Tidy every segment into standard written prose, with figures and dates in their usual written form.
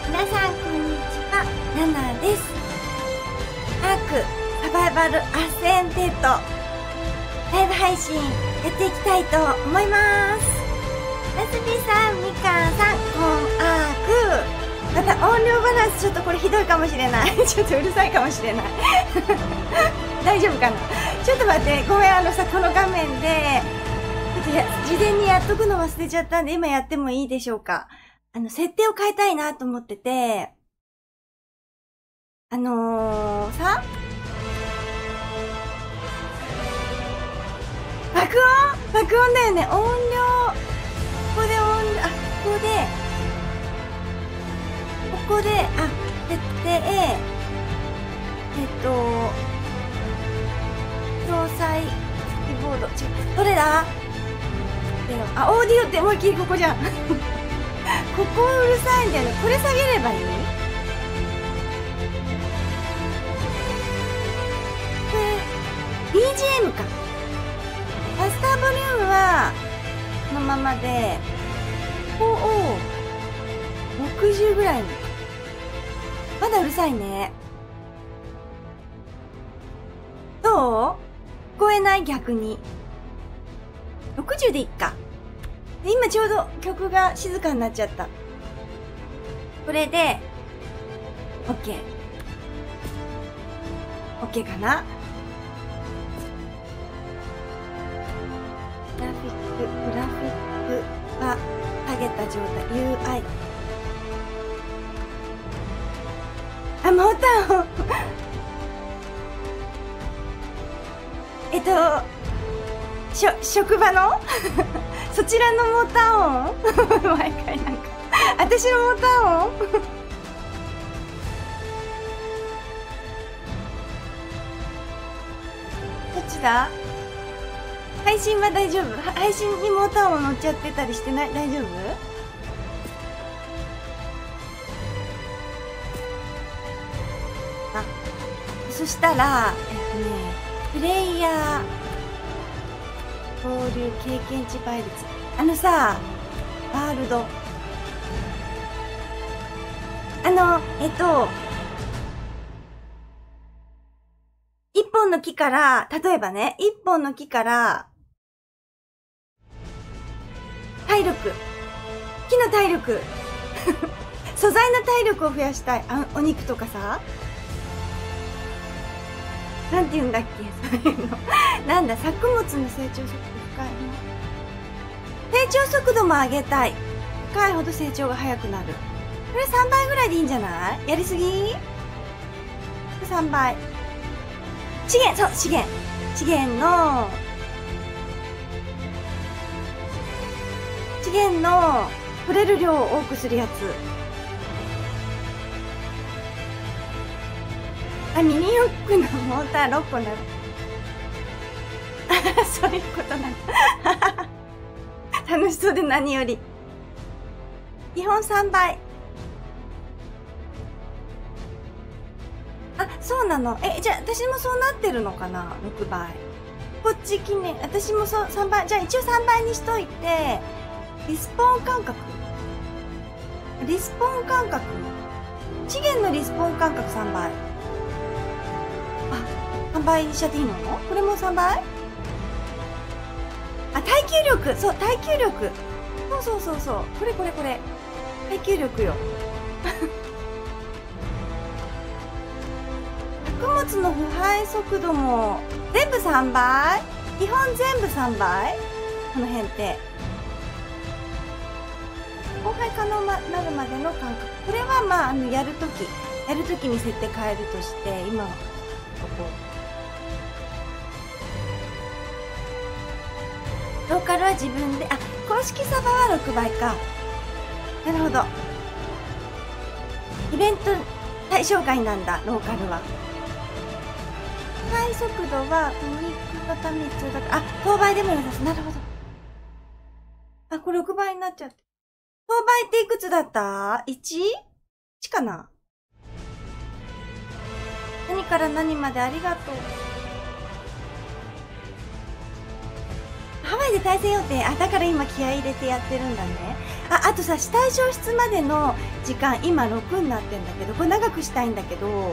皆さんこんにちは、ナナです。アークサバイバルアセンデッドライブ配信やっていきたいと思います。なすびさん、みかんさん、こんアーク。また音量バランスちょっとこれひどいかもしれないちょっとうるさいかもしれない大丈夫かな。ちょっと待って、ごめん、この画面でちょっと事前にやっとくの忘れちゃったんで、今やってもいいでしょうか。設定を変えたいなと思ってて、さ、爆音だよね。音量、ここで設定、詳細、キーボード、どれだ？オーディオって思いっきりここじゃん。ここうるさいんだよね。これ下げればいい？これ BGM か。マスターボリュームはこのままで、ここを60ぐらいに。まだうるさいね。どう？聞こえない？逆に。60でいっか。で今ちょうど曲が静かになっちゃった。これで OK かな。グラフィックは下げた状態。 UI モーター音職場のそちらのモーター音毎回なんか私のモーター音どっちだ？配信は大丈夫？配信にモーター音乗っちゃってたりしてない？大丈夫？そしたらプレイヤー交流経験値倍率。さ、ワールド。一本の木から、例えばね、一本の木から、体力。木の体力。素材の体力を増やしたい。お肉とかさ。なんて言うんだっけそういうの。なんだ、作物の成長速度深いの。成長速度も上げたい。深いほど成長が早くなる。これ3倍ぐらいでいいんじゃない？やりすぎ？ 3 倍。資源の取れる量を多くするやつ。ミニ四駆のモーター6個なる。そういうことなんだ。楽しそうで何より。基本3倍。そうなの。じゃあ私もそうなってるのかな？ 6 倍。こっち記念。私もそう3倍。じゃあ一応3倍にしといて、リスポーン間隔。資源のリスポーン間隔3倍。3倍にしちゃっていいの？これも3倍？耐久力。そう、耐久力。そう。これ。耐久力よ。作物の腐敗速度も全部3倍？基本全部3倍？この辺って。荒廃可能になるまでの間隔。これはまあ、やるときに設定変えるとして、今はここ。ローカルは自分で、公式サバは6倍か。なるほど。イベント対象外なんだ、ローカルは。速度はお肉のため必要だから、等倍でも良さそう。なるほど。これ6倍になっちゃって。等倍っていくつだった？ 1？1 かな？何から何までありがとう。 ハワイで対戦予定。あ、だから今気合い入れてやってるんだね。あとさ、死体消失までの時間、今6になってんだけど、これ長くしたいんだけど、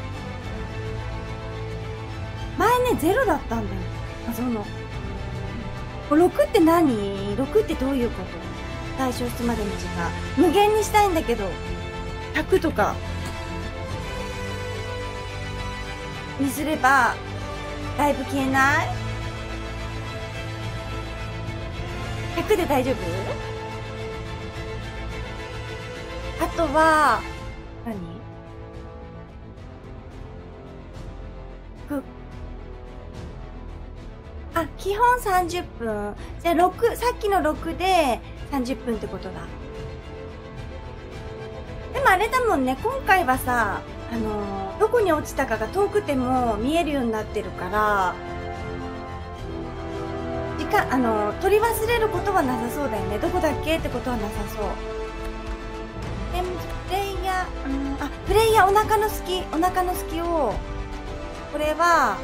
前ね、0だったんだよ。6って何？ 6 ってどういうこと？死体消失までの時間。無限にしたいんだけど、100とか。にすれば、だいぶ消えない？ 100 で大丈夫？あとは、何？基本30分。じゃあ6、さっきの6で30分ってことだ。でもあれだもんね、今回はさ、どこに落ちたかが遠くても見えるようになってるから、取り忘れることはなさそうだよね。どこだっけってことはなさそう。でも、プレイヤー、お腹の隙を、これは、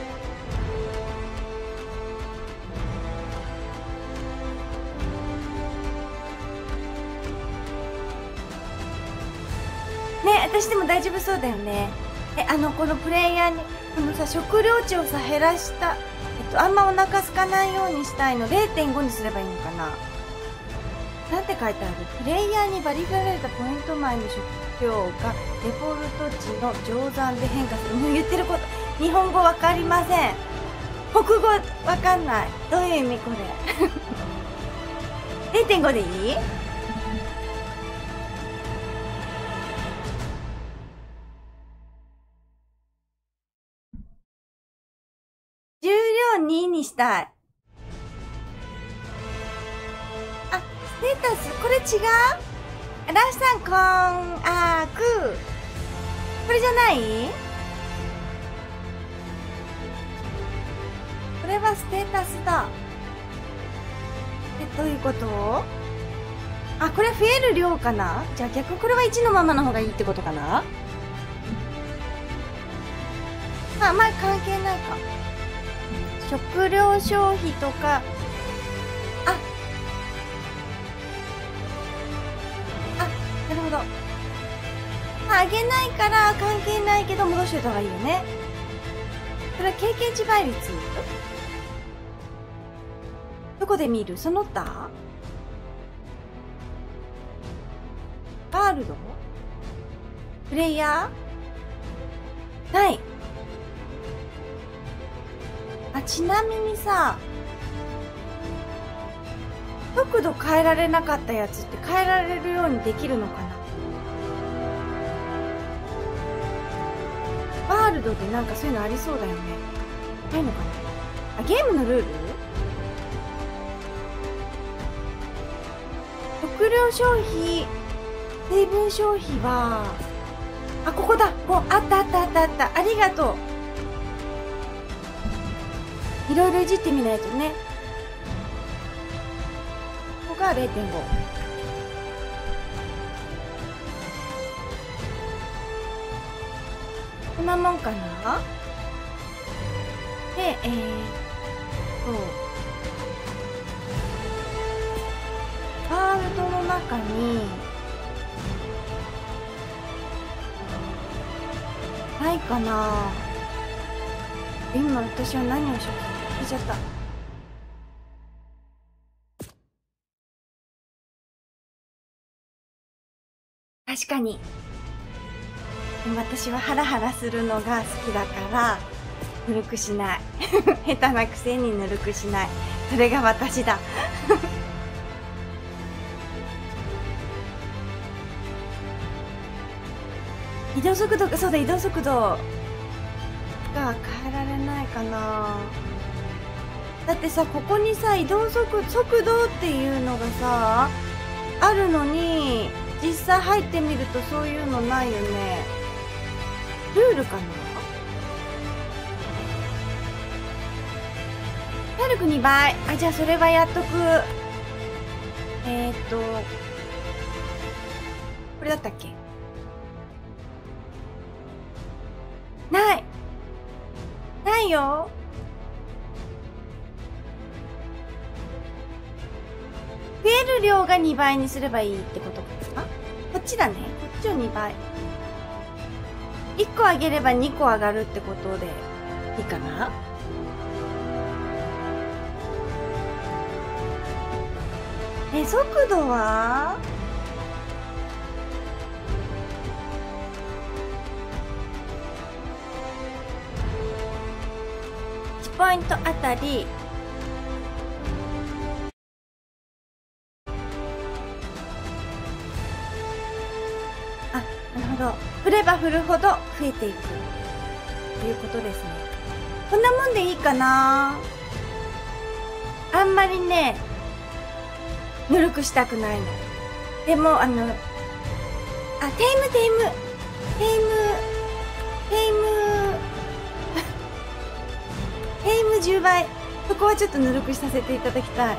ね、私でも大丈夫そうだよね。このプレイヤーに、このさ、食料値をさ、減らした、あんまお腹空かないようにしたいの、0.5 にすればいいのかな。なんて書いてある？プレイヤーに割り振られたポイント前の食料がデフォルト値の乗算で変化する。もう言ってること、日本語わかりません。国語わかんない。どういう意味これ。0.5 でいい？重量2にしたい。ステータス、これ違う？ラッシさん、これじゃない？これはステータスだ。どういうこと？これ増える量かな？じゃあ逆、これは1のままの方がいいってことかな？まあ関係ないか。食料消費とか、なるほど。あげないから関係ないけど戻しといた方がいいよね。これは経験値倍率？どこで見る？その他？ワールド？プレイヤー？ない。ちなみにさ、速度変えられなかったやつって変えられるようにできるのかな？ワールドでなんかそういうのありそうだよね。ないのかな？ゲームのルール？食料消費、成分消費は、ここだ！あった。ありがとう。いろいろいじってみないとね。ここが 0.5。こんなもんかな？で、ワールドの中に、ないかな？今私は何をしよう？入れちゃった。確かに。私はハラハラするのが好きだから、ぬるくしない。下手なくせにぬるくしない。それが私だ。移動速度、そうだ、移動速度が変えられないかな。だってさ、ここにさ、移動速度っていうのがさ、あるのに、実際入ってみるとそういうのないよね。ルールかな？体力2倍。じゃあそれはやっとく。これだったっけ？ないよ。 増える量が2倍にすればいいってことかな。こっちだね。こっちを2倍。1個上げれば2個上がるってことでいいかな。速度は1ポイントあたりなるほど。振れば振るほど増えていくということですね。こんなもんでいいかな。あんまりねぬるくしたくないの。でもテイム10倍。そこはちょっとぬるくさせていただきたい。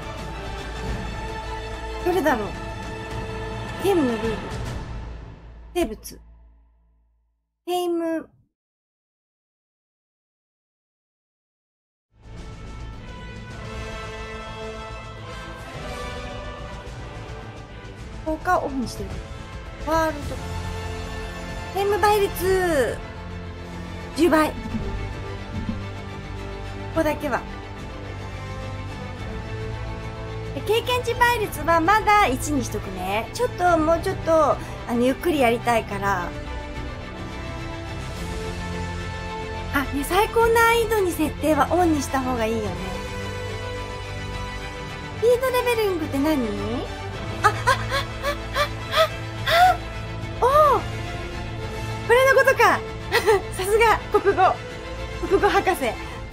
どれだろう。ゲームのルール。生物。テイム。効果をオフにしてる。ワールド。テイム倍率。10倍。ここだけは。経験値倍率はまだ1にしとくね。もうちょっと、ゆっくりやりたいから。ね、最高難易度に設定はオンにした方がいいよね。スピードレベリングって何？おお！これのことかさすが、国語博士。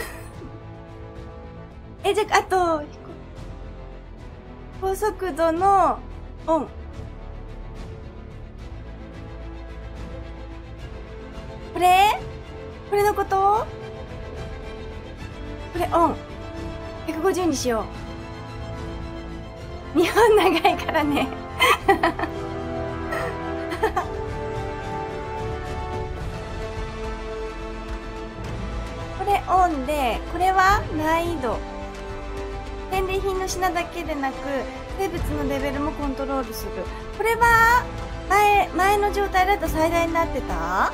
じゃあ、あと、高速度のオン。これのこと？これオン。150にしよう。日本長いからね。これオンで、これは難易度。返礼品の品だけでなく、生物のレベルもコントロールする。これは、前の状態だと最大になってた？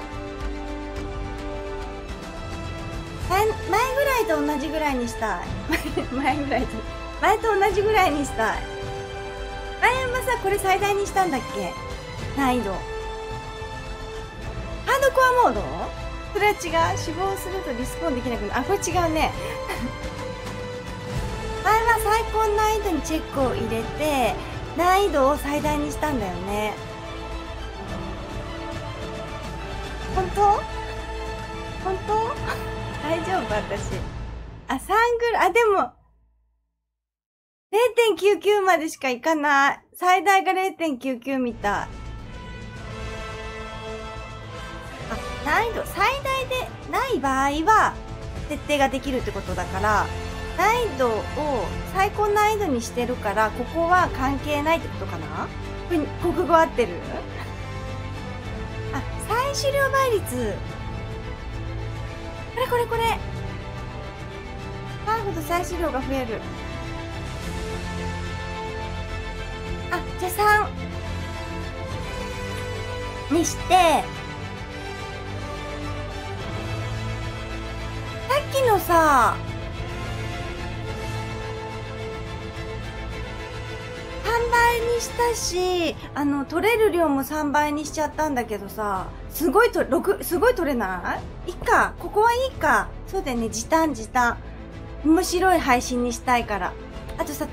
前ぐらいと同じぐらいにしたい。前と同じぐらいにしたい。前はさ、これ最大にしたんだっけ？難易度。ハードコアモード？それは違う。死亡するとリスポーンできなくなる。これ違うね。前は最高難易度にチェックを入れて、難易度を最大にしたんだよね。本当？大丈夫私。3ぐらい。でも、0.99 までしかいかない。最大が 0.99 みたい。難易度、最大でない場合は、設定ができるってことだから、難易度を最高難易度にしてるから、ここは関係ないってことかな？これ、国語合ってる？再終了倍率。これ。ハーフと再終了が増える。じゃあ3にして、さっきのさ、3倍にしたし、取れる量も3倍にしちゃったんだけどさ、すごい取れない？いいか。ここはいいか。そうだよね。時短。面白い配信にしたいから。あとさ、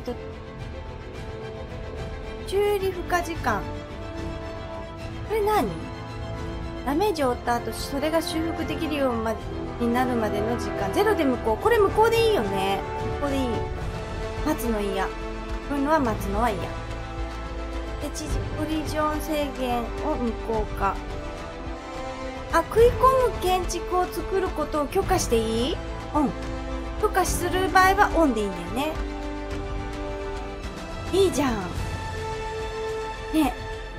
中理負荷時間。これ何？ダメージを負った後、それが修復できるようになるまでの時間。0で無効。これ無効でいいよね。無効でいい。待つの嫌。こういうのは待つのは嫌。で、コリジョン制限を無効化。食い込む建築を作ることを許可していい？オン。許可する場合はオンでいいんだよね。いいじゃん。ね。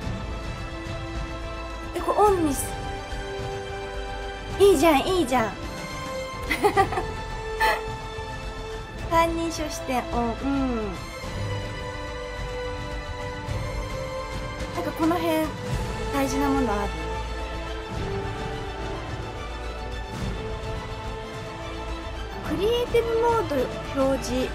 これオンにす。いいじゃん。三人称視点オン。 なんかこの辺、大事なものある？クリエイティブモード表示。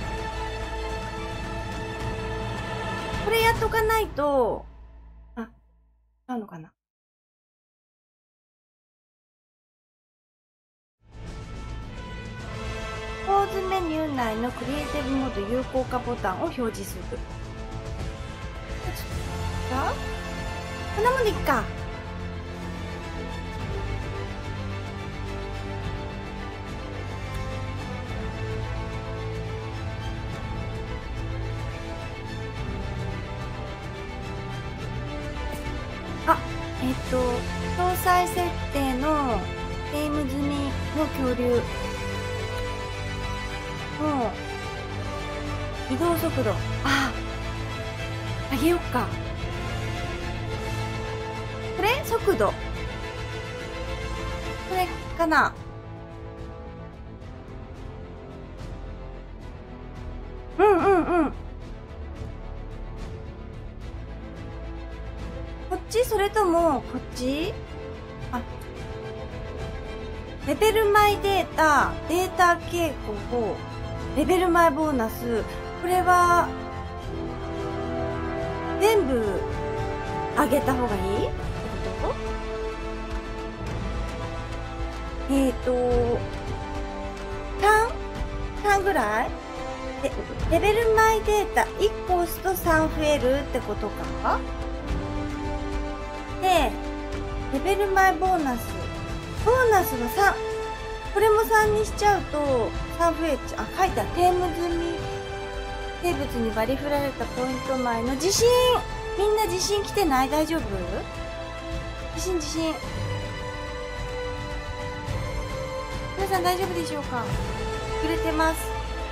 これやっとかないと、あ、あるのかな？ポーズメニュー内のクリエイティブモード有効化ボタンを表示する。こんなもんでいっか。あ、搭載設定のゲーム済みの恐竜の移動速度、あげよっか。これ速度。これかな。こっちそれとも、こっち？あ、レベル前データ、データ傾向を、レベル前ボーナス。これは、全部、上げた方がいいってこと？3ぐらいで、レベル前データ1個押すと3増えるってことか？で、レベル前ボーナス。ボーナスは3。これも3にしちゃうと3増えちゃう。あ、書いてある。テーム済み。生物に割り振られたポイント前の地震。みんな地震来てない？大丈夫？地震。皆さん大丈夫でしょうか？揺れてます。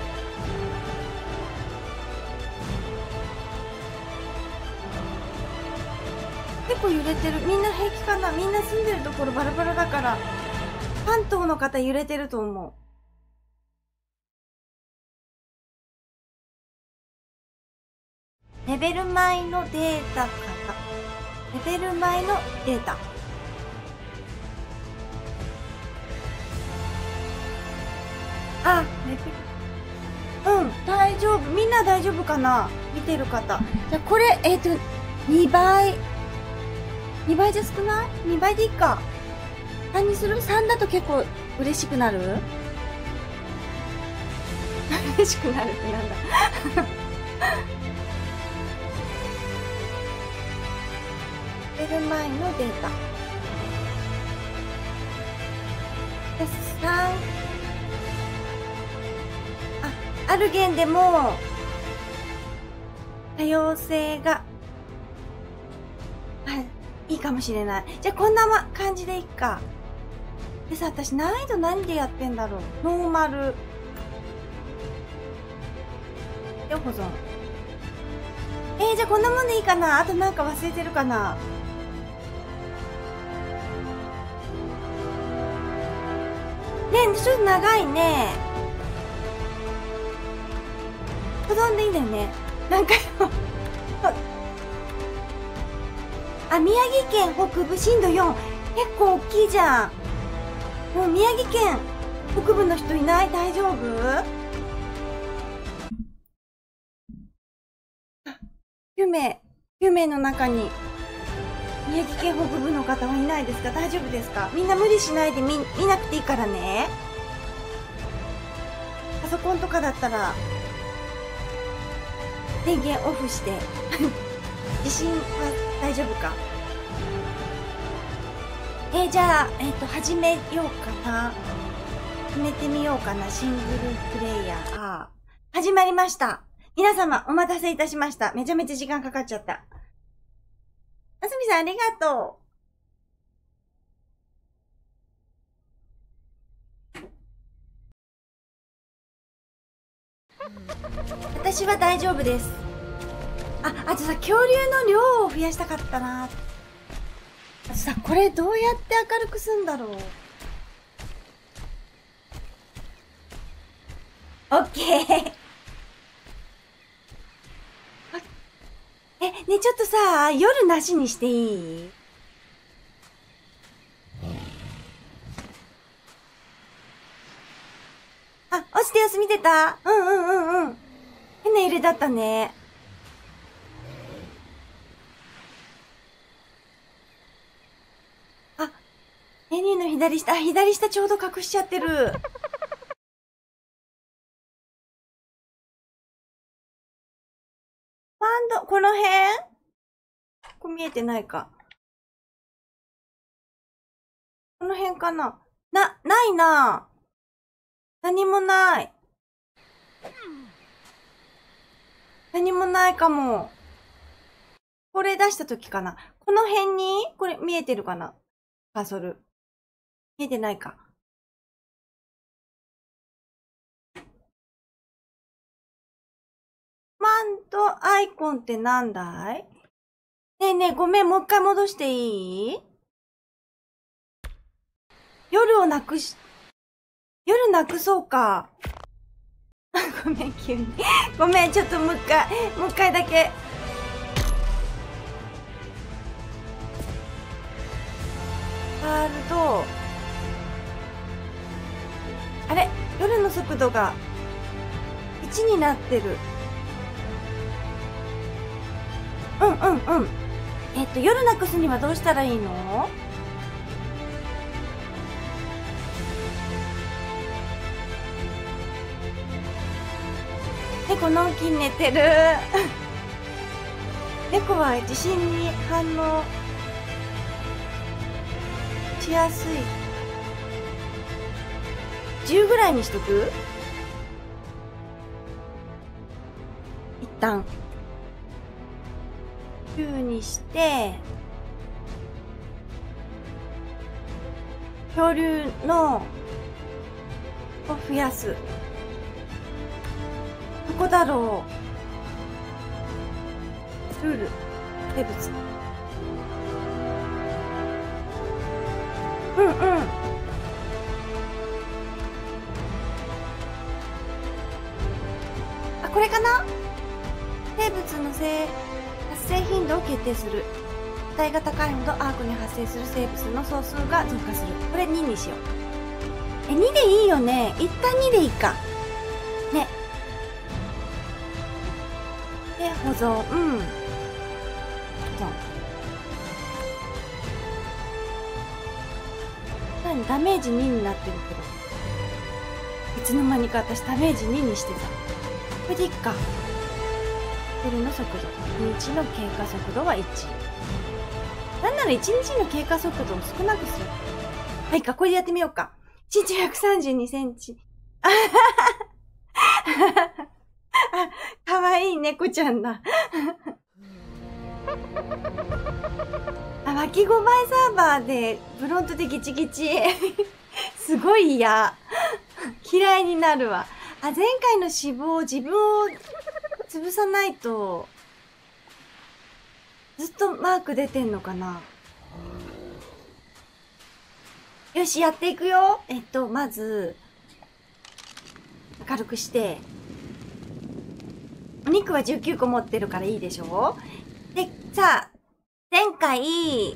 結構揺れてる。みんな平気かな？みんな住んでるところバラバラだから、関東の方揺れてると思う。レベル前のデータかな。レベル前のデータ。あ、大丈夫。みんな大丈夫かな？見てる方。じゃ、これ、2倍。2倍じゃ少ない？ 2 倍でいいか。3にする？ 3 だと結構嬉しくなる？嬉しくなるってなんだ。レベル前のデータ。で、3。ある弦でも、多様性が、いいかもしれない。じゃあこんな感じでいっか。でさ、私難易度何でやってんだろう。ノーマル。で、保存。じゃあこんなもんでいいかな。あとなんか忘れてるかな。ね、ちょっと長いね。保存でいいんだよね。何回も。宮城県北部震度4。結構大きいじゃん。もう宮城県北部の人いない？大丈夫？9名の中に宮城県北部の方はいないですか？大丈夫ですか？みんな無理しないで見なくていいからね。パソコンとかだったら電源オフして地震は大丈夫か？じゃあ、始めようかな。始めてみようかな。シングルプレイヤー。始まりました。皆様、お待たせいたしました。めちゃめちゃ時間かかっちゃった。あすみさん、ありがとう。私は大丈夫です。あとさ、恐竜の量を増やしたかったな。あとさ、これどうやって明るくすんだろう。オッケー。ね、ちょっちょっとさ、夜なしにしていい？あ、落ちて様子見てた？うんうんうんうん。変な揺れだったね。あ、メニューの左下、左下ちょうど隠しちゃってる。この辺？ここ見えてないか。この辺かな？ないな。何もない。何もないかも。これ出した時かな。この辺にこれ見えてるかな？カーソル。見えてないか。マントアイコンってなんだい？ねえねえ、ごめん、もう一回戻していい？夜なくそうか。ごめん、急に。ごめん、ちょっともう一回だけ。ワールド。あれ？夜の速度が1になってる。うんうんうん。夜なくすにはどうしたらいいの？猫のんきに寝てる。猫は地震に反応しやすい。10ぐらいにしとく？一旦。10にして、恐竜のを増やす。どこだろう？ルール。生物。うんうん。あ、これかな？生物の発生頻度を決定する。個体が高いほどアークに発生する生物の総数が増加する。これ2にしよう。2でいいよね。一旦2でいいか。ね。で、保存。保存。何？ダメージ2になってるけど。いつの間にか私ダメージ2にしてた。これでいっか。夜の速度。1日の経過速度は1。なんなら1日の経過速度を少なくする。はいか、これでやってみようか。身長132センチ。あかわいい猫ちゃんだ。巻き5倍サーバーで、フロントでギチギチ。すごい嫌。嫌いになるわ。前回の死亡、自分を潰さないと、ずっとマーク出てんのかな？よし、やっていくよ。まず、明るくして、お肉は19個持ってるからいいでしょ？で、さあ、前回、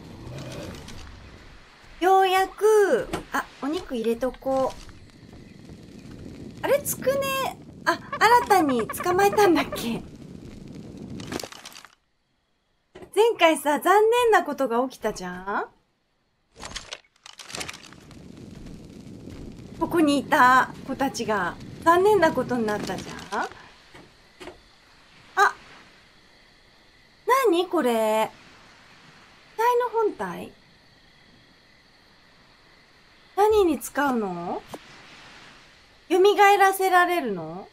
ようやく、お肉入れとこう。あれ、つくね、新たに捕まえたんだっけ？前回さ、残念なことが起きたじゃん？ここにいた子たちが残念なことになったじゃん？何これ？機体の本体？何に使うの？蘇らせられるの？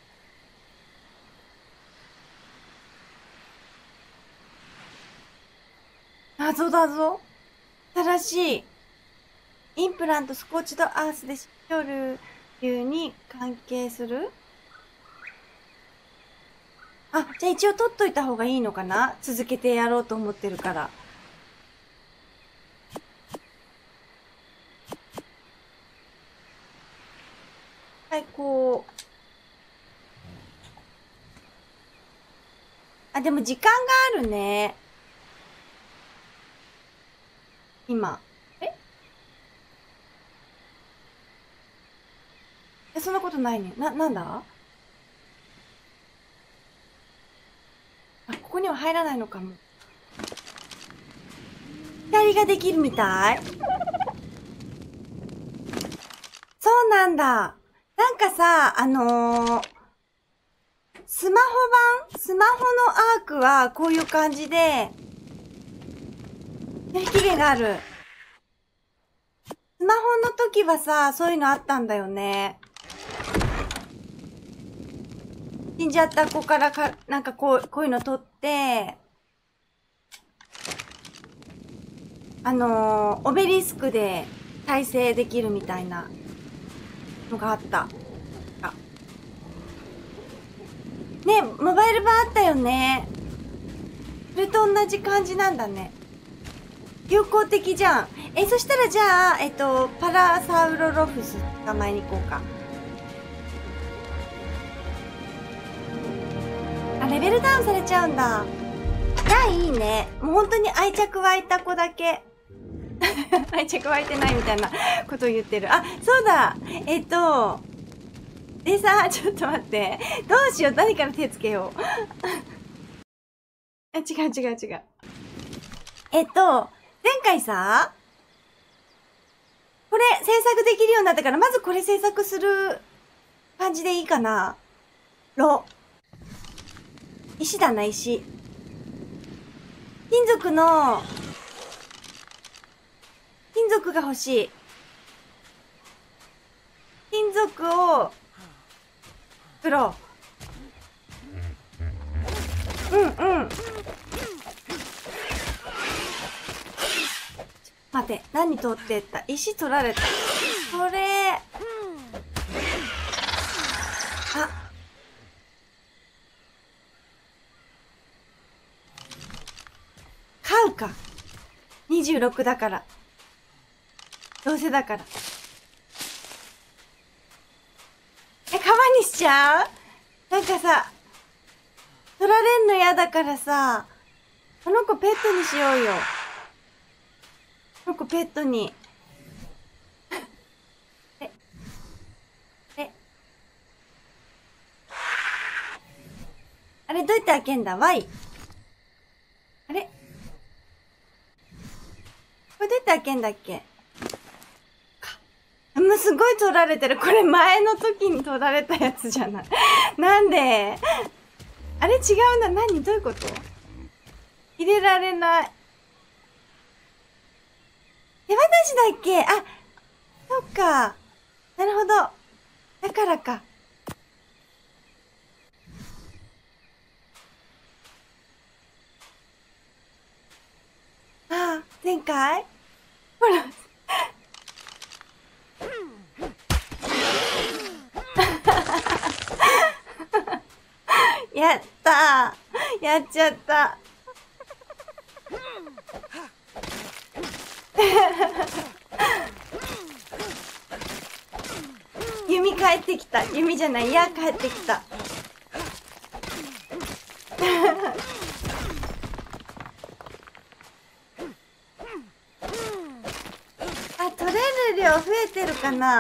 謎だぞ。新しい。インプラントスコーチドアースで夜流に関係する？じゃあ一応取っといた方がいいのかな？続けてやろうと思ってるから。はい、こう。 あ、でも時間があるね。今。そんなことないね。なんだ？あ、ここには入らないのかも。光ができるみたい。そうなんだ。なんかさ、スマホのアークはこういう感じで、期限がある。スマホの時はさ、そういうのあったんだよね。死んじゃった子からなんかこういうの取って、オベリスクで再生できるみたいなのがあった。ね、モバイル版あったよね。それと同じ感じなんだね。友好的じゃん。そしたらじゃあ、パラサウロロフス捕まえに行こうか。あ、レベルダウンされちゃうんだ。じゃあいいね。もう本当に愛着湧いた子だけ。愛着湧いてないみたいなことを言ってる。あ、そうだ。でさ、ちょっと待って。どうしよう。何から手つけよう。あ、違う。前回さ、これ制作できるようになったから、まずこれ制作する感じでいいかな。石だな、石。金属が欲しい。金属を作ろう。うん。待て、何取ってった？石取られた。これ。あ。買うか。26だから。どうせだから。革にしちゃう？なんかさ、取られんの嫌だからさ、この子ペットにしようよ。この子ペットに。あれどうやって開けんだ？ Y。あれこれどうやって開けんだっけ？もうすごい取られてる。これ前の時に取られたやつじゃない。なんで？あれ違うな。何？どういうこと？入れられない。手渡しだっけ？あ、そっか。なるほど。だからか。ああ、前回？ほら。やったー。やっちゃった。弓帰ってきた。弓じゃない。いや、帰ってきた。あ、取れる量増えてるかな？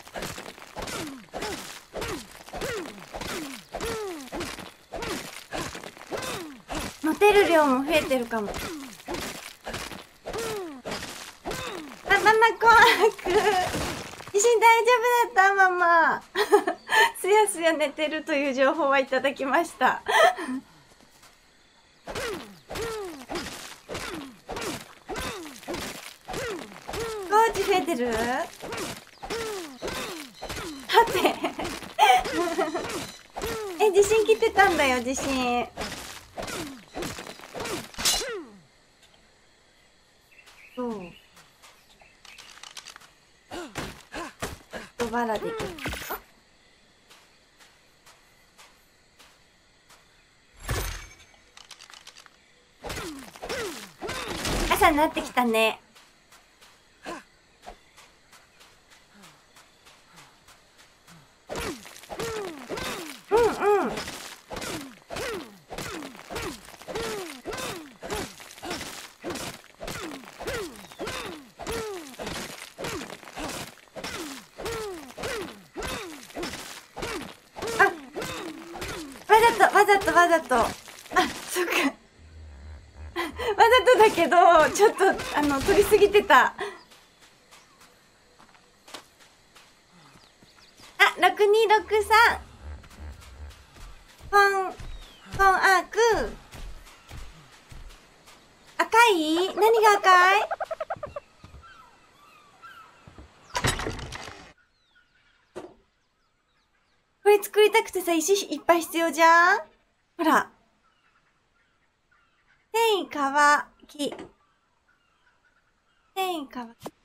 持てる量も増えてるかも。あ、ママ怖く。地震大丈夫だったママ。すやすや寝てるという情報はいただきました。コーチ増えてる？待って。地震来てたんだよ、地震。そう。バラできる。朝になってきたね。 わざとわざと。あ、そっか。わざとだけど、ちょっと、取りすぎてた。あ、6263。ポンアーク。赤い？何が赤い？これ作りたくてさ、石いっぱい必要じゃん？ほら。繊維乾き。繊維乾き。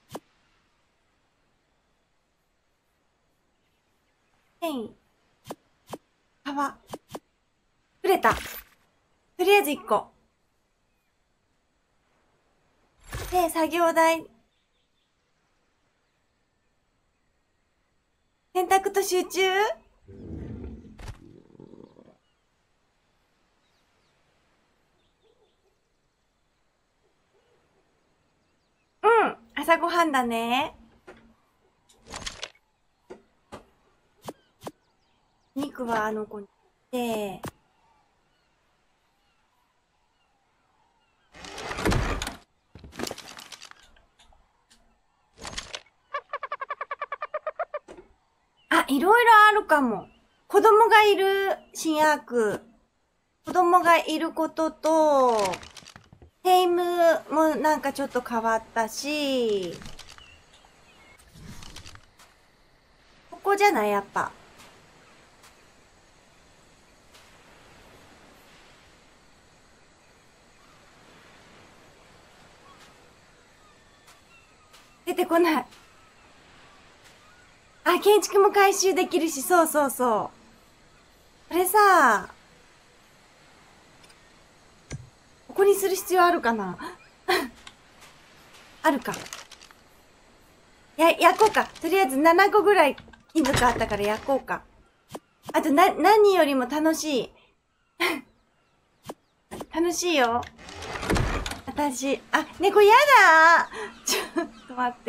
繊維。皮。くれた。とりあえず1個。で、作業台。洗濯と集中？うん。朝ごはんだね。肉はあの子にで、あ、いろいろあるかも。子供がいる新アーク。子供がいることと、テイムもなんかちょっと変わったし、ここじゃないやっぱ。出てこない。あ、建築も回収できるし、そうそうそう。これさ、ここにする必要あるかなあるか。焼こうか。とりあえず7個ぐらい金属あったから焼こうか。あと何よりも楽しい。楽しいよ。私、あ、猫やだちょっと待って。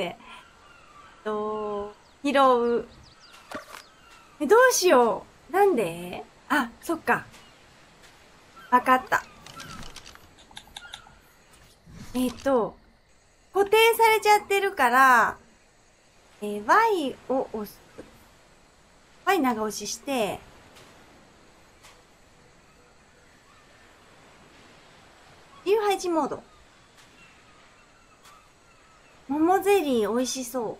拾う。どうしよう。なんで？あ、そっか。わかった。固定されちゃってるから、Y を押す。Y 長押しして、自由配置モード。桃ゼリー美味しそう。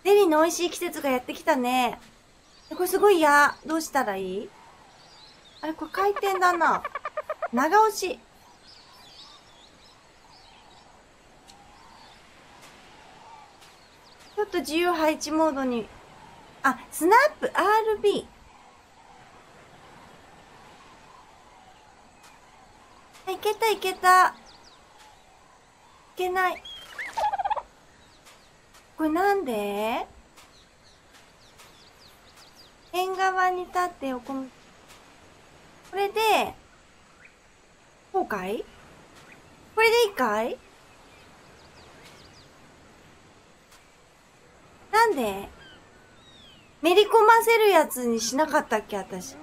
ゼリーの美味しい季節がやってきたね。これすごい嫌。どうしたらいい？あれ、これ回転だな。長押し。ちょっと自由配置モードに。あ、スナップ RB。いけたいけた。いけない。これなんで？縁側に立って横向き。これで、こうかい？これでいいかい？なんで？めり込ませるやつにしなかったっけ、私。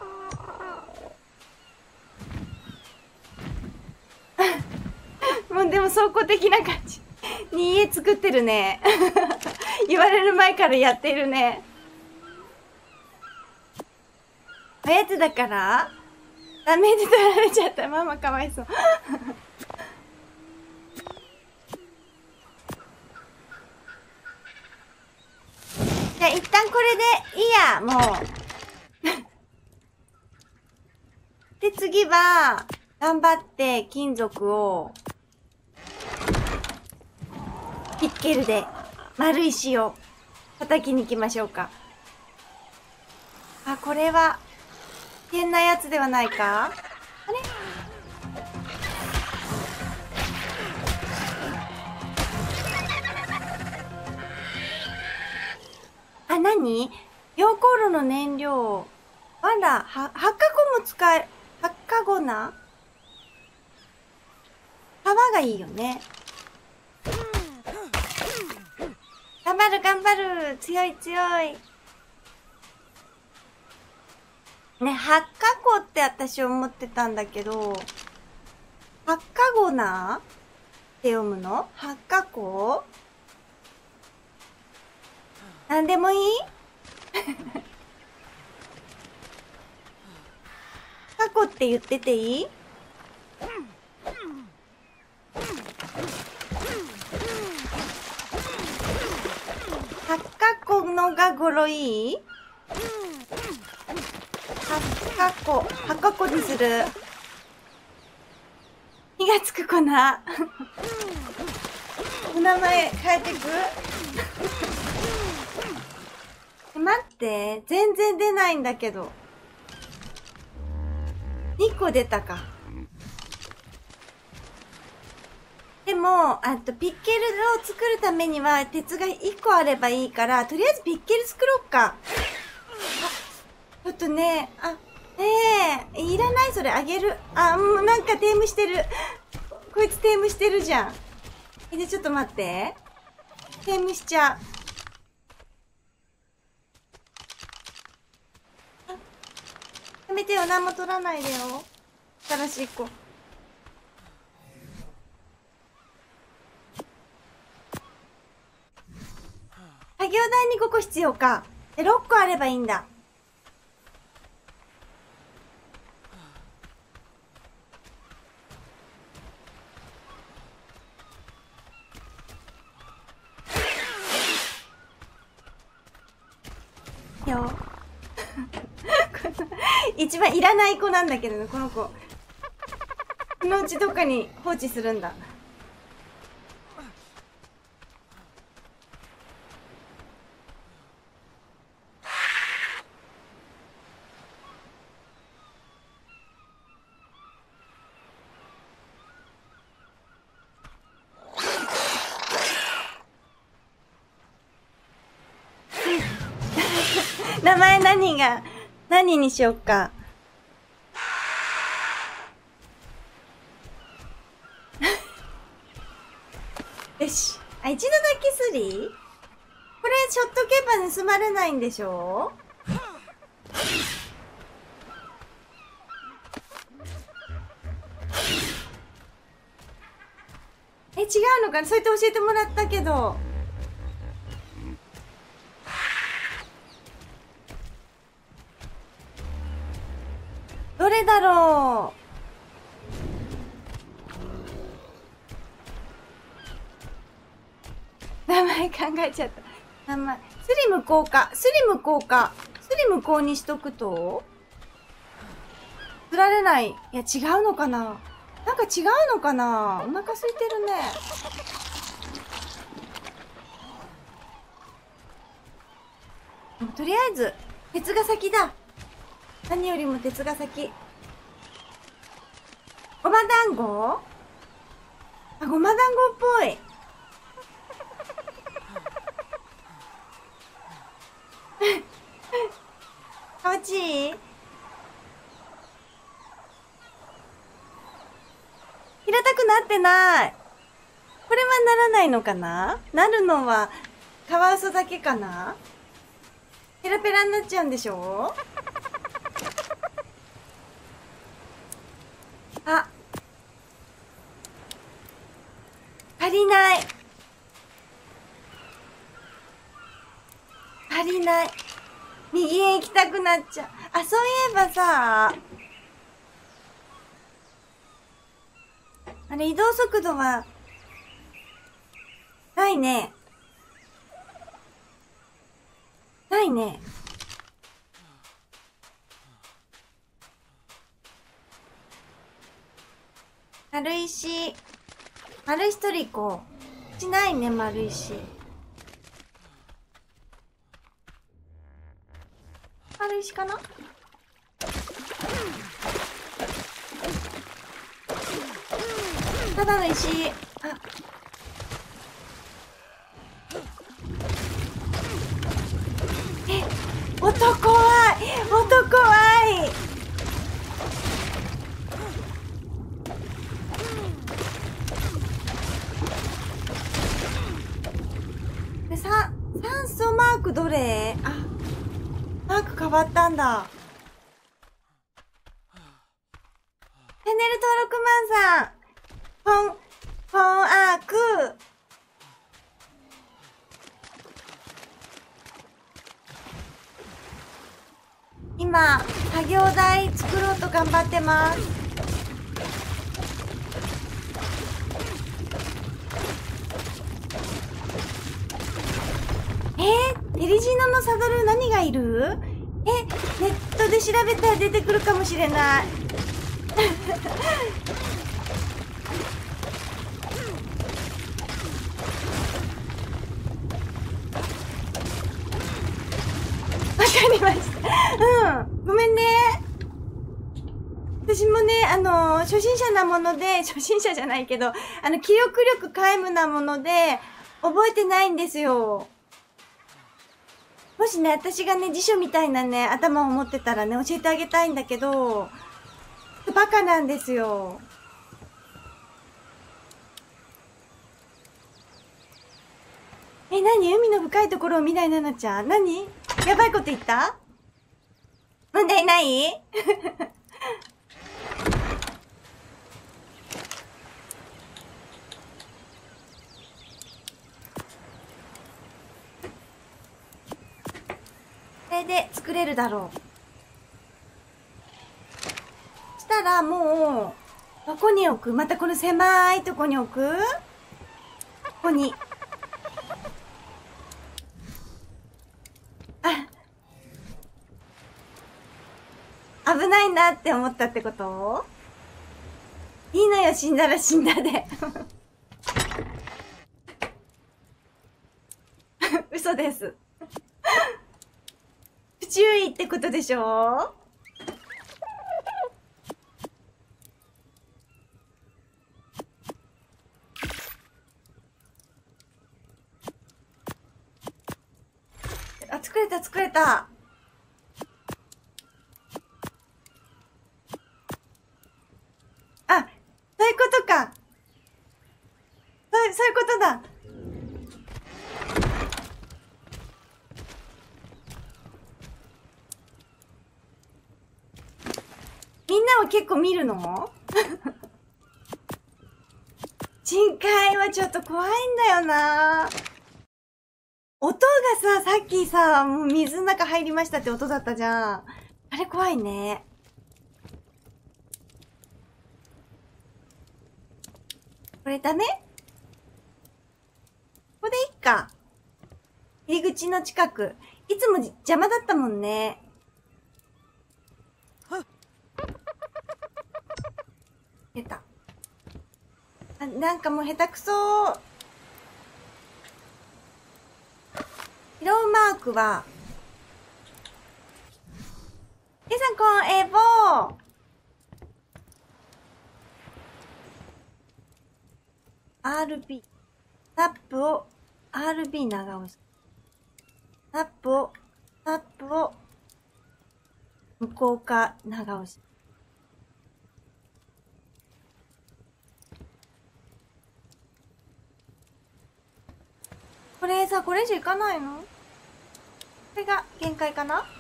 もうでも倉庫的な感じに家作ってるね。言われる前からやってるね。おやつだからダメで取られちゃった。ママかわいそう。じゃあ一旦これでいいや、もう。で、次は、頑張って金属を、ピッケルで丸石を叩きに行きましょうか。あ、これは、変なやつではないか？あれ？あ、何？溶鉱炉の燃料。藁、8カゴも使え、8カゴな？皮がいいよね。頑張る頑張る。強い強い。 ね、発火口って私思ってたんだけど、発火ゴナーって読むの？発火口？なんでもいい？過去って言ってていい？発火口のが語呂いい？発火口にする。火がつく粉。お名前変えてく？待って、全然出ないんだけど。2個出たか。でも、ピッケルを作るためには鉄が1個あればいいから、とりあえずピッケル作ろっか。ちょっとね、いらないそれあげる。もうなんかテームしてる。こいつテームしてるじゃん。で、ちょっと待って。テームしちゃう。やめてよ、何も取らないでよ。新しい子。作業台に5個必要か。で、6個あればいいんだ。よ。一番いらない子なんだけどね、この子。このうちどっかに放置するんだ。名前何にしよっか。よし。一度だけスリー？これ、しょっとけば盗まれないんでしょ？違うのかな？そうやって教えてもらったけど。どれだろう？名前考えちゃった。名前。スリムこうか。スリムこうか。スリムこうにしとくと釣られない。いや、違うのかな？なんか違うのかな？お腹空いてるね。とりあえず、鉄が先だ。何よりも鉄が先。ごま団子？ごま団子っぽい。かわちい？平たくなってない。これはならないのかな？なるのは、カワウソだけかな？ペラペラになっちゃうんでしょ？足りない。足りない。右へ行きたくなっちゃう。そういえばさ、あれ移動速度は、ないね。ないね。丸石。丸石取り行こう。しないね、丸石。丸石かな？ただの石。音怖い！音怖い！で、酸素マークどれ？マーク変わったんだ。 ネル登録マンさん。ポンアーク。今、作業台作ろうと頑張ってます。ペリジノのサドル何がいる？ネットで調べたら出てくるかもしれない。わかりました。うん。ごめんね。私もね、初心者なもので、初心者じゃないけど、記憶力皆無なもので、覚えてないんですよ。もしね、私がね、辞書みたいなね、頭を持ってたらね、教えてあげたいんだけど、バカなんですよ。何？海の深いところを見ないななちゃん。何？やばいこと言った？問題ない？これで作れるだろう。したらもう、どこに置く？またこの狭いとこに置く？ここに。危ないなって思ったってこと？いいのよ、死んだら死んだで。嘘です。不注意ってことでしょ？作れた作れた。そういうことか。そういうことだ。みんなは結構見るの？深海はちょっと怖いんだよな。音がさっきさ、もう水の中入りましたって音だったじゃん。あれ怖いね。これダメ？ここでいっか。入り口の近く。いつも邪魔だったもんね。出た。なんかもう下手くそ。ヒロウマークは、皆さんこんえぼー。RB。タップを、RB 長押し。タップを、向こうか長押し。これさ、これ以上いかないの？これが限界かな？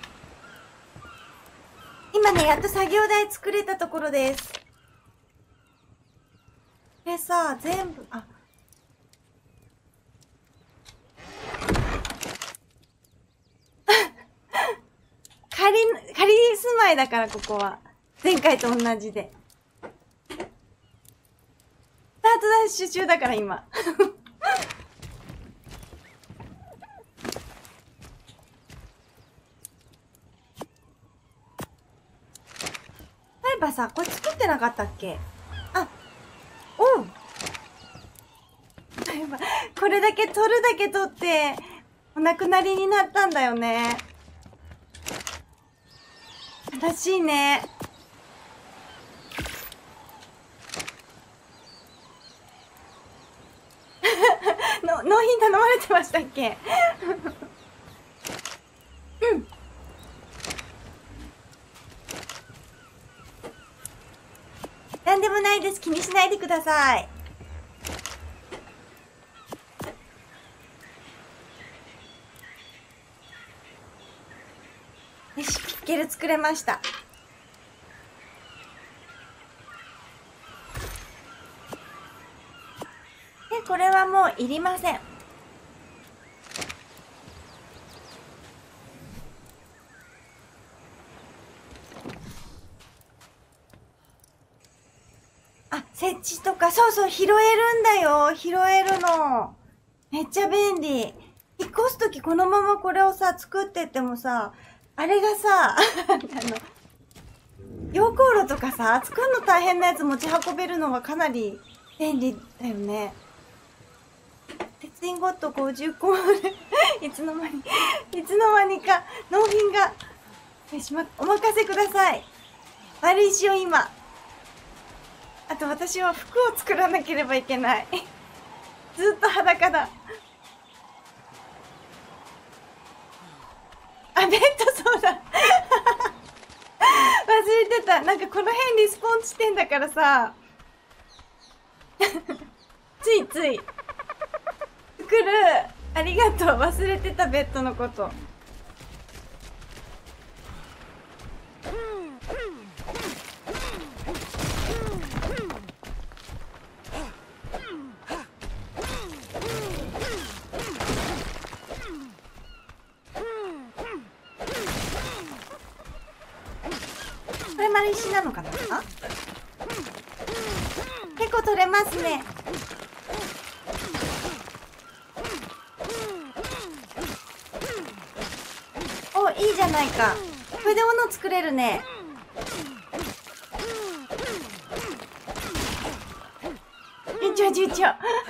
今ね、やっと作業台作れたところです。これさ、全部、仮住まいだから、ここは。前回と同じで。スタートダッシュ中だから、今。そういえばさ、これ作ってなかったっけ？おう。そういえば、これだけ取るだけ取って、お亡くなりになったんだよね。悲しいね。納品頼まれてましたっけ？うん。なんでもないです。気にしないでください。よし、ピッケル作れました。 いりません。あ、設置とか、そうそう、拾えるんだよ。拾えるの。めっちゃ便利。引っ越すときこのままこれをさ、作ってってもさ、あれがさ、溶鉱炉とかさ、作るの大変なやつ持ち運べるのはかなり便利だよね。鉄インゴット50個いつの間にか納品が、お任せください。丸石を今。あと私は服を作らなければいけない。ずっと裸だ。あ、ベッドそうだ。忘れてた。なんかこの辺リスポン地点だからさ。ついつい。作る。ありがとう。忘れてたベッドのこと。これ丸石なのかな？結構取れますね。お、いいじゃないか。これで物作れるね。順調。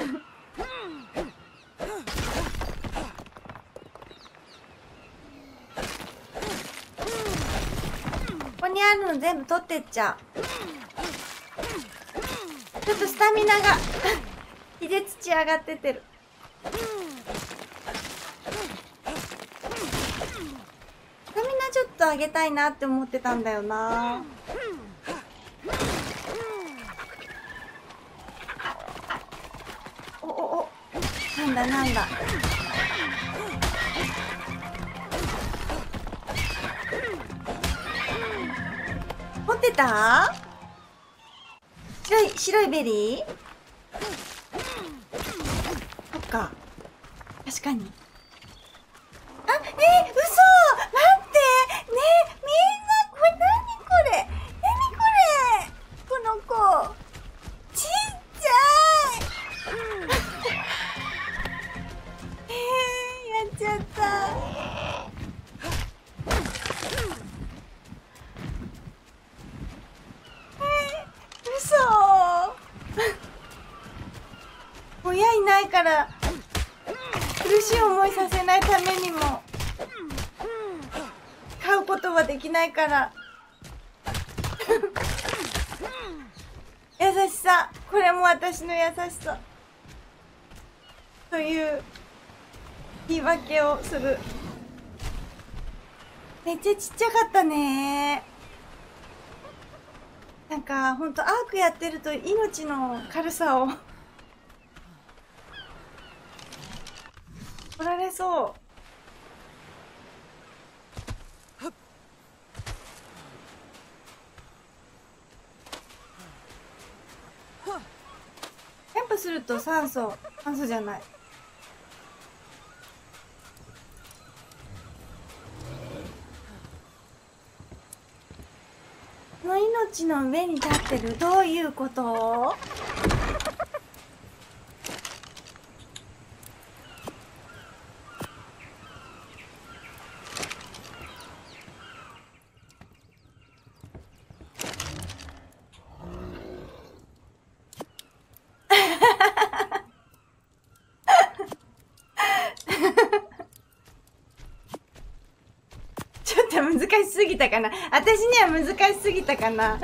ここにあるの全部取ってっちゃう。ちょっとスタミナが火で土上がってってる。スタミナちょっと上げたいなって思ってたんだよな。お、なんだ。持ってた？白いベリー？そっか。確かに。あ、嘘！待って！ねえ、みんな、これ何これこの子。ちっちゃいやっちゃった。嘘親いないから苦しい思いさせないためにも飼うことはできないから優しさ、これも私の優しさという言い訳をする。めっちゃちっちゃかったね。なんかほんとアークやってると命の軽さを取られそう。キャンプすると酸素じゃない。この命の上に立ってる、どういうこと？ちょっと難しすぎたかな。私には難しすぎたかな。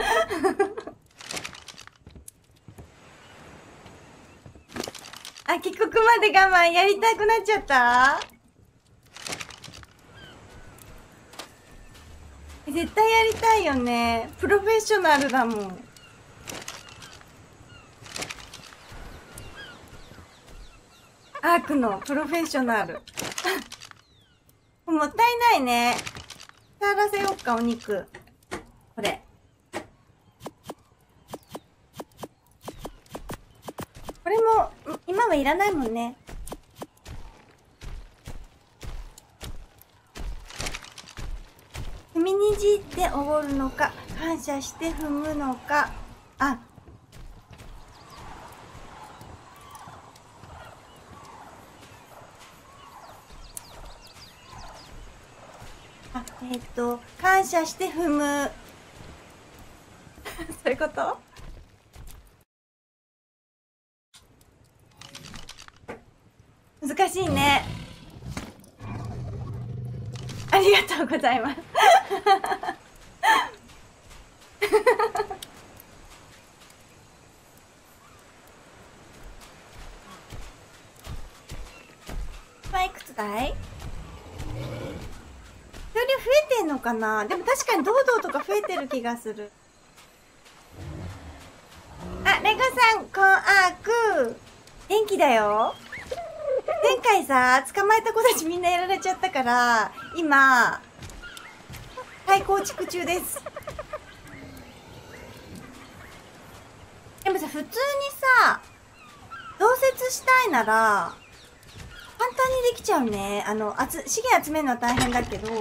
あ、帰国まで我慢やりたくなっちゃった？絶対やりたいよね。プロフェッショナルだもん。アークのプロフェッショナル。もったいないね。触らせよっか、お肉。これ。これも、今段はいらないもんね。踏みにじっておごるのか、感謝して踏むのか。あ、感謝して踏む。そういうこと？難しいね。ありがとうございます。今いくつだい？恐竜増えてんのかな？でも確かに堂々とか増えてる気がする。あ、レゴさん、こんあーく。元気だよ。前回さ、捕まえた子たちみんなやられちゃったから、今、再構築中です。でもさ、普通にさ、増設したいなら、簡単にできちゃうね。資源集めるのは大変だけど、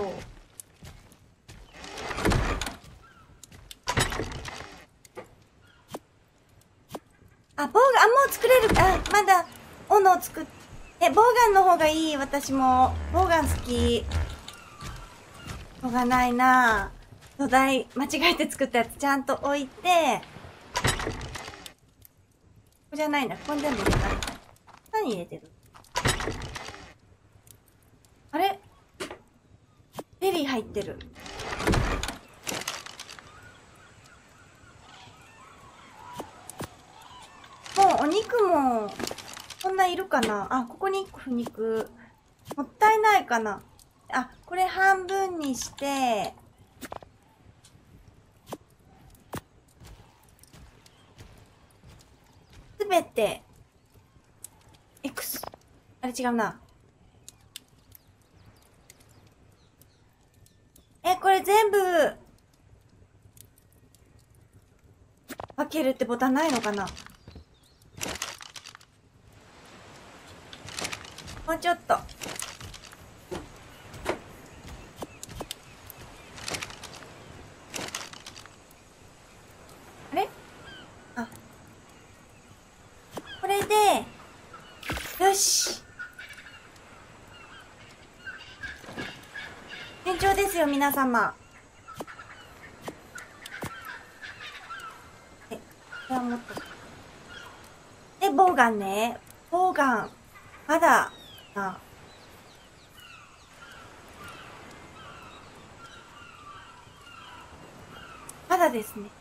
あ、ボウガン、もう作れる。あ、まだ、斧を作っ、ボウガンの方がいい。私も。ボウガン好き。しょうがないな。土台、間違えて作ったやつちゃんと置いて、ここじゃないな。ここに全部入れた。何入れてる？あれ？ベリー入ってる。もうお肉も、こんないるかなあ、ここに1個不肉。もったいないかなあ、これ半分にして、すべて、X。あれ違うな。これ全部、分けるってボタンないのかな？もうちょっと。あれ？あ。これで、よし。順調ですよ、皆様。これはもっと。で、ボウガンね。ボウガン。まだ、まだですね。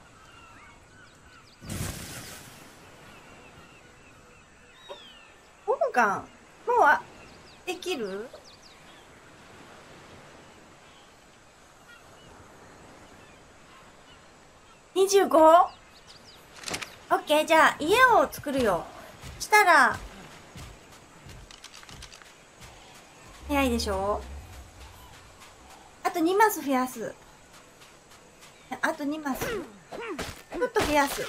ボウガン、もう、できる？25？ OK、じゃあ、家を作るよ。したら、早いでしょ？あと2マス増やす。あと2マス。ちょっと増やす。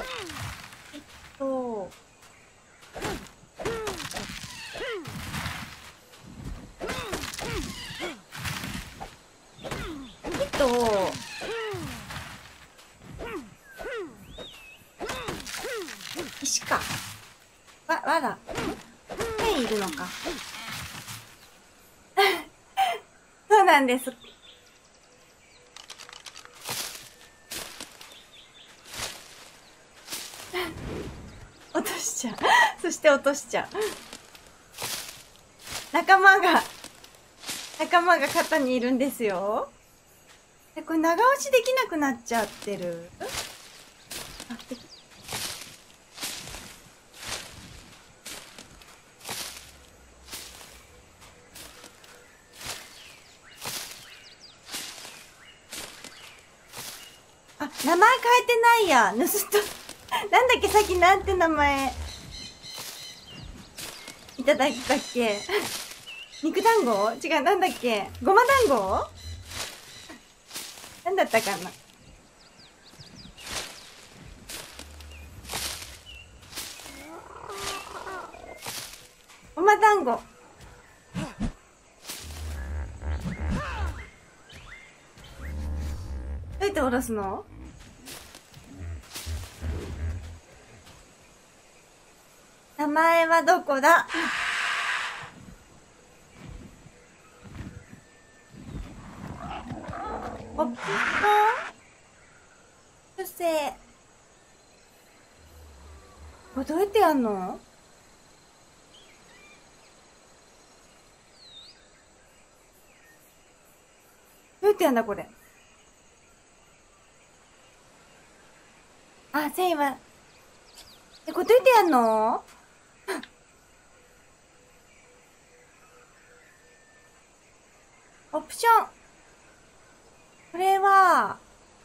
石か。わら。ペンいるのか。そうなんです。落としちゃう。そして落としちゃう。仲間が肩にいるんですよ。これ長押しできなくなっちゃってる。名前変えてないや。盗っと、なんだっけ、さっきなんて名前いただいたっけ。肉団子？違う、なんだっけ、ごま団子？なんだったかな。 ま団子。どうやっておろすの？名前はどこだ？オプション修正。これどうやってやんの？どうやってやんだこれ。あ、繊維は。これどうやってやんの？オプション。これは、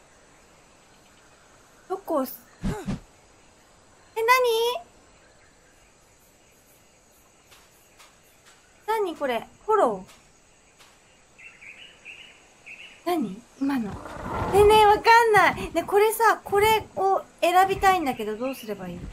どこ押す？何？何これ？フォロー？何？今の。ねえねえ、わかんない。ね、これさ、これを選びたいんだけど、どうすればいい？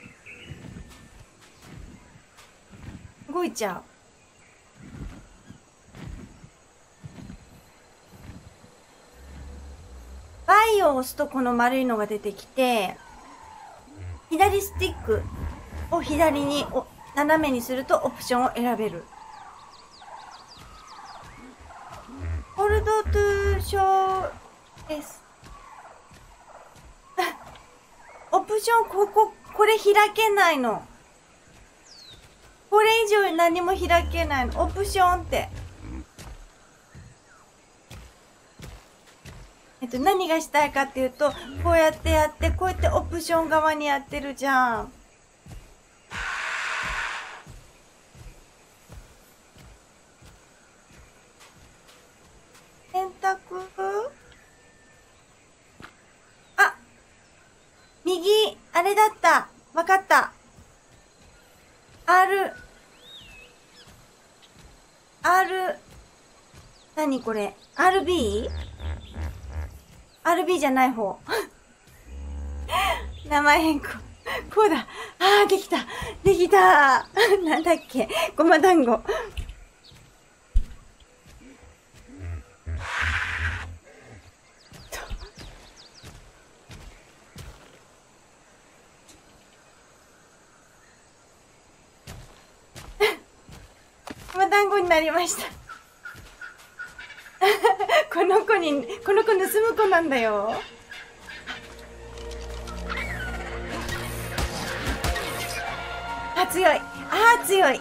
動いちゃう。Y を押すとこの丸いのが出てきて、左スティックを左に斜めにするとオプションを選べる。ホールドトゥーショーです。オプション、これ開けないの。これ以上何も開けないの。オプションって。何がしたいかっていうと、こうやってやって、こうやってオプション側にやってるじゃん。選択？あ、右、あれだった。わかった。R、何これ？ RB？RB じゃない方。名前変更。こうだ。あー、できた。できた。なんだっけ？ごま団子。ごま団子になりました。この子盗む子なんだよ。あ、強い。あー、強い。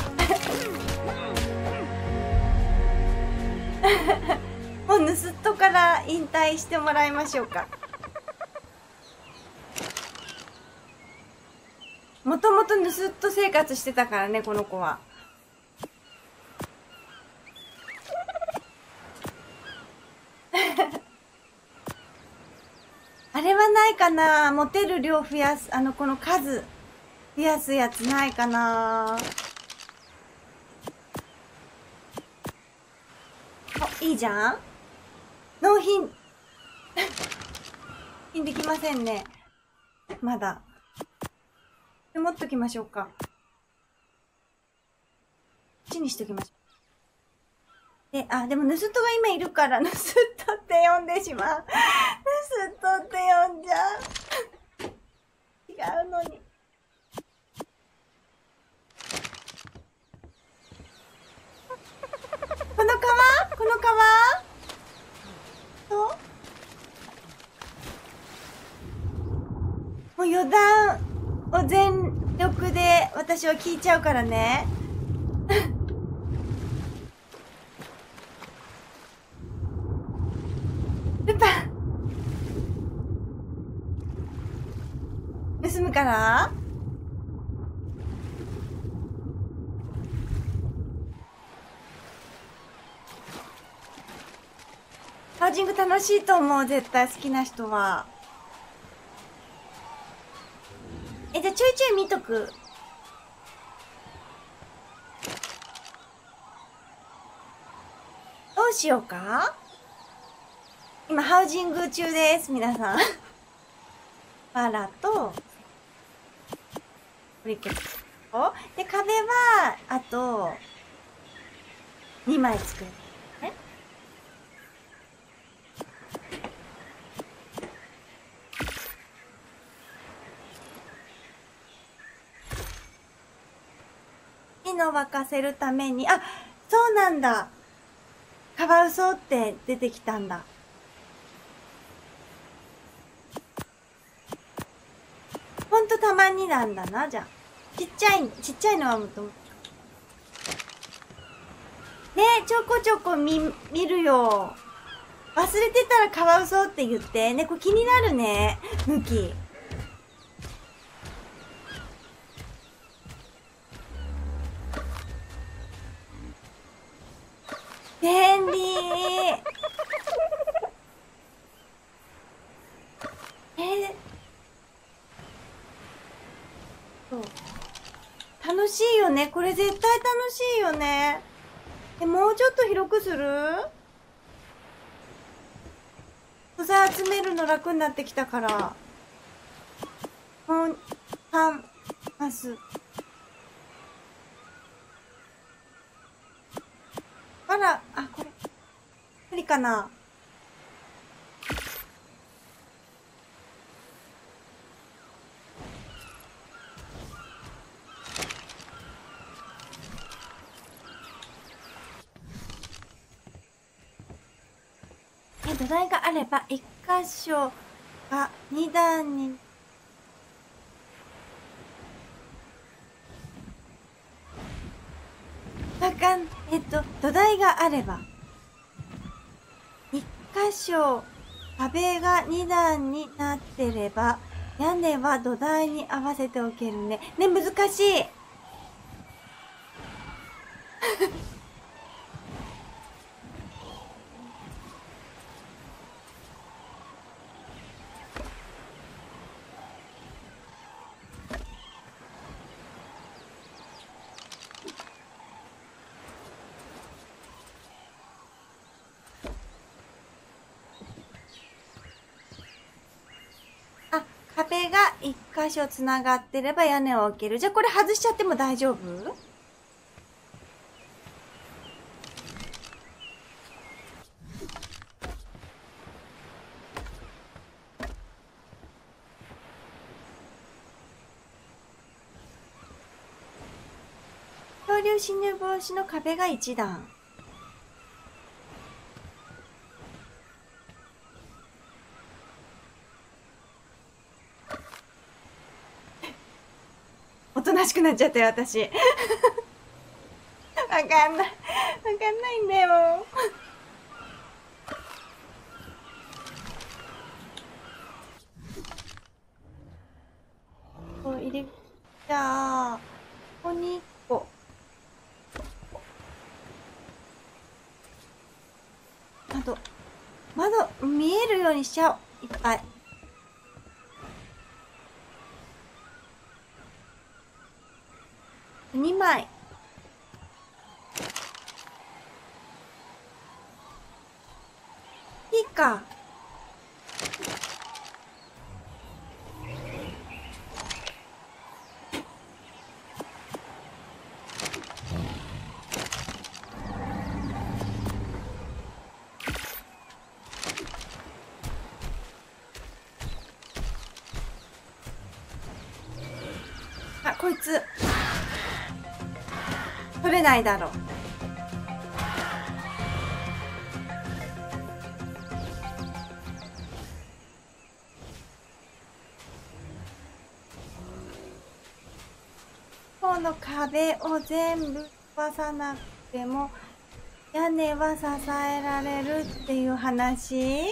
もう盗っ人から引退してもらいましょうか。もともと盗っ人生活してたからね、この子は。あれはないかな？持てる量増やす、この数増やすやつないかな？お、いいじゃん。納品品できませんね。まだ。持っときましょうか。こっちにしときましょう。で、でも盗人が今いるから、盗人って呼んでしまう。盗人って呼んじゃう。違うのに。この川と、もう余談を全力で私は聞いちゃうからね。ルパン盗むから。ハウジング楽しいと思う、絶対好きな人は。じゃあちょいちょい見とく。どうしようか。今ハウジング中です、皆さん。バラと、プリケツ。 で、壁は、あと、2枚作る。ね。火の沸かせるために、あ、そうなんだ。カワウソって出てきたんだ。ほんとたまになんだな、じゃあ。ちっちゃいのはもともと。ねえ、ちょこちょこ見るよ。忘れてたらカワウソって言って。ね、これ気になるね。向き。便利そう楽しいよね。これ絶対楽しいよね。もうちょっと広くする？素材集めるの楽になってきたから。もう、ます。あら、あ、これ。無理かな。土台があれば、一箇所が二段に。土台があれば。一箇所、壁が二段になってれば、屋根は土台に合わせておけるね。ね、難しい。壁が一箇所つながってれば屋根を置ける。じゃあこれ外しちゃっても大丈夫？恐竜侵入防止の壁が一段。おとなしくなっちゃったよ、私。わかんないんだよ。こう入れ、じゃあ、ここに1個。あと、窓、見えるようにしちゃおう。いっぱい。2枚。いいか。あ、こいつ。取れないだろう。この壁を全部壊さなくても屋根は支えられるっていう話？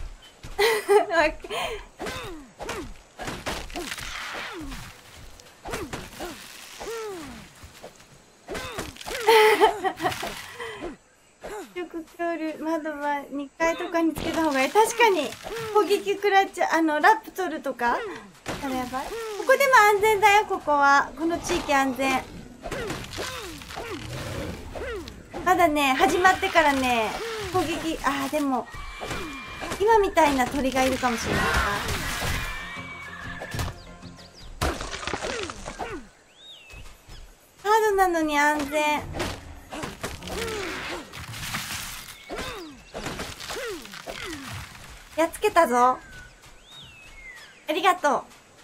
恐竜窓は2階とかにつけた方がいい。確かに攻撃食らっちゃう。ラプトルとかあれやばい。ここでも安全だよ。ここはこの地域安全。まだね始まってからね攻撃。でも今みたいな鳥がいるかもしれない。 なのに安全。やっつけたぞ。ありがとう。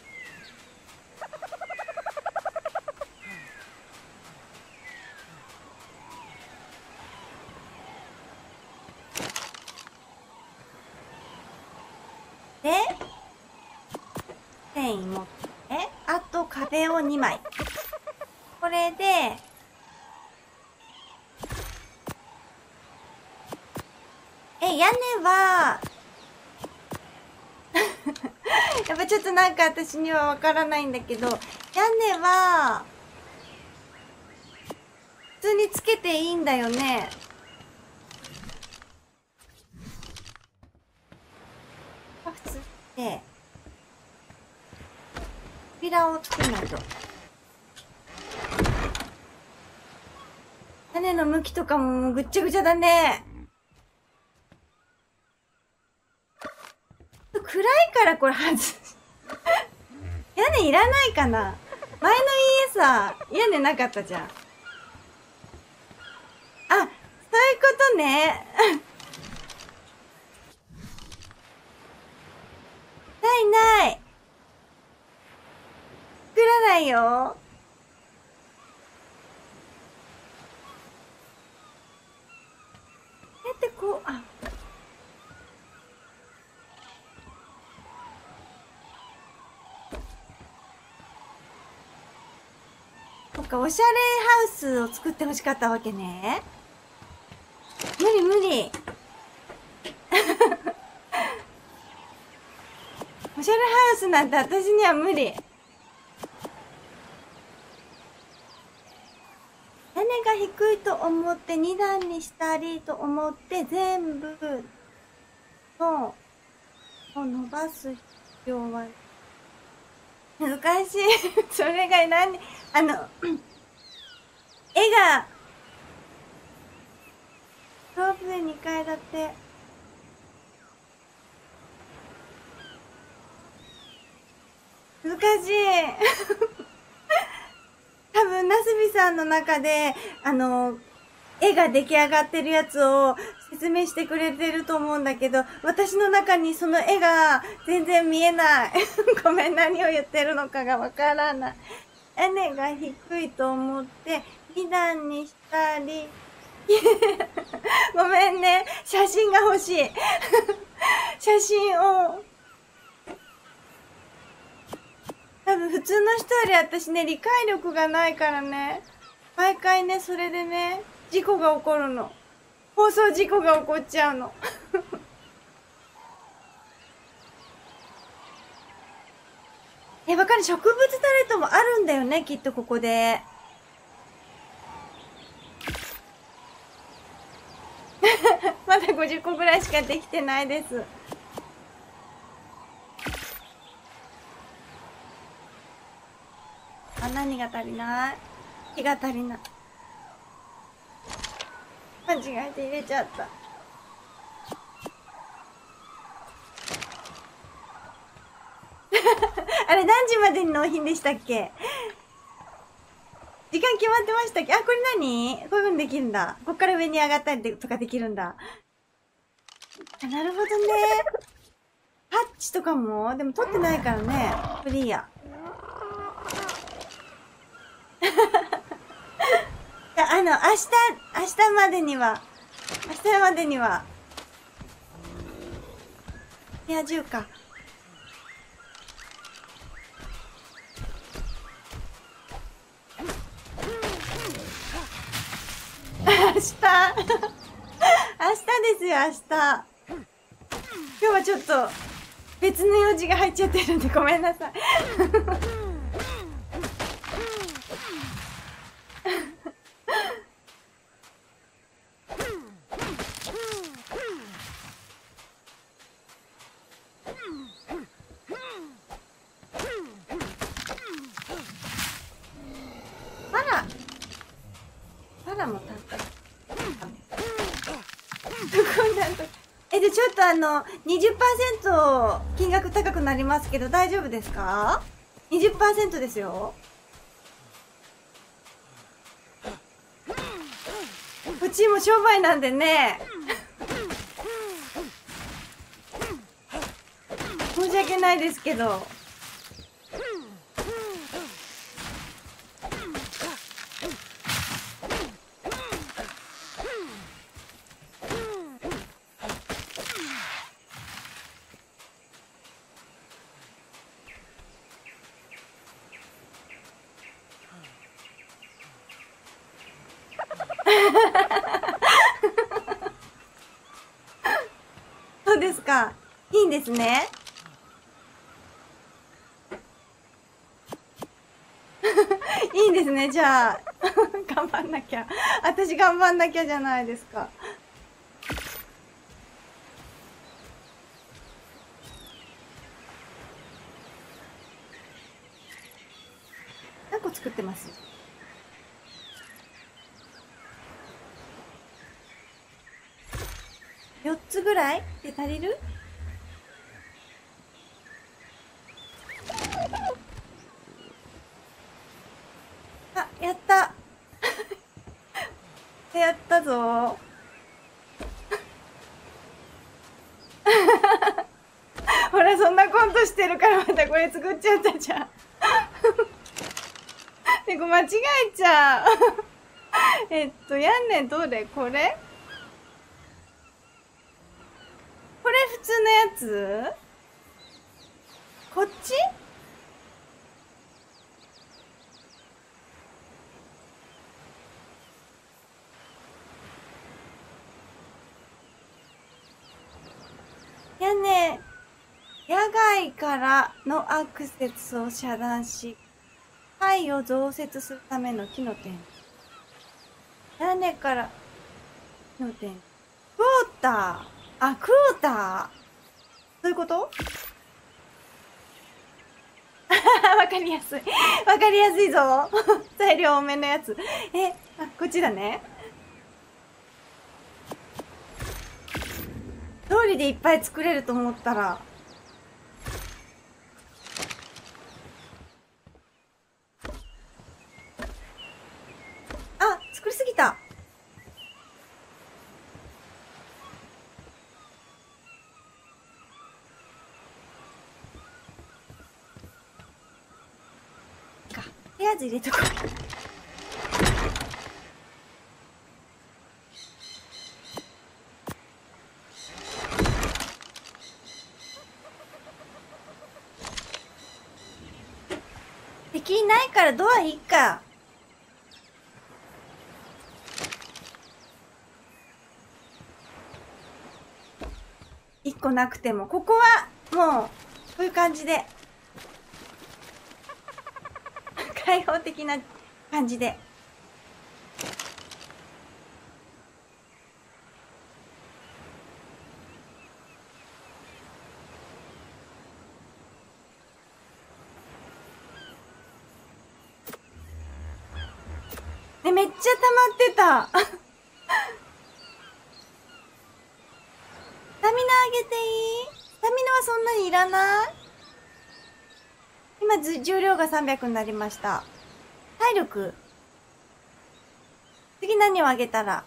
で、繊維持って、あと壁を2枚。これで、屋根は、やっぱちょっとなんか私にはわからないんだけど、屋根は、普通につけていいんだよね。普通で、扉を作んないと。屋根の向きとかもぐっちゃぐちゃだね。暗いからこれ外す。屋根いらないかな。前の家さ、屋根なかったじゃん。あ、そういうことね。ないない。作らないよ。だってこう、あ。そっか、おしゃれハウスを作ってほしかったわけね。無理無理。おしゃれハウスなんて私には無理。屋根が低いと思って2段にしたりと思って全部のを伸ばす必要は難しい。それが何、絵がロープで2階建て。難しい。多分、なすびさんの中で、絵が出来上がってるやつを説明してくれてると思うんだけど、私の中にその絵が全然見えない。ごめん、何を言ってるのかがわからない。屋根が低いと思って、2段にしたり。ごめんね。写真が欲しい。写真を。多分普通の人より私ね、理解力がないからね。毎回ね、それでね、事故が起こるの。放送事故が起こっちゃうの。わかる。植物タレントもあるんだよね、きっとここで。まだ50個ぐらいしかできてないです。あ、何が足りない？火が足りない。間違えて入れちゃった。あれ何時までに納品でしたっけ？時間決まってましたっけ？あ、これ何？こういう風にできるんだ。こっから上に上がったりとかできるんだ。あ、なるほどね。ハッチとかもでも取ってないからね。フリーや。明日までには、部屋中か。明日ですよ、明日。今日はちょっと別の用事が入っちゃってるんでごめんなさい。で、ちょっと20% 金額高くなりますけど大丈夫ですか？ 20% ですよ。 ちも商売なんでね。申し訳ないですけど。そうですか。いいんですね。いいんですね。じゃあ、頑張んなきゃ。私頑張んなきゃじゃないですか。何個作ってます？4つぐらいで足りる？あ、やったやったぞほら、そんなコントしてるからまたこれ作っちゃったじゃんで、間違えちゃうやんねん、どれ？これ？これ普通のやつ？こっち？屋根、野外からのアクセスを遮断し、階を増設するための木の点。屋根から木の点。クォーター。あ、クォーター。そういうこと？わかりやすい。わかりやすいぞ。材料多めのやつ。あ、こっちだね。通りでいっぱい作れると思ったら。あ、作りすぎた。とりあえず入れとこう。敵いないからドアいいか。1個なくても。ここはもうこういう感じで開放的な感じで。めっちゃ溜まってたスタミナあげていい？スタミナはそんなにいらない？今重量が300になりました。体力。次何をあげたら？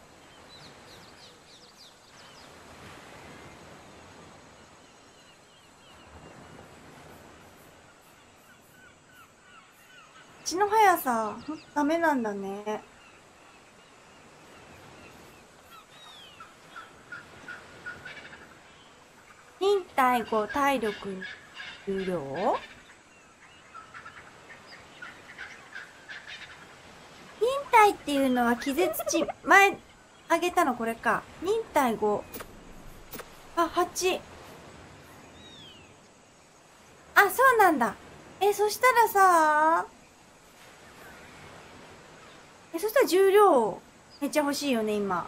血の速さ、ダメなんだね。忍耐5、体力重量？忍耐っていうのは気絶値、前あげたのこれか。忍耐5。あ、8。あ、そうなんだ。そしたらさ、そしたら重量めっちゃ欲しいよね、今。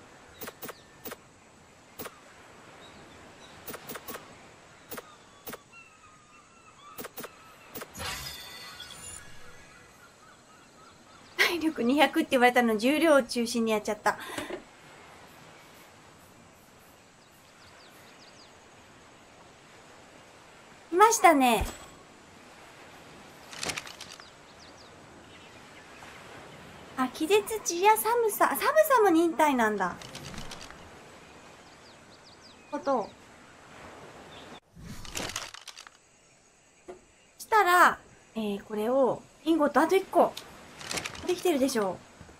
体力200って言われたの重量を中心にやっちゃった。いましたね。 あ、気絶値や寒さ。寒さも忍耐なんだ。ことしたら、これを、インゴットあと1個。できてるでしょ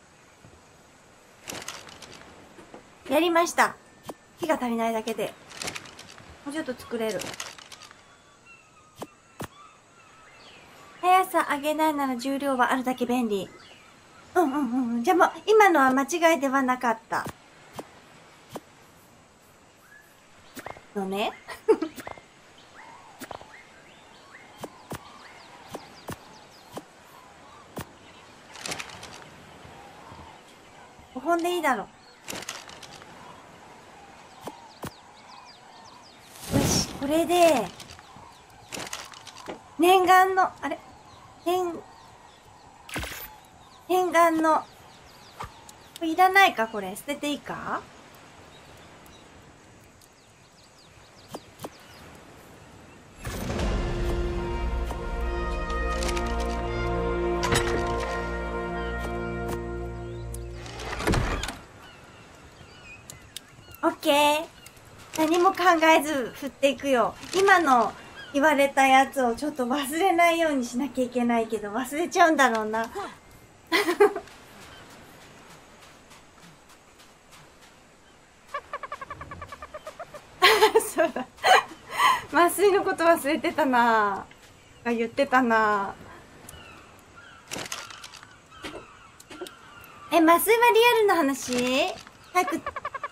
う。やりました。火が足りないだけで。もうちょっと作れる。速さ上げないなら重量はあるだけ便利。じゃあもう、今のは間違いではなかった。のね。5本でいいだろ。よし、これで、念願の、あれ念願の、いらないかこれ。捨てていいか？オッケー。何も考えず振っていくよ。今の言われたやつをちょっと忘れないようにしなきゃいけないけど、忘れちゃうんだろうな。そうだ。麻酔のこと忘れてたな。言ってたな。麻酔はリアルな話？早く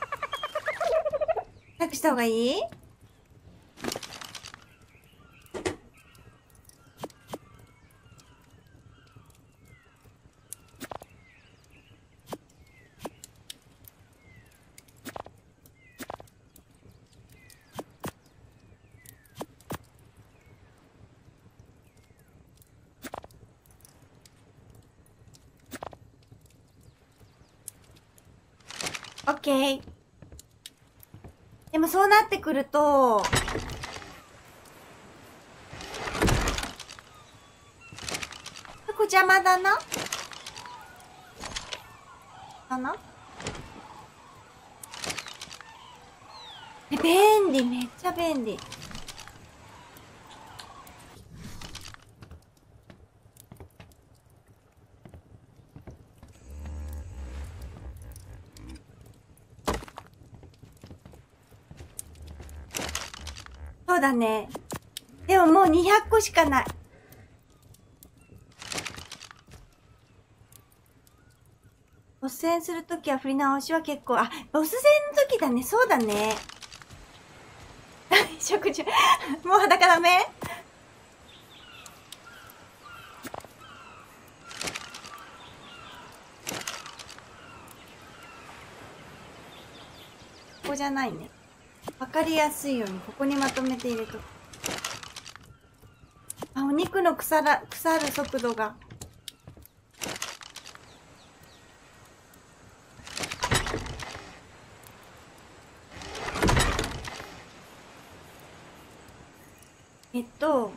した方がいい？オッケー。でもそうなってくると、ここ邪魔だな。便利、めっちゃ便利。そうだね。でももう200個しかない。ボス戦するときは振り直しは結構、あ、ボス戦のときだね。そうだね。食事、もう裸ダメ？ここじゃないね。わかりやすいようにここにまとめて入れとく。あ、お肉の腐る速度が。ちょ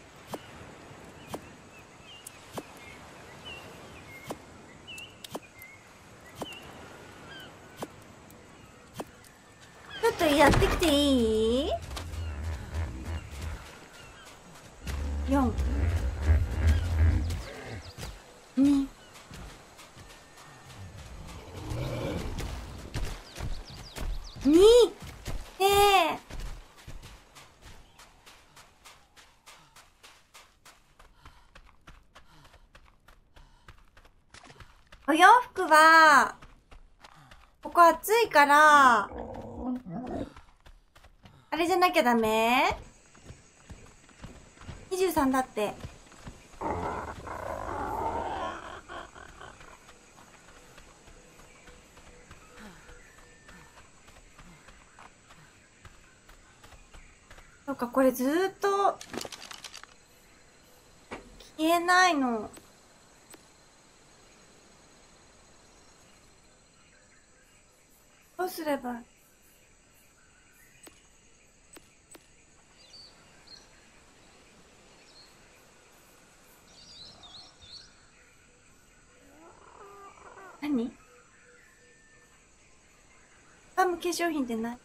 っとやってきていい？ 4 2お洋服は、ここ暑いから、あれじゃなきゃダメ？ 23 だって。そっか、これずーっと、消えないの。どうすれば。 使う化粧品ってない？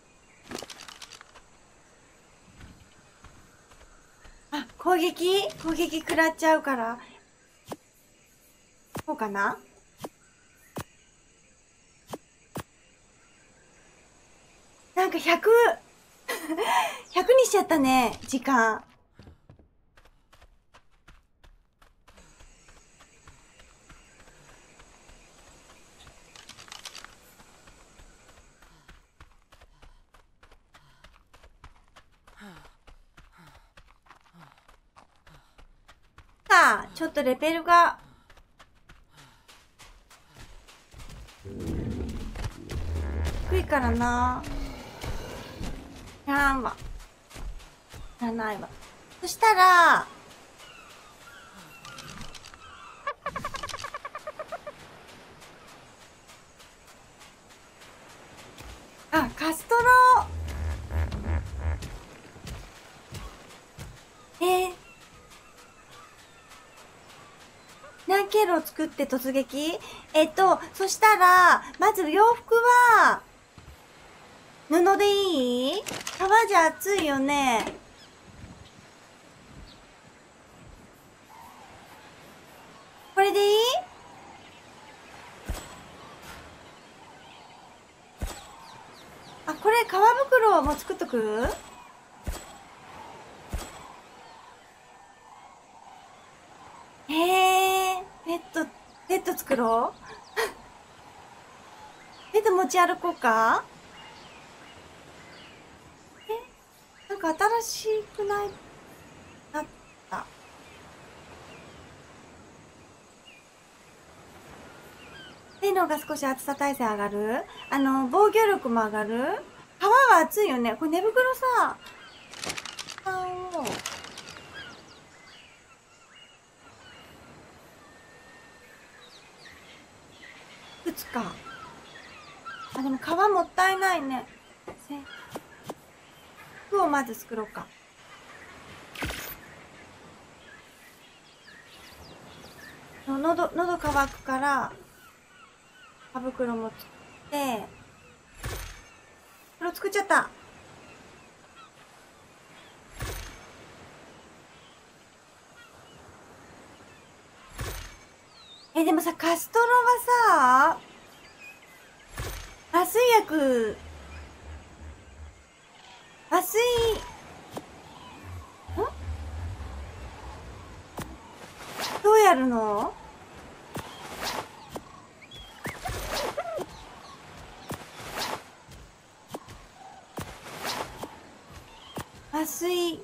あ、攻撃食らっちゃうから。こうかな？なんか100 100にしちゃったね、時間。さあ、ちょっとレベルが低いからな。やらんわ。やらないわ。そしたら、あ、カストロ。何経路を作って突撃？そしたら、まず洋服は、布でいい？革じゃ暑いよね。これでいい？あ、これ革袋も作っとく？ベッド作ろう。ベッド持ち歩こうか？なんか新しくない？なった。っていうのが少し暑さ耐性上がる？防御力も上がる？皮は暑いよね。これ寝袋さ、靴か。あ、でも皮もったいないね。服をまず作ろうか。喉乾くから、歯袋も作って、袋作っちゃった。でもさ、カストロはさ、麻酔薬、どうやるの？麻酔。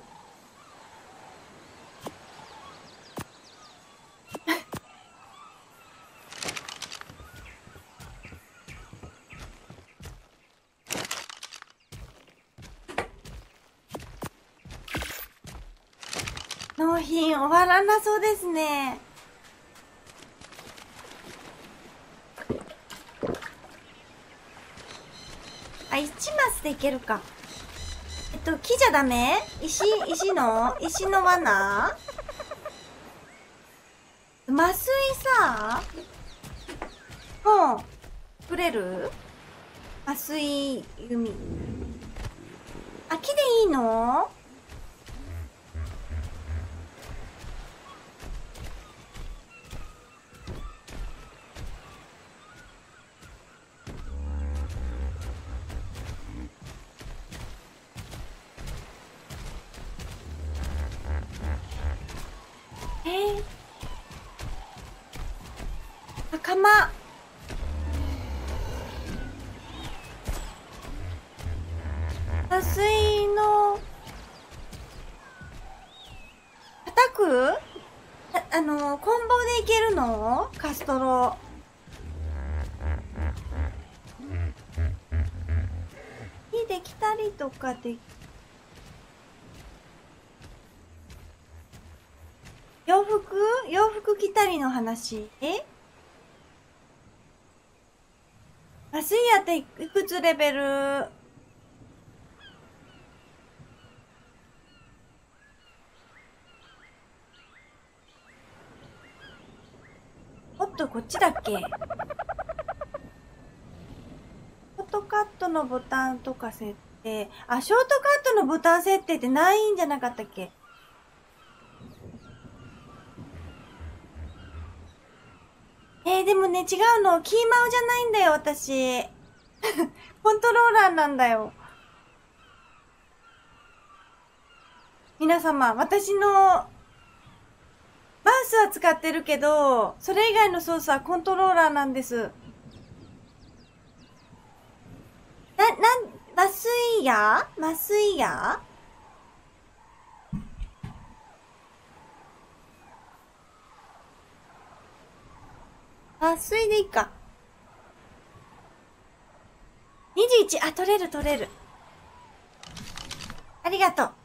納品終わらなそうですね。あ、1マスでいけるか。木じゃダメ？石の罠？麻酔さ、もう、作れる？麻酔弓。あ、木でいいの？釜。麻酔の、叩く？コンボでいけるの？カストロ。火できたりとかで、洋服着たりの話？麻酔やっていくつレベル？おっと、こっちだっけ？ほっとく？ カットのボタンとか設定。あ、ショートカットのボタン設定ってないんじゃなかったっけ？でもね、違うの。キーマウじゃないんだよ、私。コントローラーなんだよ。皆様、私のマウスは使ってるけど、それ以外の操作はコントローラーなんです。麻酔や麻酔や麻酔でいいか。21、あ、取れる取れる。ありがとう。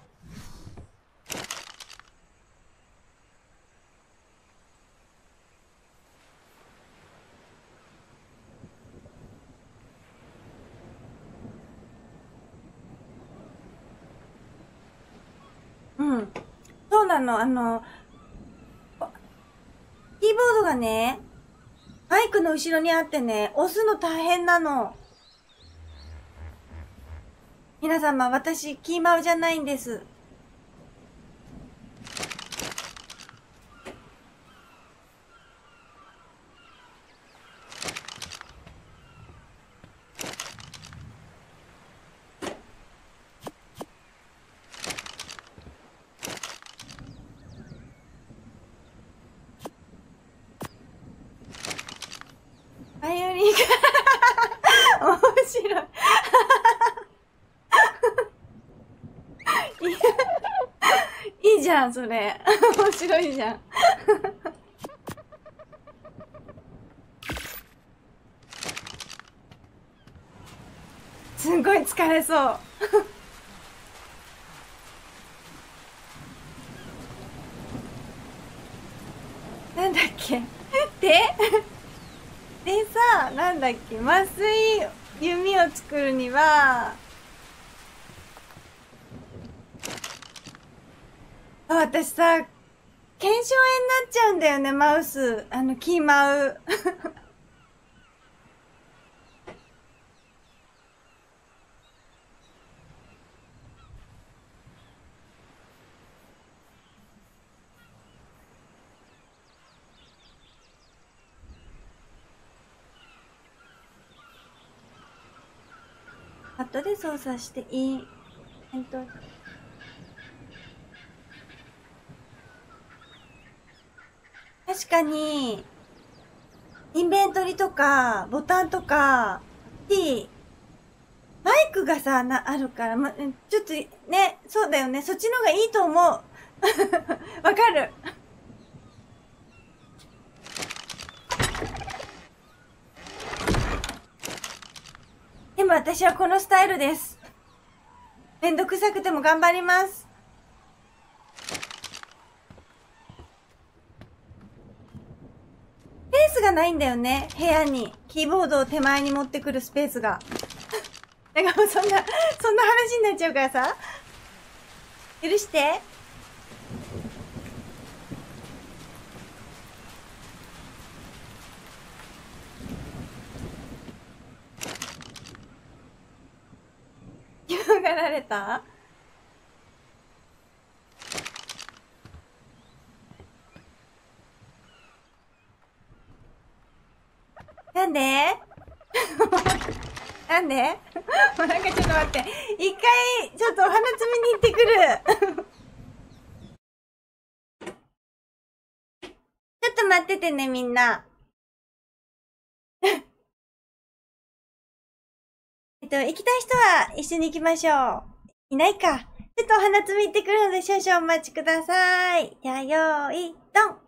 うん。そうなの、キーボードがね、マイクの後ろにあってね、押すの大変なの。皆様、私、キーマウじゃないんです。バイオリンが面白い。いいじゃん、それ。面白いじゃん。すんごい疲れそう。なんだっけでさ、なんだっけ麻酔弓を作るには、私さ、腱鞘炎になっちゃうんだよね、マウス。キーマウ。後で操作していい。確かに、インベントリとか、ボタンとか、マイクがさ、あるから、ちょっとね、そうだよね。そっちの方がいいと思う。わかる。でも私はこのスタイルです。めんどくさくても頑張ります。スペースがないんだよね。部屋に。キーボードを手前に持ってくるスペースが。だからもうそんな話になっちゃうからさ。許して。広がられた？なんでなんでもうなんかちょっと待って。一回、ちょっとお花摘みに行ってくる。ちょっと待っててね、みんな。行きたい人は一緒に行きましょう。いないか。ちょっとお花摘み行ってくるので少々お待ちください。じゃあ、よーい、ドン。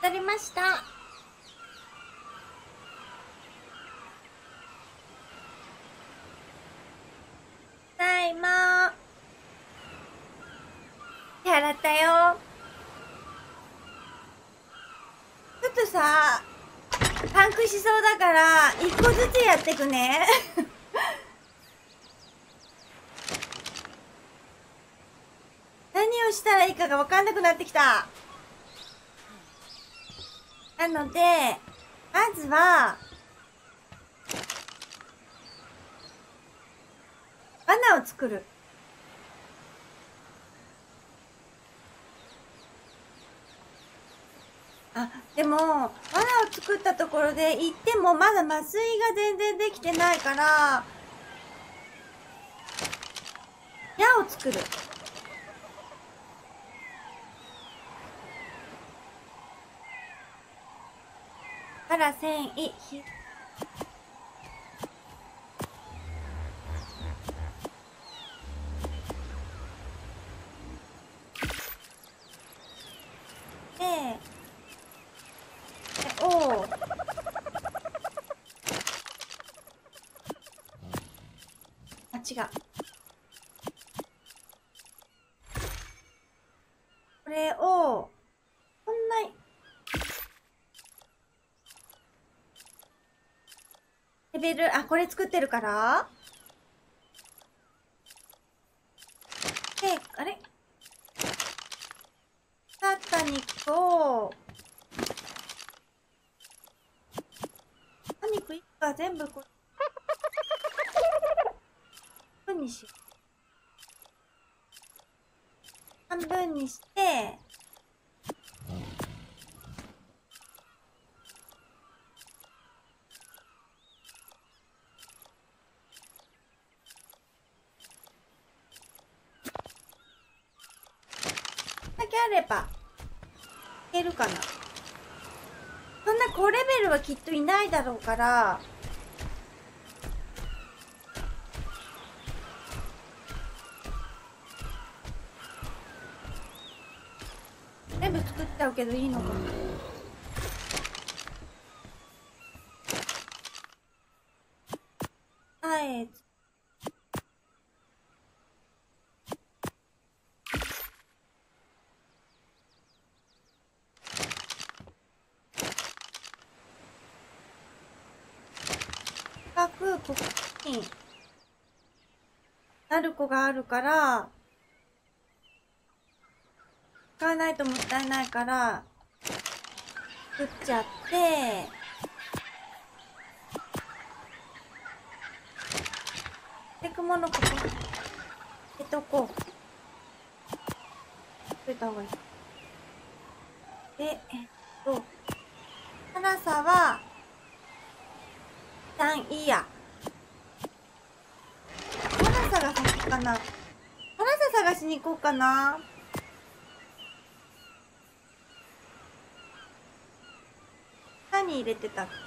当たりました。ただいま。手洗ったよ。ちょっとさ、パンクしそうだから、一個ずつやってくね。何をしたらいいかがわかんなくなってきた。なので、まずは、罠を作る。あ、でも、罠を作ったところで行ってもまだ麻酔が全然できてないから、矢を作る。から繊維。おう。あ、違う。これを、こんな、レベル、あ、これ作ってるからで、あれ腐った肉を、肉いっか全部これ、半分にしよう。半分にして、だけあれば、いけるかな。そんな高レベルはきっといないだろうから、全部作っちゃうけどいいのかな。あえつ。ここになる子があるから使わないともったいないから作っちゃってでくものここ入れとこう。作った方がいい。で辛さは一旦いいや。辛さが先かな。辛さ探しに行こうかな。何入れてたっ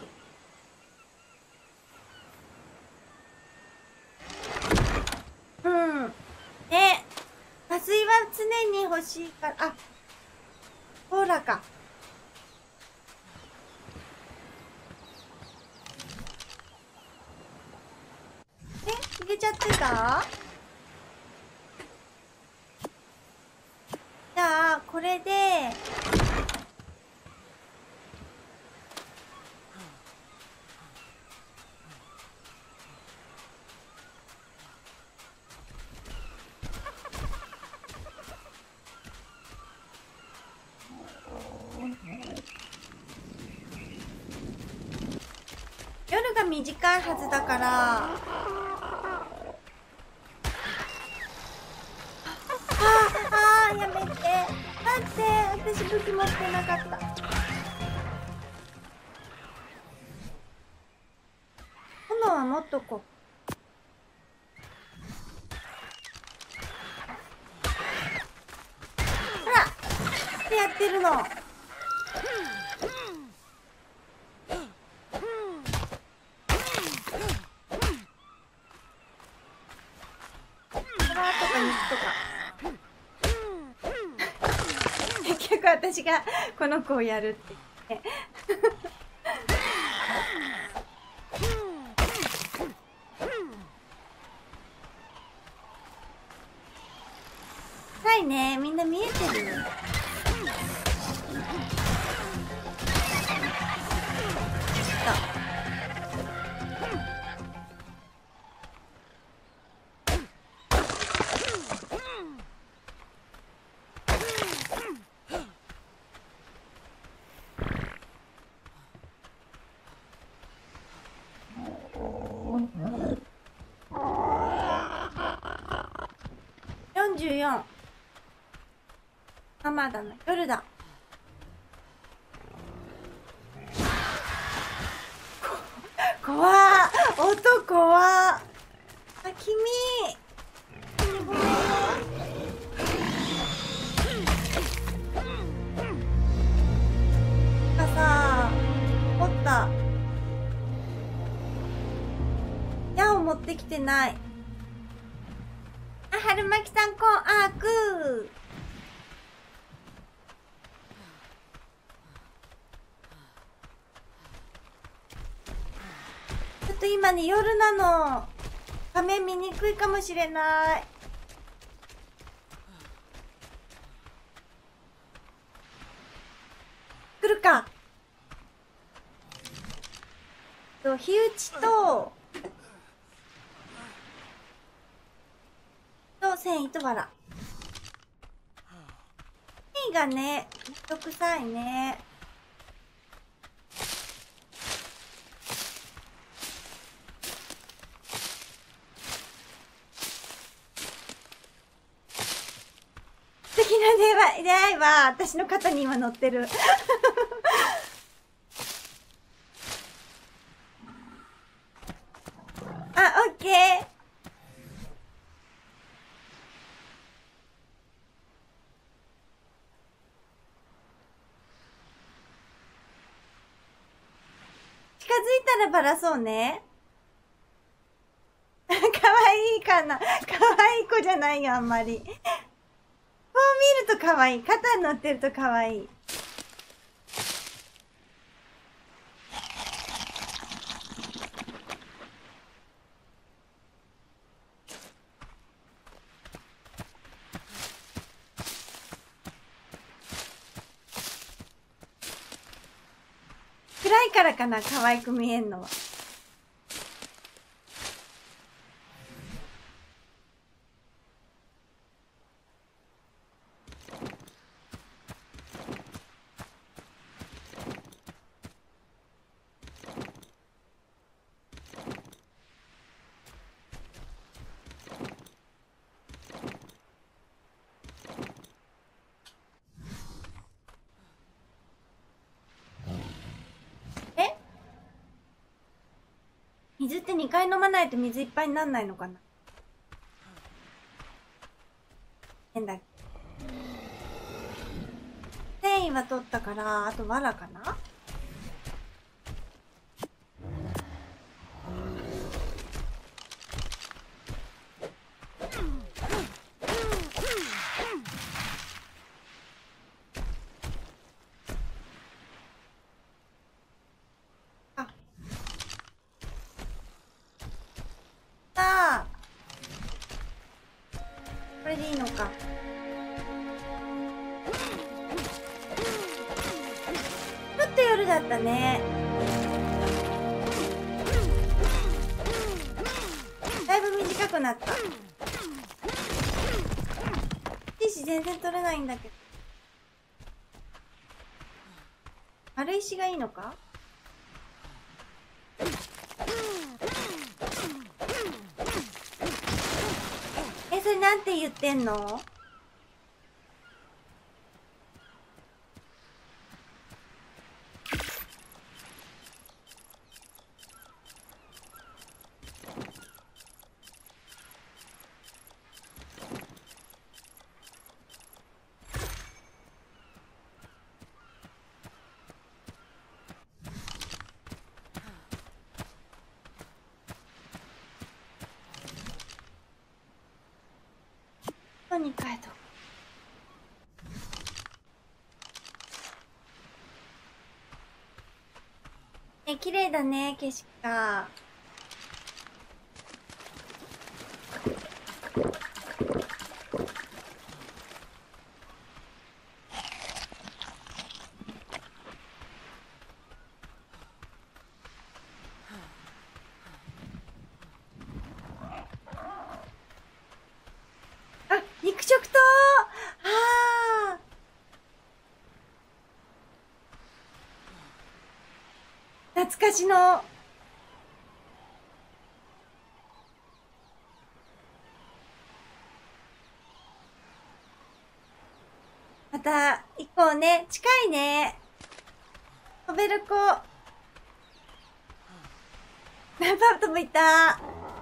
け。ね、麻酔は常に欲しいから。あ、ほらか。入れちゃってた。じゃあこれで夜が短いはずだからやめて。待って、私武器持ってなかった。炎は持っとこう。ほらってやってるの。私がこの子をやるって。 ね。はいね、みんな見えてる。44。浜田の夜だ。怖っ、音怖っ。あ、君ごめんよ。がさ、おった。矢を持ってきてない。あ、春巻さんこんあーくー。ちょっと今ね、夜なの。画面見にくいかもしれない。来るか。火打ちと繊維とバラ。繊維がね、めんどくさいね。素敵な出会いは私の肩に今乗ってる。あ、オッケー。近づいたらバラそうね。かわいいかな。かわいい子じゃないよ、あんまり。こう見るとかわいい。肩に乗ってるとかわいい。暗いからかな、可愛く見えんのは。水って2回飲まないと水いっぱいになんないのかな。変だ。繊維は取ったから、あと藁かな。これでいいのか。ちょっと夜だったね。だいぶ短くなった。石全然取れないんだけど。丸石がいいのか。それなんて言ってんの？何かえと。 綺麗だね、景色が。あ、肉食島。ああ。懐かしの。また行こうね。近いね。飛べる子。パッともいた。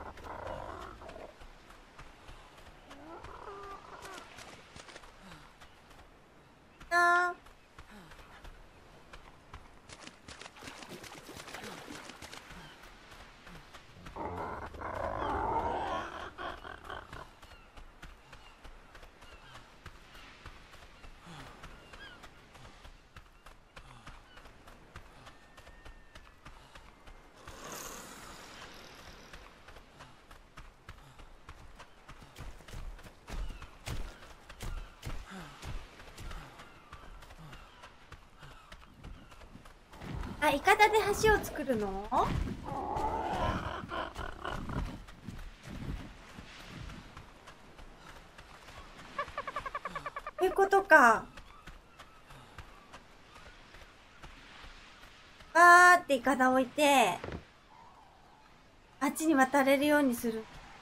あー。あ、イカダで橋を作るの？こういうことか。バーってイカダ置いて、あっちに渡れるようにする。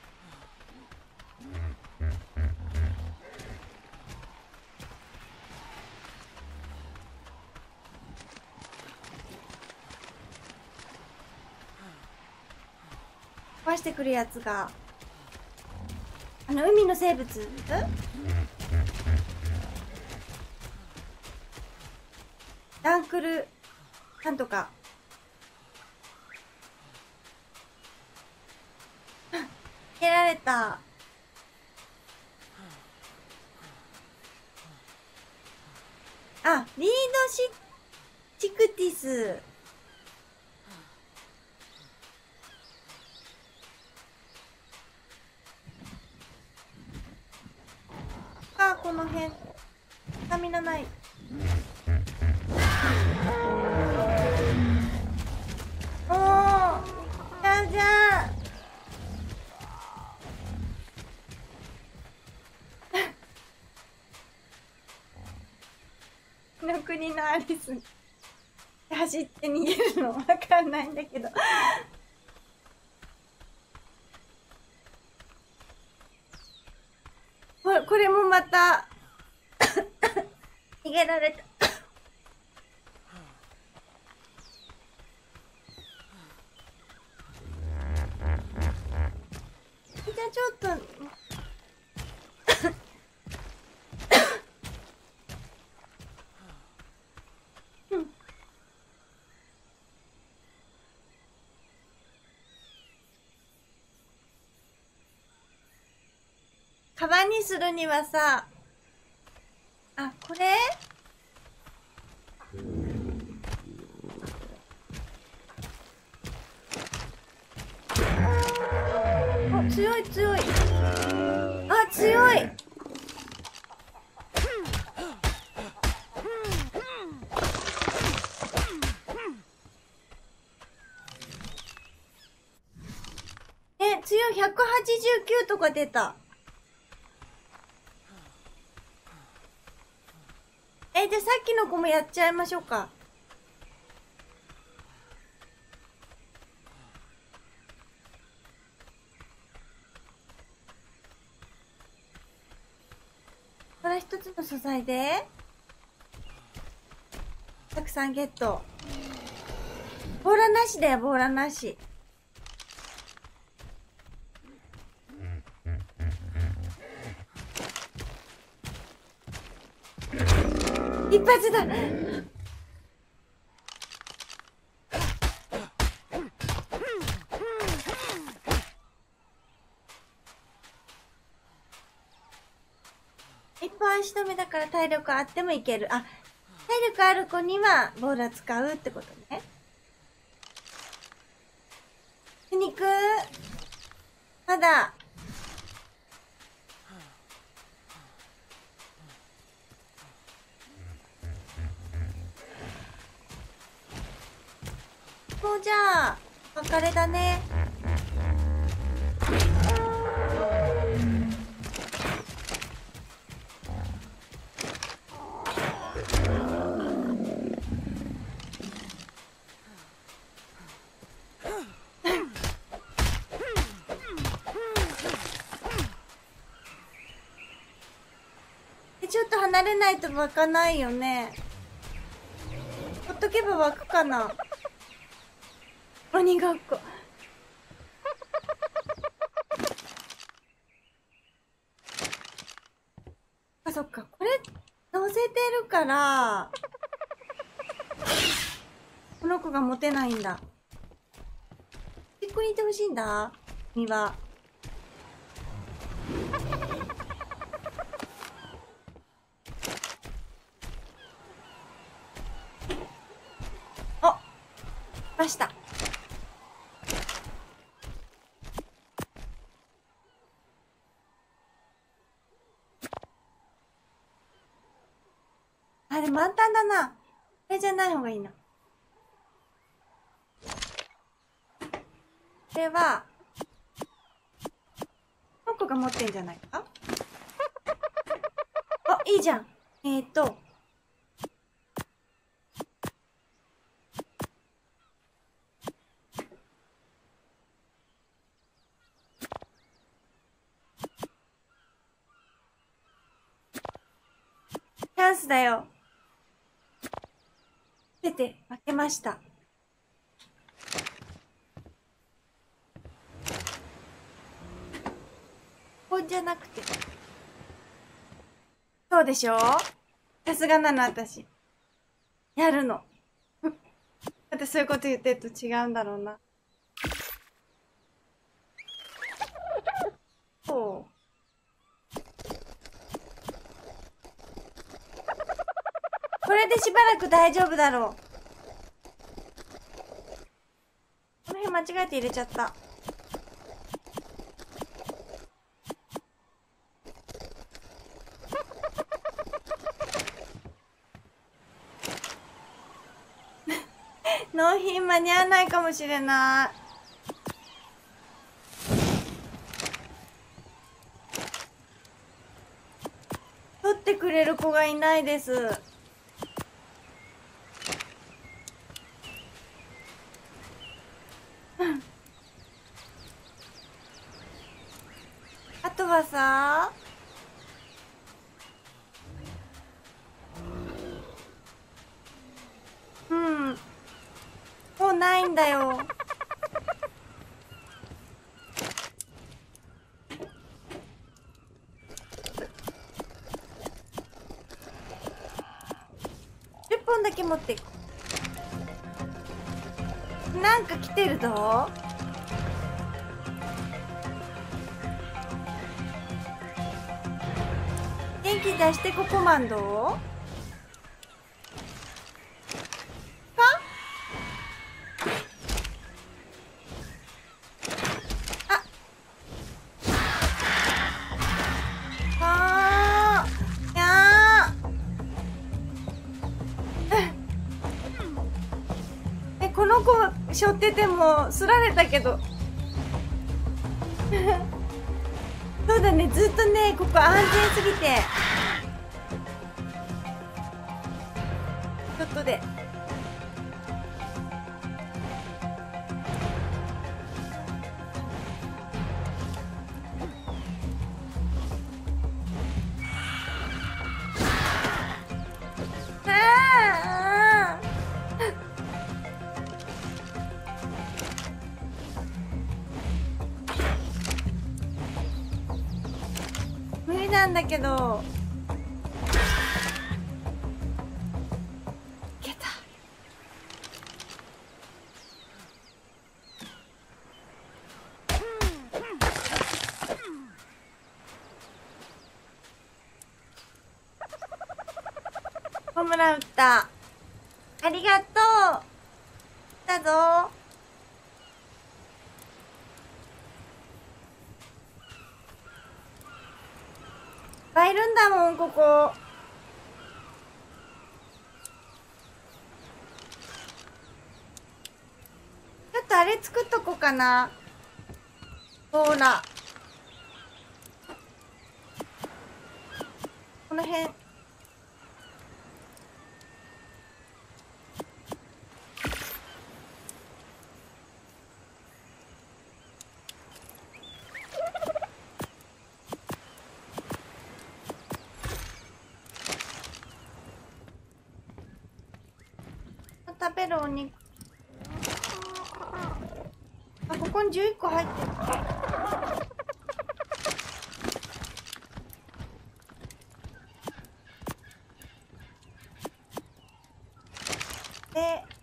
壊してくるやつが。海の生物？ランクル、なんとか。蹴られた。あ、リードチクティス。あ、この辺。スタミナない。おー、じゃあじゃあ。の国のアリス走って逃げるのわかんないんだけどこれもまた逃げられたじゃあちょっとカバンにするにはさ、あ、これお、強い強い。あ、強い。強い。189とか出た。じゃあさっきの子もやっちゃいましょうか。これ一つの素材でたくさんゲット。ボーラなしだよ、ボーラなし。一発だ。一本足止めだから体力あってもいける。あ、体力ある子にはボーラ使うってことね。 肉まだ。もうじゃあ別れだね。ちょっと離れないと湧かないよね。ほっとけば湧くかな。鬼ごっこ。あ、そっか。これ乗せてるからこの子が持てないんだ。ここにいてほしいんだ。身は。ました。あ、でも満タンだな。これじゃない方がいいな。これはこの子が持ってんじゃないか。あ、いいじゃん。チャンスだよ。出て負けました。こうじゃなくて。そうでしょ。さすがなの私。やるの。だってそういうこと言ってると違うんだろうな。そう。これでしばらく大丈夫だろう。この辺間違えて入れちゃった。納品間に合わないかもしれない。取ってくれる子がいないです。あとはさ、もうないんだよ。10本だけ持っていこう。なんか来てるぞ。元気出してココマンドか。この子背負っててもすられたけどそうだね、ずっとね、ここ安全すぎてちょっとで無理なんだけど。いけた。ホームラン打った。ありがとう。だぞ。 ぱいいるんだもん、ここ。ちょっとあれ作っとこうかな。ほら。この辺。食べるお肉。あ、ここに11個入ってる。で、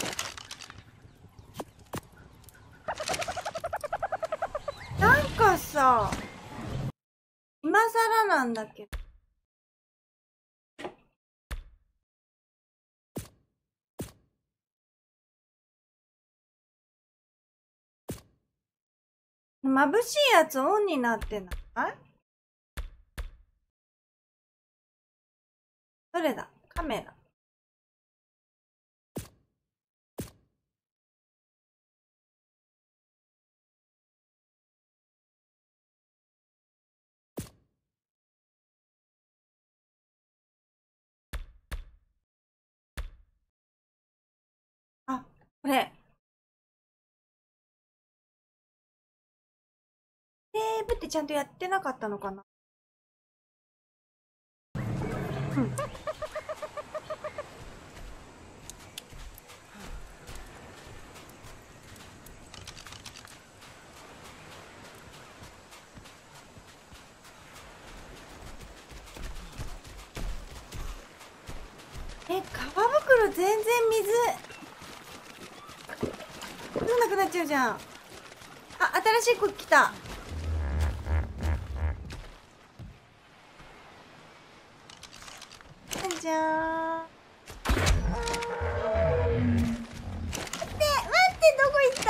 なんかさ、今更なんだけど。眩しいやつオンになってない？どれだ？カメラ。あ、これ。セーブってちゃんとやってなかったのかな？うん。革袋全然水なくなっちゃうじゃん。あ、新しい子来た。じゃーん。待って、どこ行った？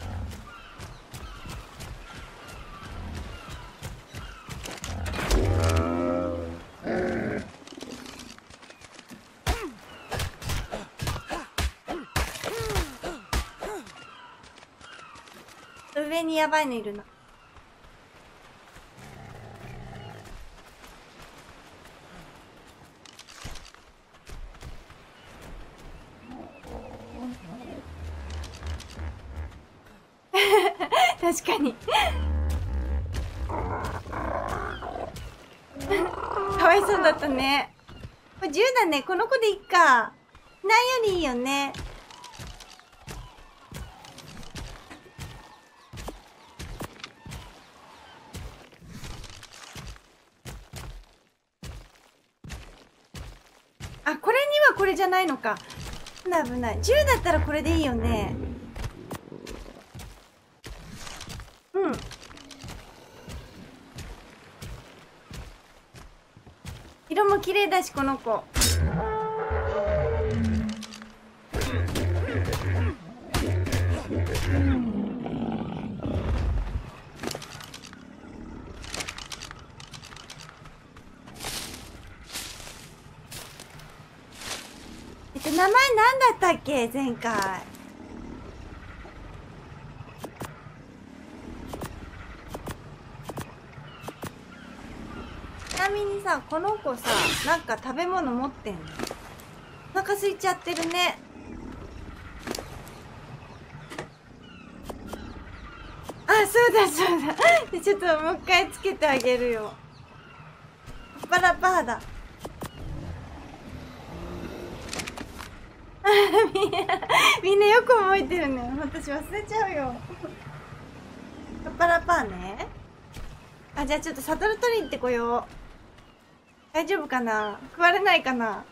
上にやばいのいるな。確かにかわいそうだったね。これ10だね。この子でいっか。ないよりいいよね。あ、これにはこれじゃないのか。危ない危ない。10だったらこれでいいよね。うん。色も綺麗だし、この子。名前何だったっけ前回。ちなみにさ、この子さ、なんか食べ物持ってんの？お腹空いちゃってるね。あ、そうだそうだ。ちょっともう一回つけてあげるよ。パラパーだ。みんなよく覚えてるね。私忘れちゃうよ。パラパーね。あ、じゃあちょっとサドル取りに行ってこよう。大丈夫かな？食われないかな？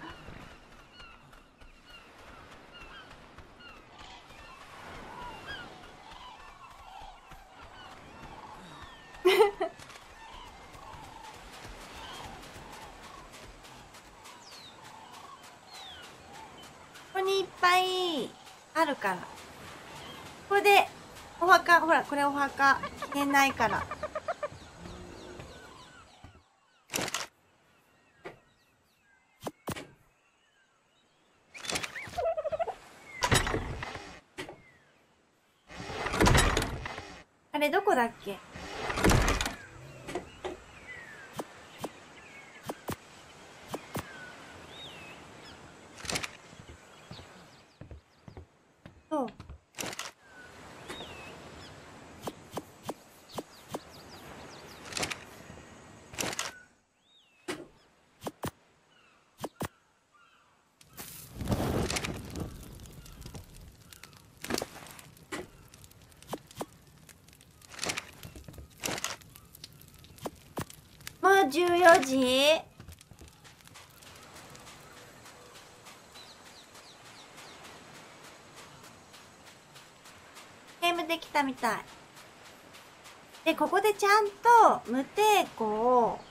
ここにいっぱいあるから。これでお墓、ほらこれお墓。変ないから。 あれどこだっけ？そう。もう14時？ゲームできたみたい。で、ここでちゃんと無抵抗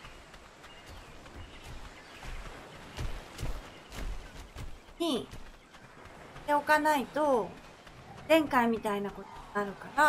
にしておかないと、前回みたいなことになるから、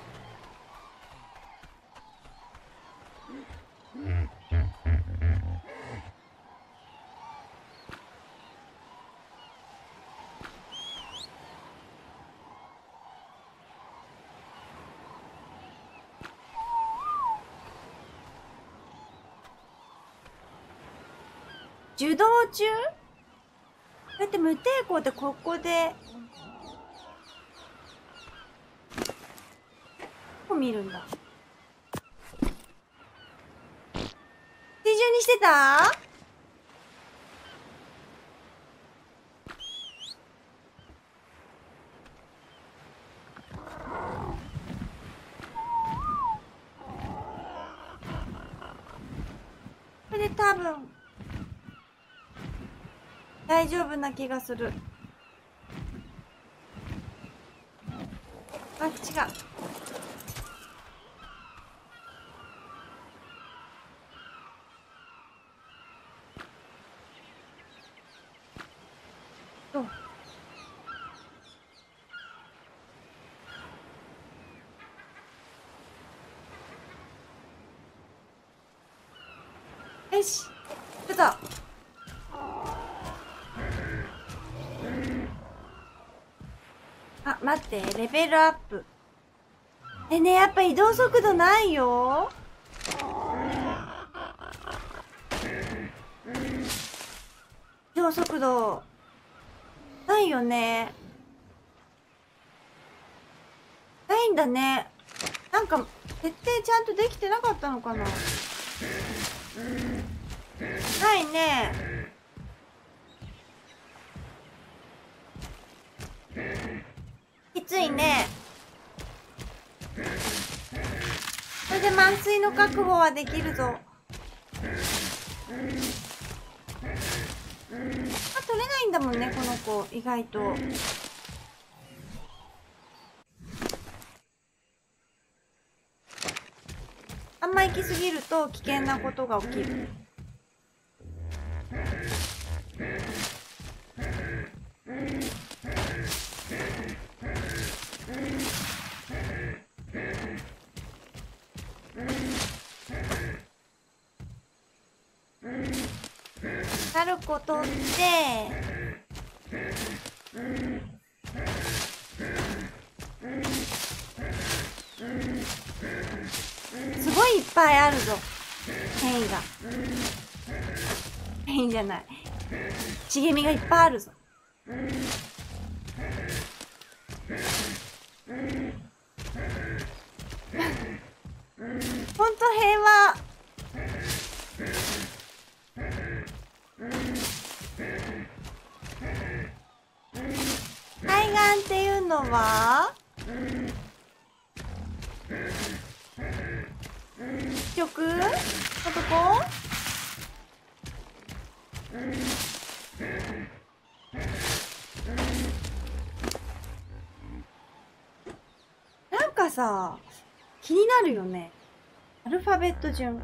受動中？だって無抵抗ってここで、ここ見るんだ。水中にしてた？これで多分大丈夫な気がする。あ、違う。お。よし、ちょっと。あ、待って、レベルアップ。ね、やっぱ移動速度ないよ。移動速度、ないよね。ないんだね。なんか、設定ちゃんとできてなかったのかな。ないね。きついね。それで満水の確保はできるぞ。取れないんだもんね、この子、意外と。あんま行き過ぎると危険なことが起きる。なることってすごいいっぱいあるぞ。変異が。変異じゃない。茂みがいっぱいあるぞ。ほんと平和。海岸っていうのは曲のとこ？なんかさ、気になるよね。アルファベット順。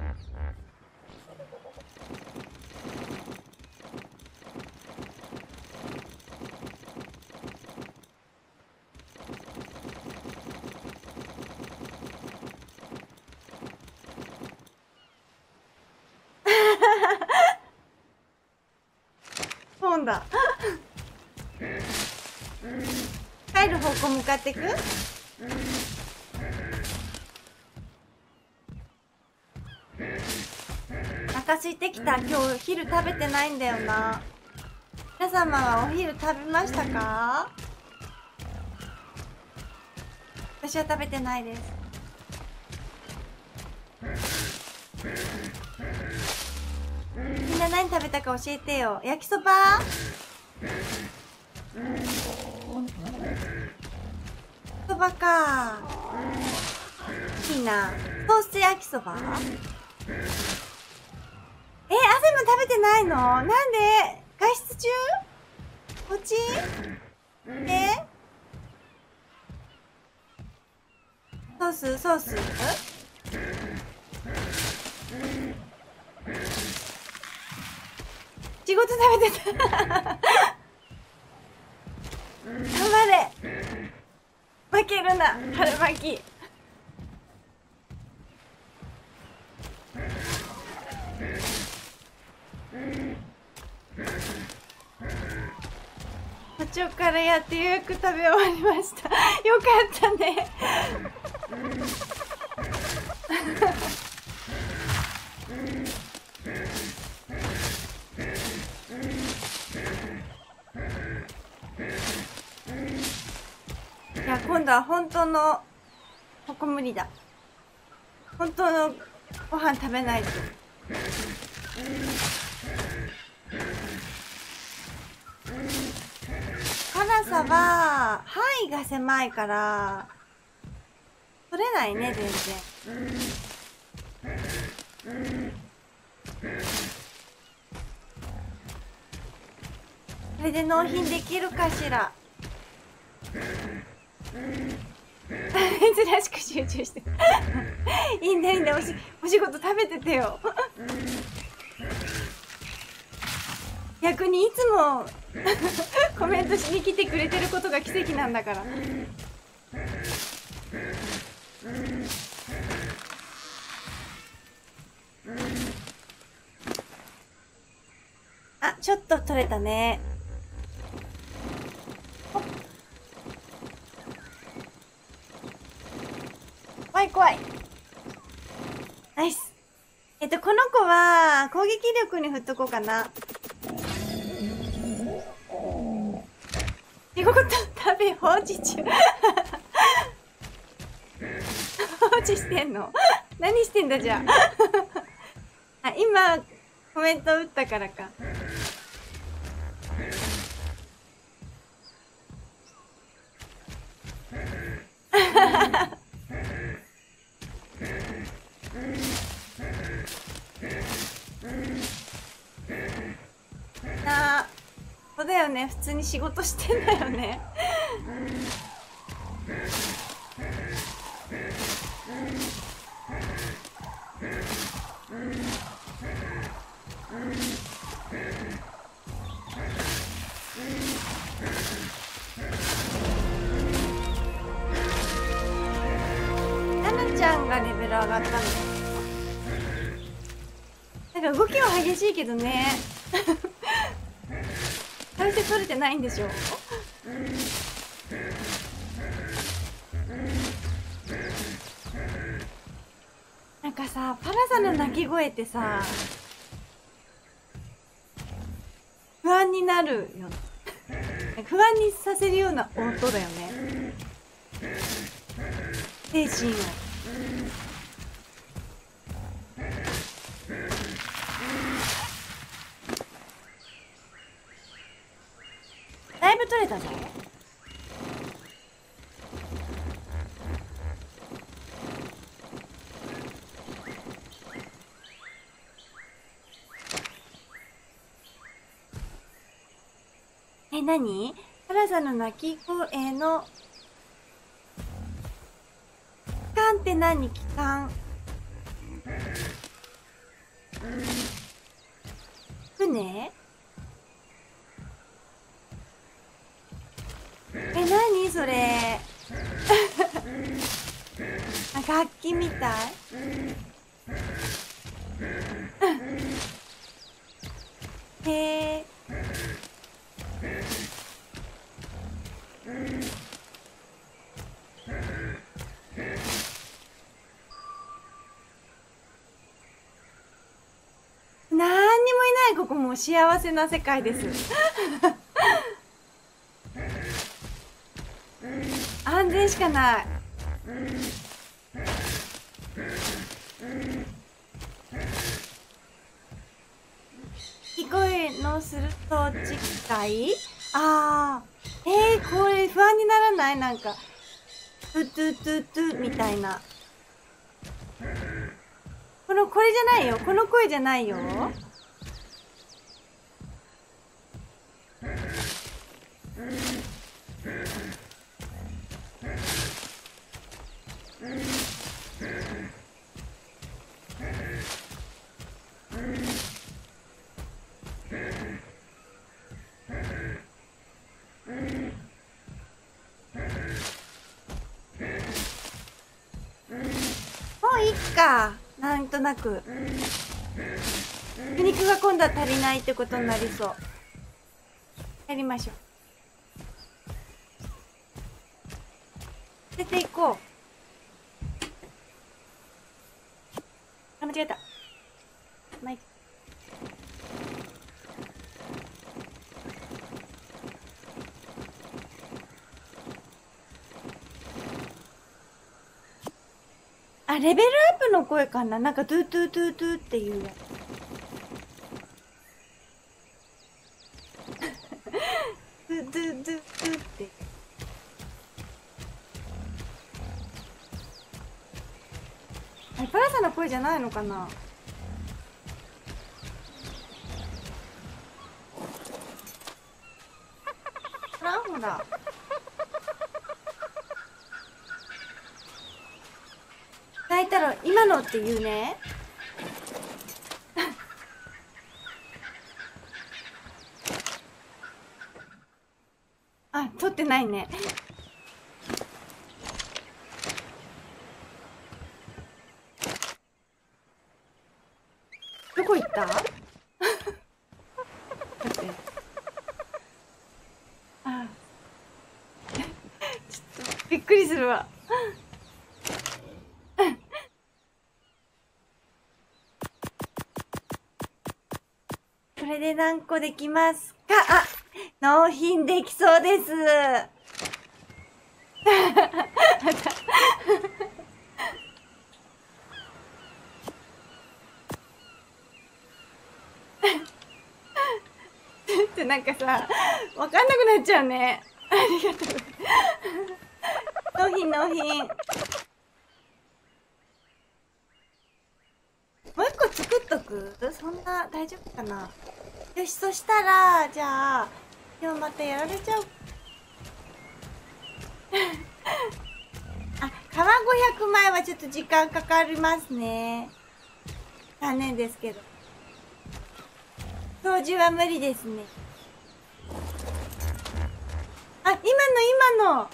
そうだ。帰る方向向かってく？ 腹空いてきた。今日昼食べてないんだよな。皆様はお昼食べましたか？私は食べてないです。みんな何食べたか教えてよ。焼きそば？そばか。いいな。ソース焼きそば？汗も食べてないの？なんで？外出中？こっち？ソース仕事食べてた頑張れ、負けるな春巻き。途中からやってようやく食べ終わりました。よかったねいや、今度は本当のここ無理だ。本当のご飯食べないと。辛さは範囲が狭いから取れないね、全然。これで納品できるかしら。珍しく集中していいんだいいんだ、お仕事食べててよ逆にいつもコメントしに来てくれてることが奇跡なんだからあ、ちょっと取れたね。怖い怖い。ナイス。この子は攻撃力に振っとこうかな。仕事食べ放置中放置してんの何してんだじゃあ。あ、今コメント打ったからか。あ、そうだよね、普通に仕事してんだよねナナちゃんがレベル上がったんだ。なんか動きは激しいけどね体勢取れてないんでしょ。なんかさ、パラサの鳴き声ってさ、不安になるよ。不安にさせるような音だよね。精神を。だいぶ取れたぞ。何？パラサの鳴き声の期間って何？期間。船？何それ楽器みたいへえ。 う幸せな世界です。安全しかない。聞こえのすると近い。ああ、これ不安にならない？なんかトゥトゥトゥトゥみたいな。これじゃないよ。この声じゃないよ。もういいか。なんとなく苦肉が今度は足りないってことになりそう。やりましょう。出ていこう。あ、間違えた。まあ、いい。あ、レベルアップの声かな。なんかトゥトゥトゥトゥっていうやつ。トゥトゥトゥトゥって。あれ、パラさんの声じゃないのかな。ほら。泣いたら今のって言うね。あ、撮ってないね。どこ行った？待って。あ、ちょっとびっくりするわ。これで何個できますか？あ、納品できそうです。ってなんかさ、わかんなくなっちゃうね。ありがとう。納品納品。もう一個作っとく？そんな大丈夫かな。よし、そしたらじゃあ今日またやられちゃう。あ、皮500枚はちょっと時間かかりますね。残念ですけど掃除は無理ですね。あ、今の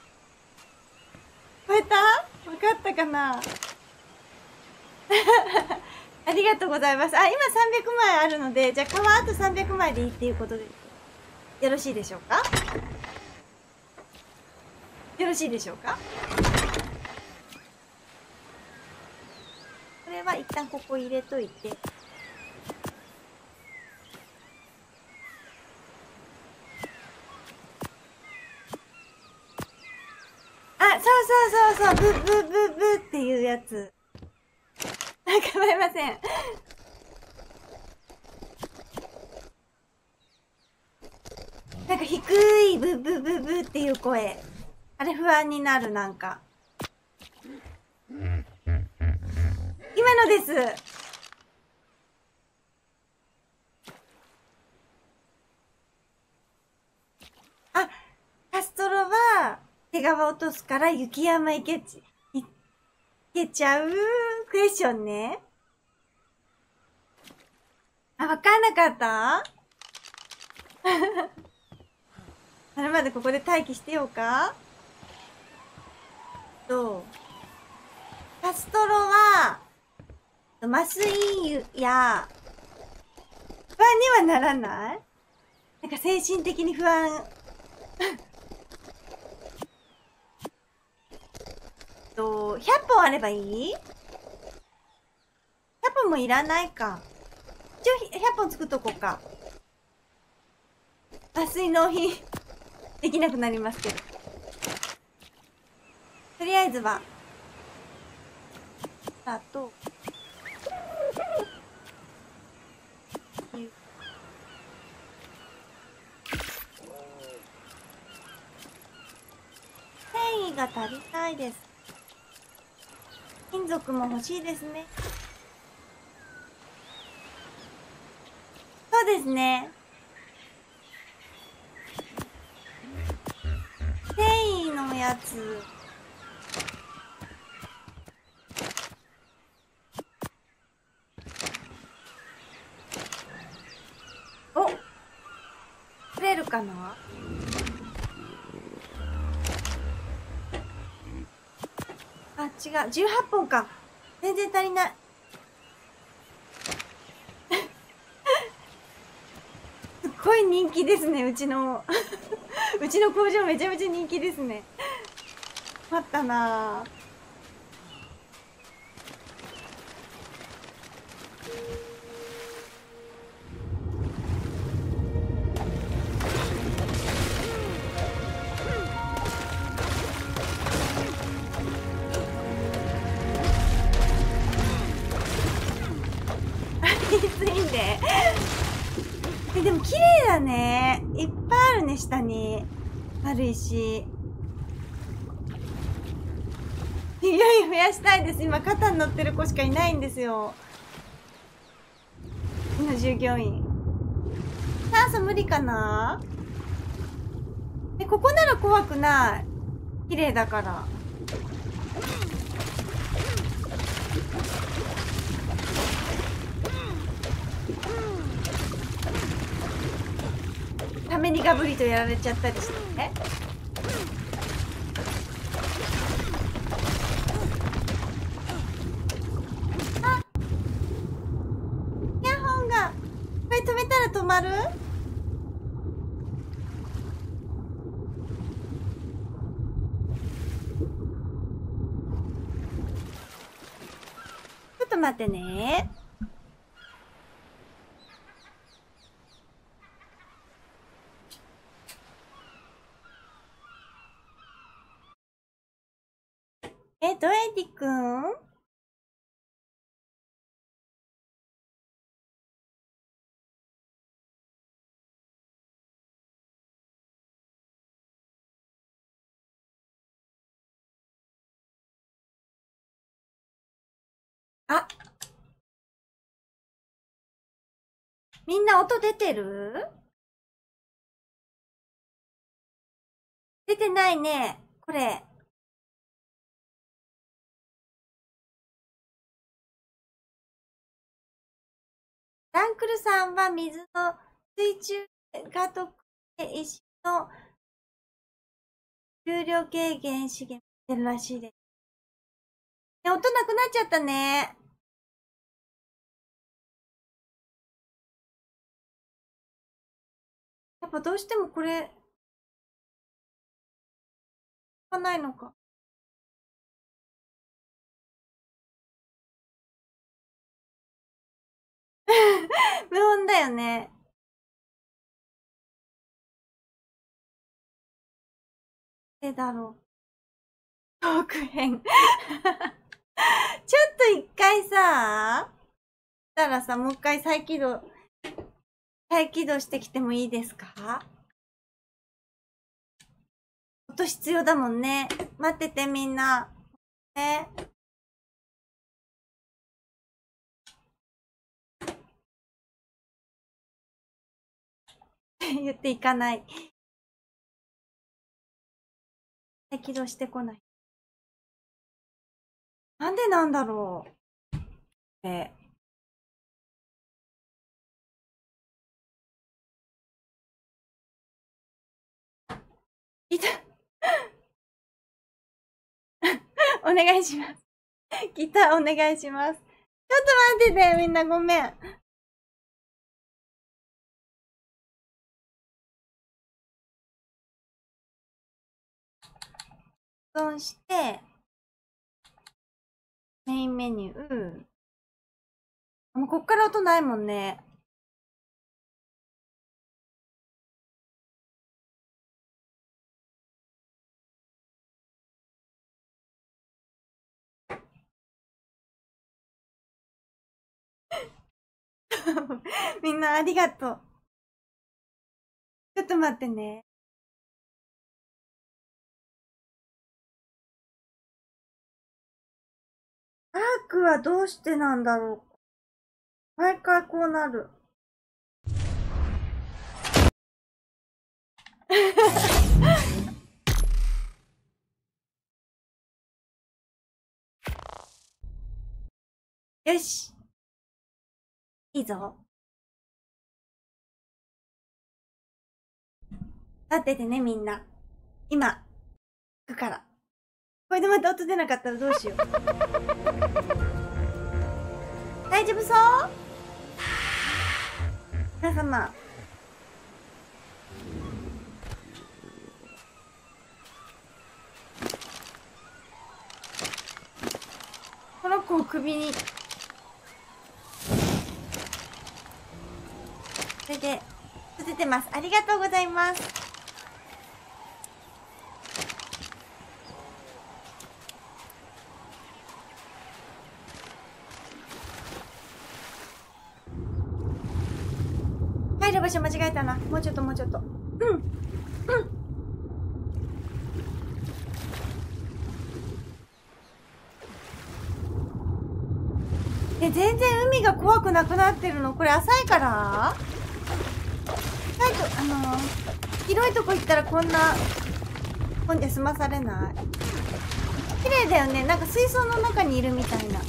超えた？分かったかな。ありがとうございます。あ、今300枚あるので、じゃあ皮あと300枚でいいっていうことでよろしいでしょうか？よろしいでしょうか？これは一旦ここ入れといて。あ、そう、ブブブブっていうやつ。構いません。なんか低いブブブブっていう声。あれ不安になる。なんか今のです。あ、カストロは手側落とすから雪山いけちゃうクエスチョンね。あ、わかんなかったそれまでここで待機してようか。カストロは麻酔や不安にはならない？なんか精神的に不安100本あればいい？ 100 本もいらないか。一応100本作っとこうか。 水納品できなくなりますけど。とりあえずは、あと、繊維が足りないです。金属も欲しいですね。そうですね。繊維のやつ。お、取れるかな。あ、違う。18本か。全然足りない。すっごい人気ですね、うちの。うちの工場めちゃめちゃ人気ですね。待ったなぁ。きついんで。でも綺麗だね。いっぱいあるね、下に。ある石。いやいや、増やしたいです。今、肩に乗ってる子しかいないんですよ。今、従業員。酸素無理かな。ここなら怖くない。綺麗だから。ためにガブリとやられちゃったりしてね。あ、イヤホンが。これ止めたら止まる？ちょっと待ってね。ドエディくん？あ、みんな音出てる？出てないね。これ。ランクルさんは水の水中が得意で石の重量軽減資源してるらしいです。音なくなっちゃったね。やっぱどうしてもこれ、かないのか。無音だよね。だろう。トーク編。ちょっと一回さ、したらさ、もう一回再起動してきてもいいですか？音必要だもんね。待っててみんな。ね。言っていかない。再起動してこない。なんでなんだろう。ギターお願いします。ギターお願いします。ちょっと待ってて、みんなごめん。保存して、メインメニュー。もうこっから音ないもんね。 みんなありがとう。ちょっと待ってね。アークはどうしてなんだろう。毎回こうなる。よし。いいぞ。立っててね、みんな。今、行くから。これでまた音出なかったらどうしよう。大丈夫そう？皆様。この子を首に。それで、立ててます。ありがとうございます。入る場所間違えたな。もうちょっともうちょっと。うん。うん。全然海が怖くなくなってるの。これ浅いから広いとこ行ったらこんな、ほんで済まされない。綺麗だよね。なんか水槽の中にいるみたいな。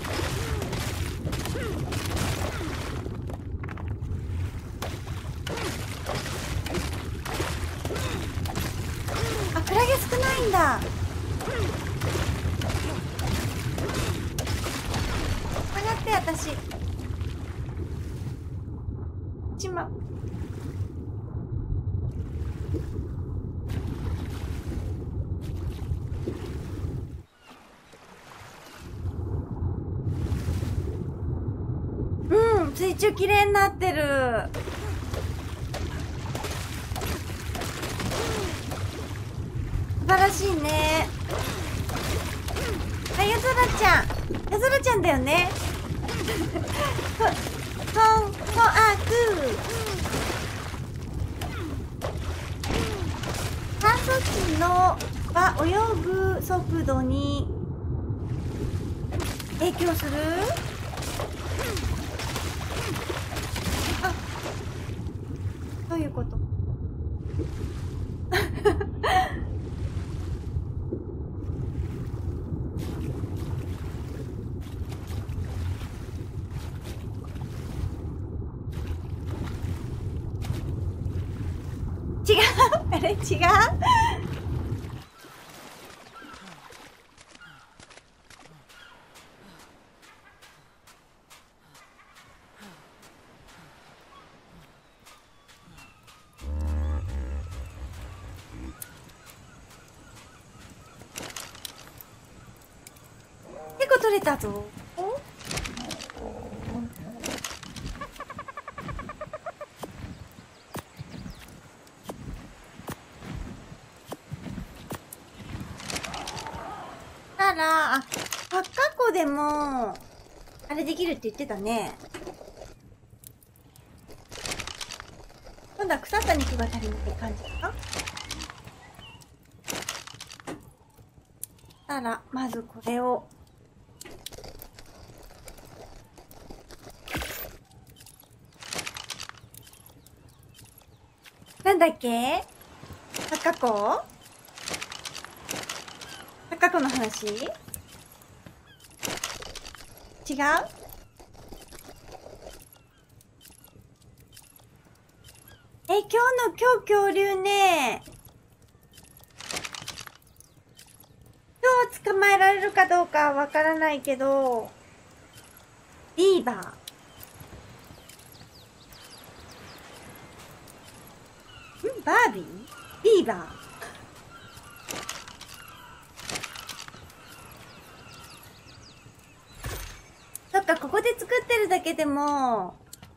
あ、クラゲ少ないんだ。下がって私。しまう。うん、水中綺麗になってる。素晴らしいね。あ、やずらちゃん。やずらちゃんだよね。あく。酸素値のは泳ぐ速度に影響する？あ、どういうこと？違うあれ違う結構取れたぞ。あ、八角湖でも、あれできるって言ってたね。今度は腐った肉が足りない感じかな。たら、まずこれを。なんだっけ？八角湖？八角湖の話？違う？今日恐竜ね。今日捕まえられるかどうかわからないけど、ビーバー。バービー？ビーバー。そっか、ここで作ってるだけでも、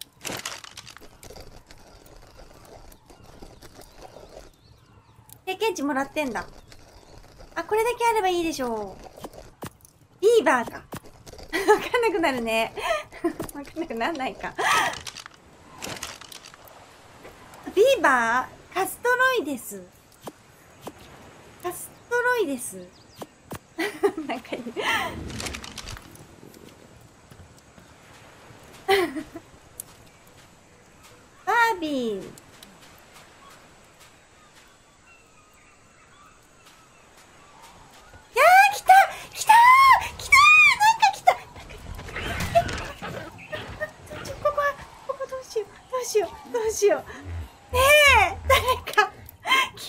経験値もらってんだ。あ、これだけあればいいでしょう。ビーバーか。わかんなくなるね。わかんなくなんないか。 バーカストロイデス。カストロイデス。なんかいい。バービー。来た来た来たなんか来たここどうしようどうしようどうしよう。ねえ誰か急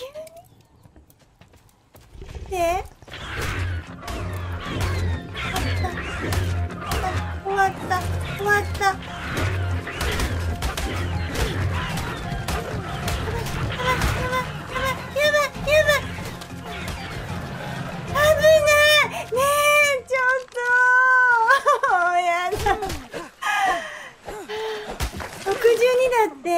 に来て。終わった終わった。やばい危ないねえちょっとやだ62だって。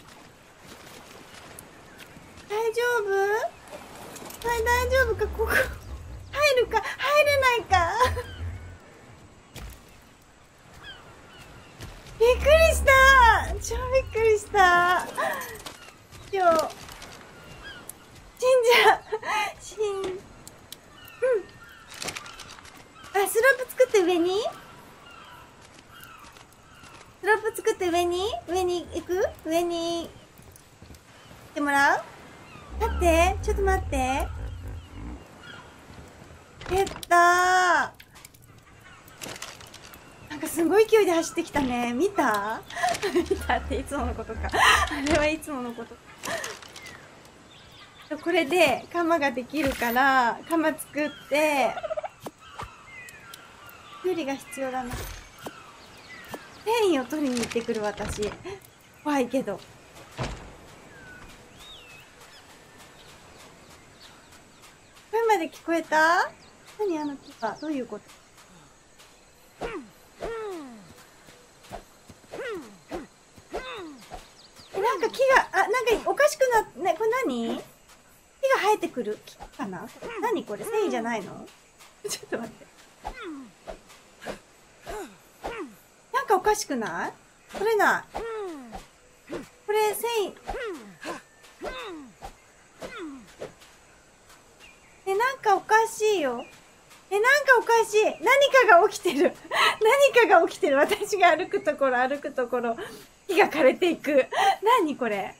大丈夫？はい、大丈夫か？ここ入るか入れないかびっくりした。超びっくりした。今日死んじゃう。あ、スロープ作って上に？スロープ作って上に行く？上に行ってもらう？待って、ちょっと待って。やったー。なんかすごい勢いで走ってきたね。見た？見たっていつものことか。あれはいつものこと。これで鎌ができるから、鎌作って、キュウリが必要だな。繊維を取りに行ってくる私。怖いけど。声まで聞こえた？何あの木は。どういうこと？なんか木が、なんかおかしくな、ね、これ何？木が生えてくる木かな？何これ？繊維じゃないの？ちょっと待って。なんかおかしくない？取れない。これ繊維。なんかおかしいよ。なんかおかしい。何かが起きてる。何かが起きてる。私が歩くところ、木が枯れていく。何これ。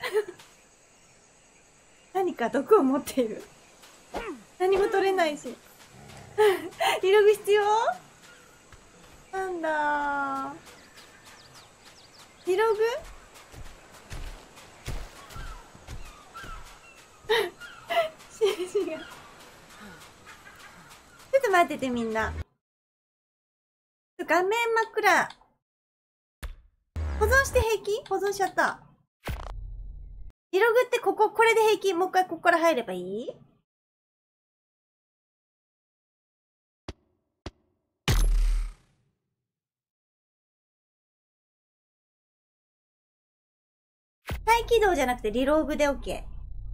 何か毒を持っている。何も取れないし。リログ必要？なんだー。リログ？がちょっと待っててみんな。画面真っ暗。保存して平気？保存しちゃった。リログってこれで平気？もう一回ここから入ればいい？再起動じゃなくてリログで OK。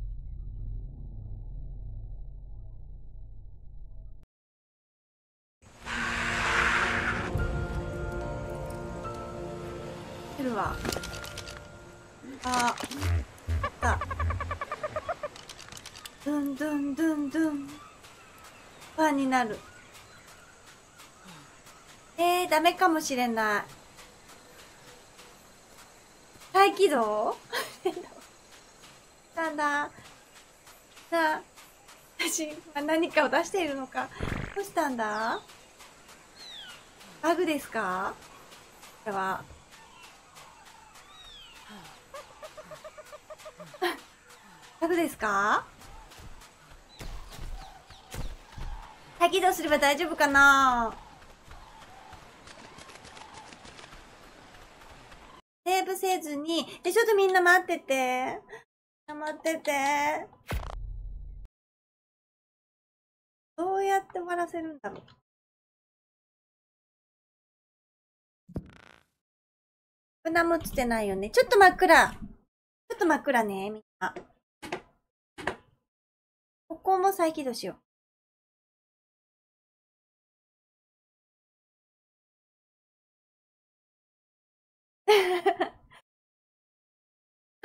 来るわ。あったドゥンドゥンドゥンドゥンファンになる。ダメかもしれない。再起動なんだ。なあ、私は何かを出しているのか。どうしたんだ？バグですか？これは。バグですか？再起動すれば大丈夫かな？セーブせずに、ちょっとみんな待ってて。待ってて。どうやって終わらせるんだろう。何も映ってないよね。ちょっと真っ暗。ちょっと真っ暗ね、みんな。ここも再起動しよう。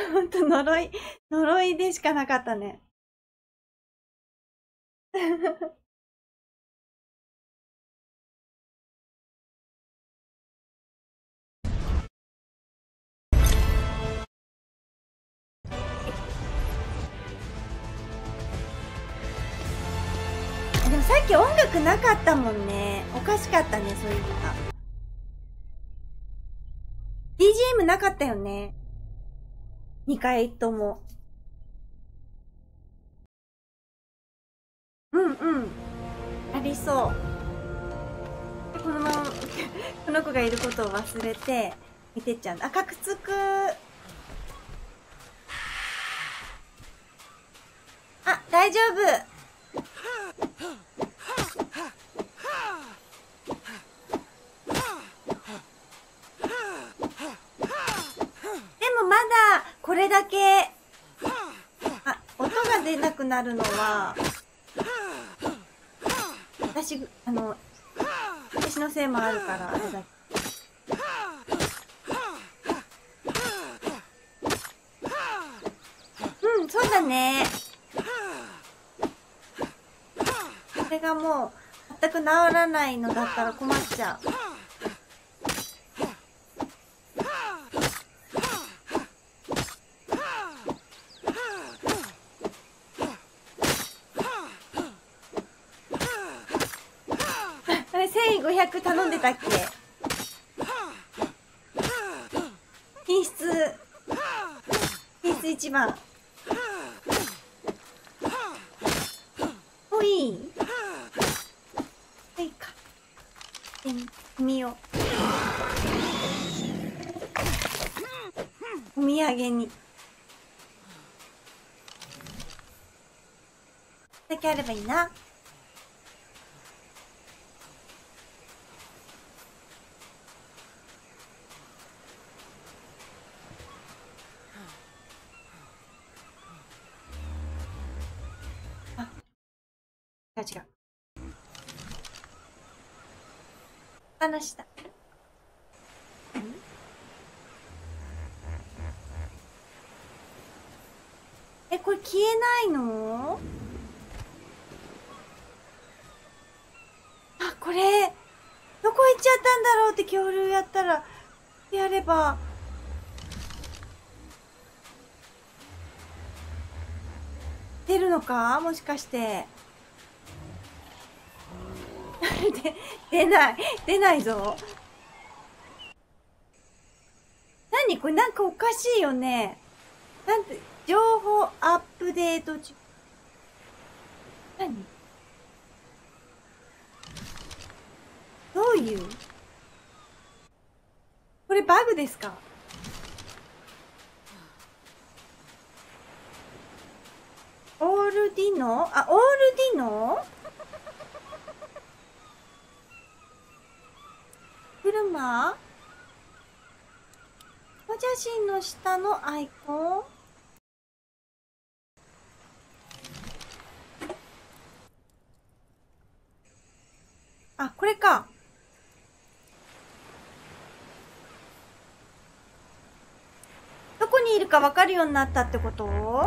ほんと呪いでしかなかったね。でもさっき音楽なかったもんね。おかしかったね、そういうのが。BGM なかったよね。2回とも。うんうん。ありそう。このまま、この子がいることを忘れて、見てっちゃうんだ。あ、カクつく。あ、大丈夫。でもまだ、これだけ、あ、音が出なくなるのは、私のせいもあるから、あれだけ。うん、そうだね。これがもう、全く治らないのだったら困っちゃう。あれ、1500頼んでたっけ？品質一番。もういい？はいか。見よう。お土産に。だけあればいいな。違う。話した。え、これ消えないの？あ、これ、どこ行っちゃったんだろうって恐竜やったら、やれば。出るのか？もしかして。出ないぞ。何これ、なんかおかしいよね。なんて、情報アップデート中。何？どういう？これバグですか？オールディノ？あ、オールディノ？車？お写真の下のアイコン？あ、これか。どこにいるかわかるようになったってこと？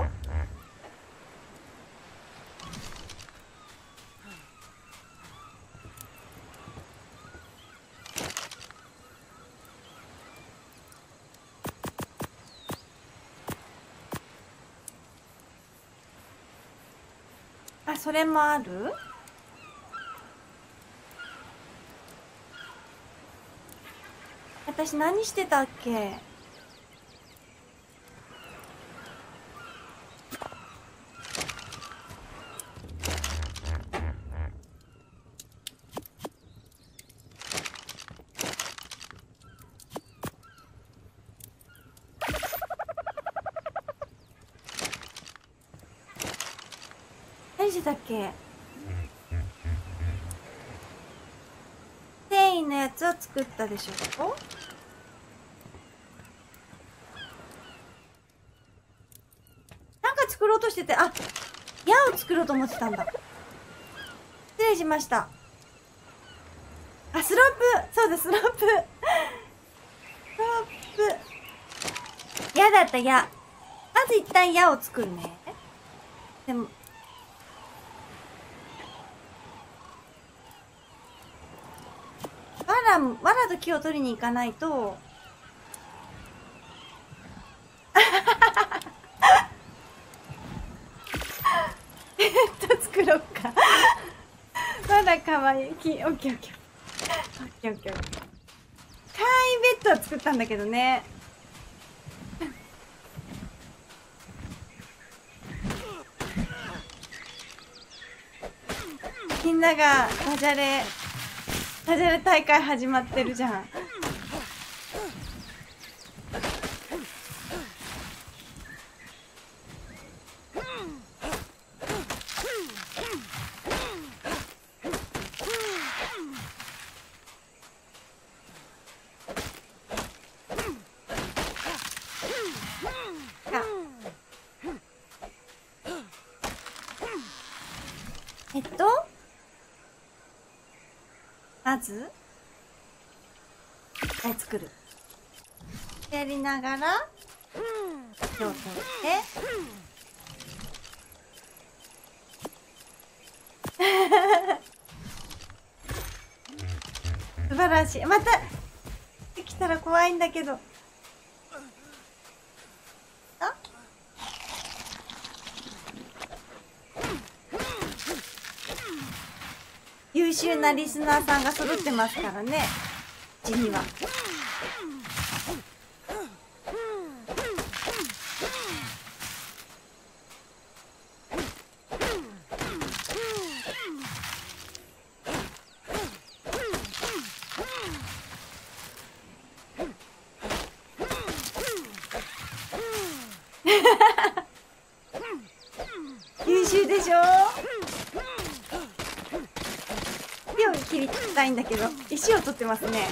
あ、それもある？私何してたっけ？何してたっけ？繊維のやつを作ったでしょ？なんか作ろうとしてて、あ、矢を作ろうと思ってたんだ。失礼しました。あ、スロープ。そうだ、スロープ。スロープ。矢だった、矢。 まず一旦矢を作るね。でも、わらと木を取りに行かないと、作ろうか。まだかわいい。オッケーオッケー。オッケーオッケー。簡易ベッドは作ったんだけどね。みんながダジャレ大会始まってるじゃん。まず作る。やりながら手を取って素晴らしい。またできたら怖いんだけど。優秀なリスナーさんが揃ってますからね、うちには。優秀でしょ。手を切りたいんだけど石を取ってますね。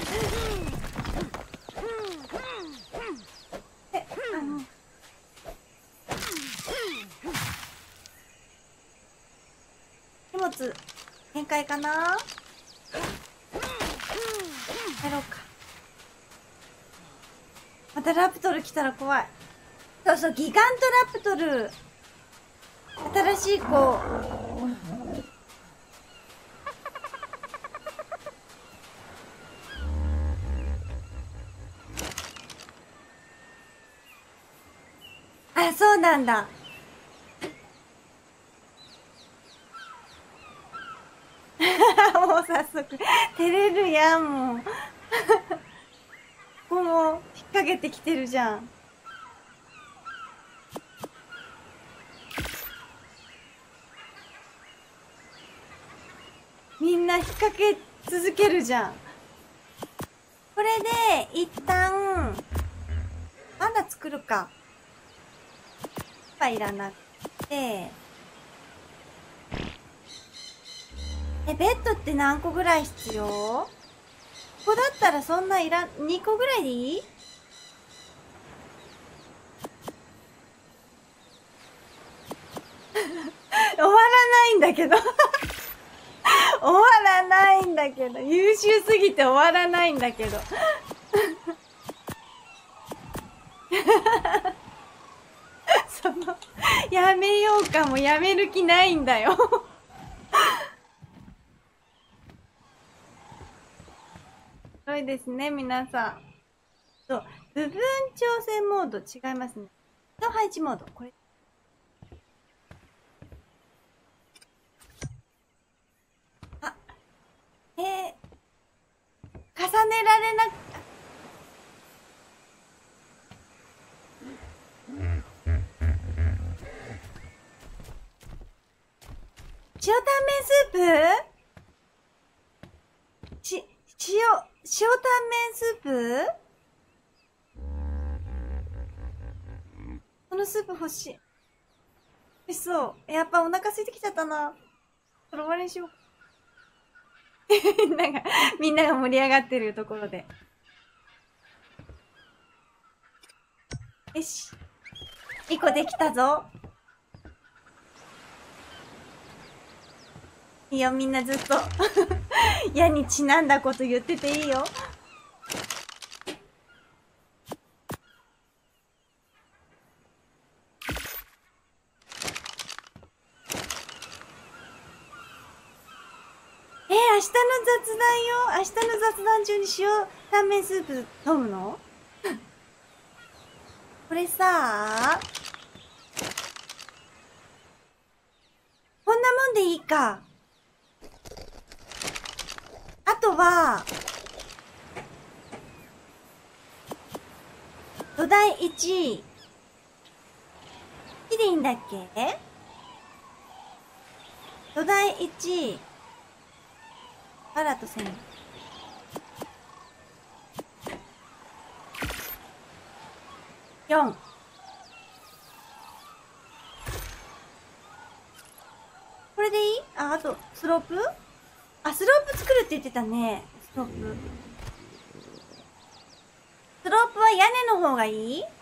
荷物限界かな。やろうか。またラプトル来たら怖い。そうそう、ギガントラプトル、新しい子。あ、そうなんだ。もう早速照れるやん。もうここも引っ掛けてきてるじゃん。みんな引っ掛け続けるじゃん。これで一旦まだ作るか。いらなくて、ベッドって何個ぐらい必要？ここだったらそんないらん、2個ぐらいでいい？終わらないんだけど終わらないんだけど、優秀すぎて終わらないんだけどそのやめようかもやめる気ないんだよすごいですね、皆さん。そう、部分調整モード違いますね。と配置モード、これ。あ、重ねられなく、塩タンメンスープ？塩タンメンスープ？このスープ欲しい。美味しそう。やっぱお腹空いてきちゃったな。それ終わりにしよう。みんなが盛り上がってるところで。よし。1個できたぞ。いいよ、みんなずっと矢にちなんだこと言ってていいよ。 明日の雑談よ。明日の雑談中に塩タンメンスープ飲むの？これさ、こんなもんでいいか。あとは、土台1、1でいいんだっけ？土台1、バラと1000。4。これでいい？あと、スロープ？あ、スロープ作るって言ってたね。スロープ。スロープは屋根の方がいい？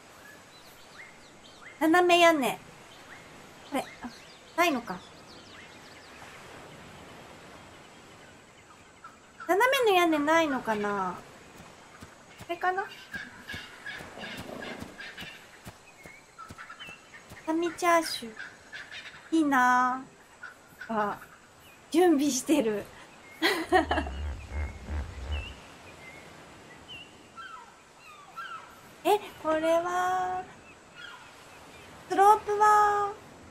斜め屋根。これ、あ、ないのか。斜めの屋根ないのかな？これかな？サミチャーシュー。いいなぁ。あ、準備してる。え、これは、スロープは、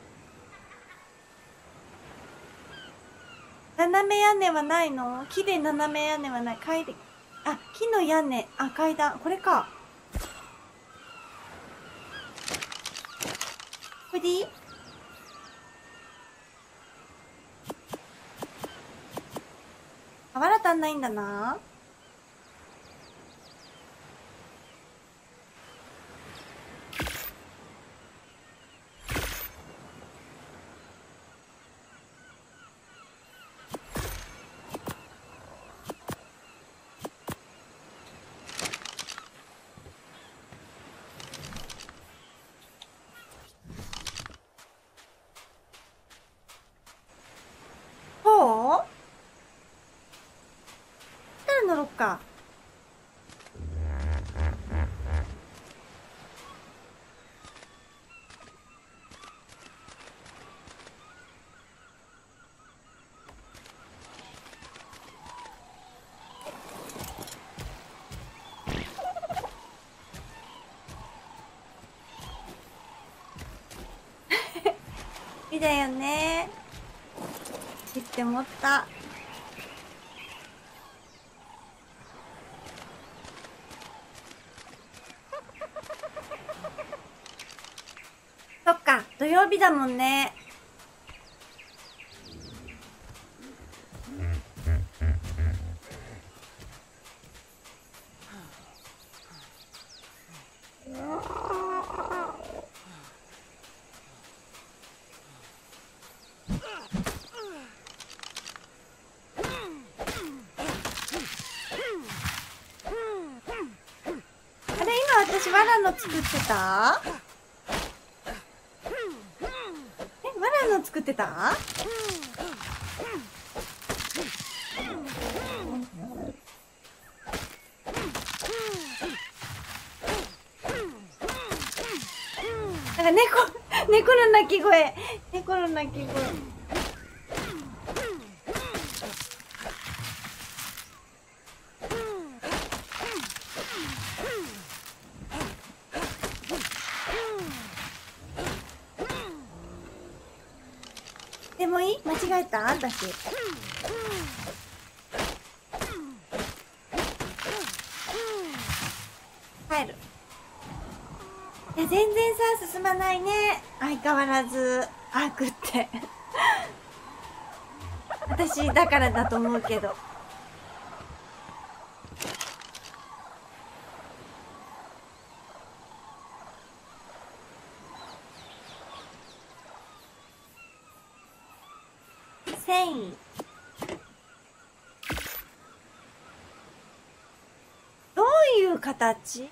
斜め屋根はないの？木で斜め屋根はない。あ、木の屋根。あ、階段。これか。これでいい？瓦足んないんだな。ほう？乗ろっか。いいだよね。って思った。そっか、土曜日だもんね。私、藁の作ってた？藁の作ってた？なんか猫の鳴き声。猫の鳴き声。でもいい？間違えた？私。帰る。いや、全然さ、進まないね。相変わらず、アークって。私、だからだと思うけど。繊維。どういう形？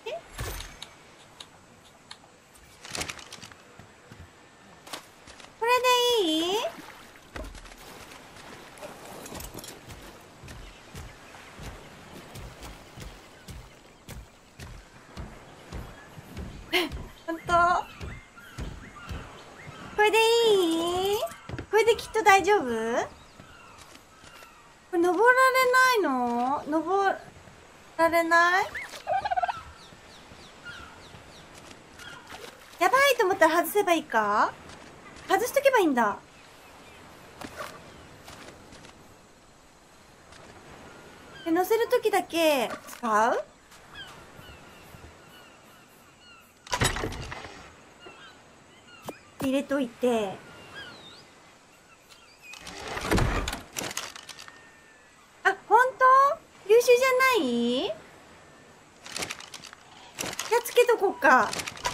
これでいい？ほんと？これでいい？これできっと大丈夫？ 登られないの？登られない？やばいと思ったら外せばいいか？外しとけばいいんだ。で、乗せるときだけ使う？入れといて。あ、ほんと？優秀じゃない？やっつけとこうか。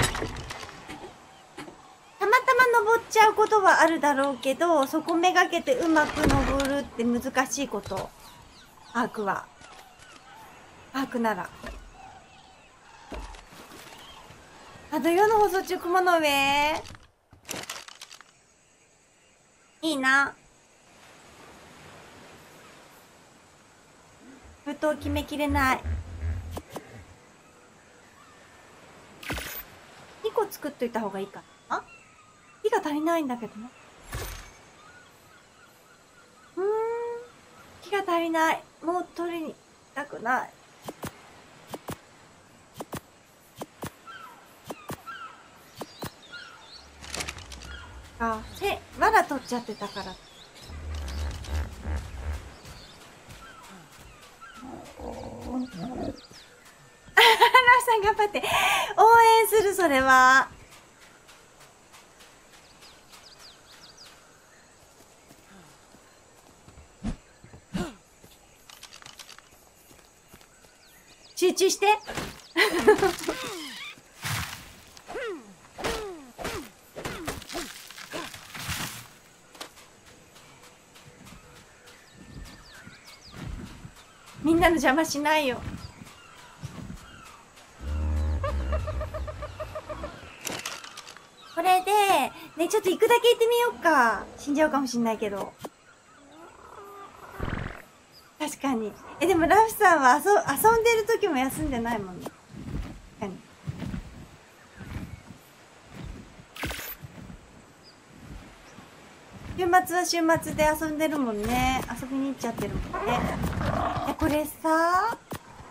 たまたま登っちゃうことはあるだろうけど、そこめがけてうまく登るって難しいこと。アークは。アークなら。あ、土曜の放送中雲の上。いいな。封筒決めきれない。2個作っといた方がいいかな。火が足りないんだけどな。火が足りない。もう取りに行きたくない。あ、わら取っちゃってたから。ラフさん頑張って。応援する、それは。集中して。みんなの邪魔しないよ。これで、ね、ちょっと行くだけ行ってみようか。死んじゃうかもしんないけど。確かに。でもラフさんは遊んでる時も休んでないもんね。確かに。週末は週末で遊んでるもんね。遊びに行っちゃってるもんね。これさ、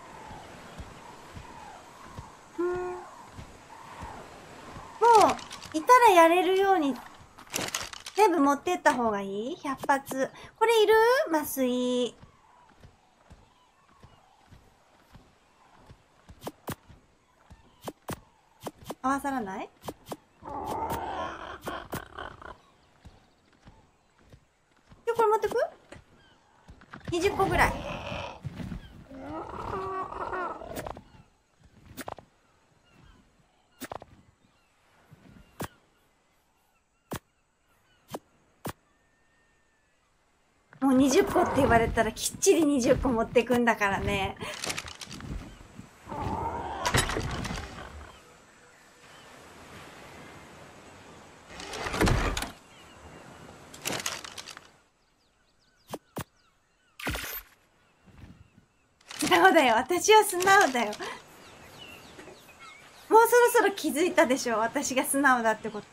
もう、いたらやれるように、全部持ってった方がいい？ 100 発。これいる？麻酔。合わさらない？これ持ってく？ 20 個ぐらい。もう20個って言われたらきっちり20個持ってくんだからね。素直だよ。私は素直だよ。もうそろそろ気づいたでしょ。私が素直だってこと。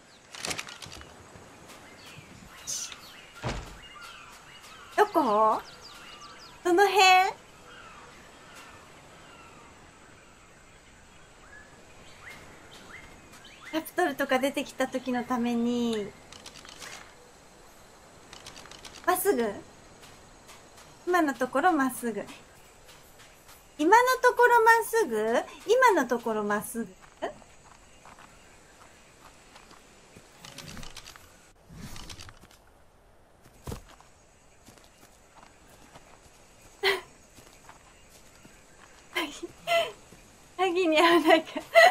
どこ？どの辺？ラプトルとか出てきた時のために、まっすぐ？今のところまっすぐ。今のところまっすぐ？今のところまっすぐ？萩に合わないか。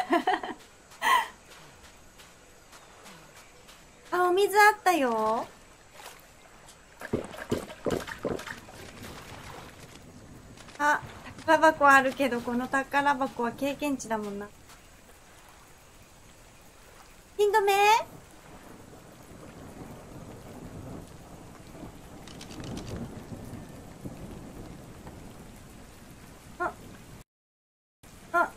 あ、お水あったよ。あ、宝箱あるけど、この宝箱は経験値だもんな。ピン止め？あ、あ、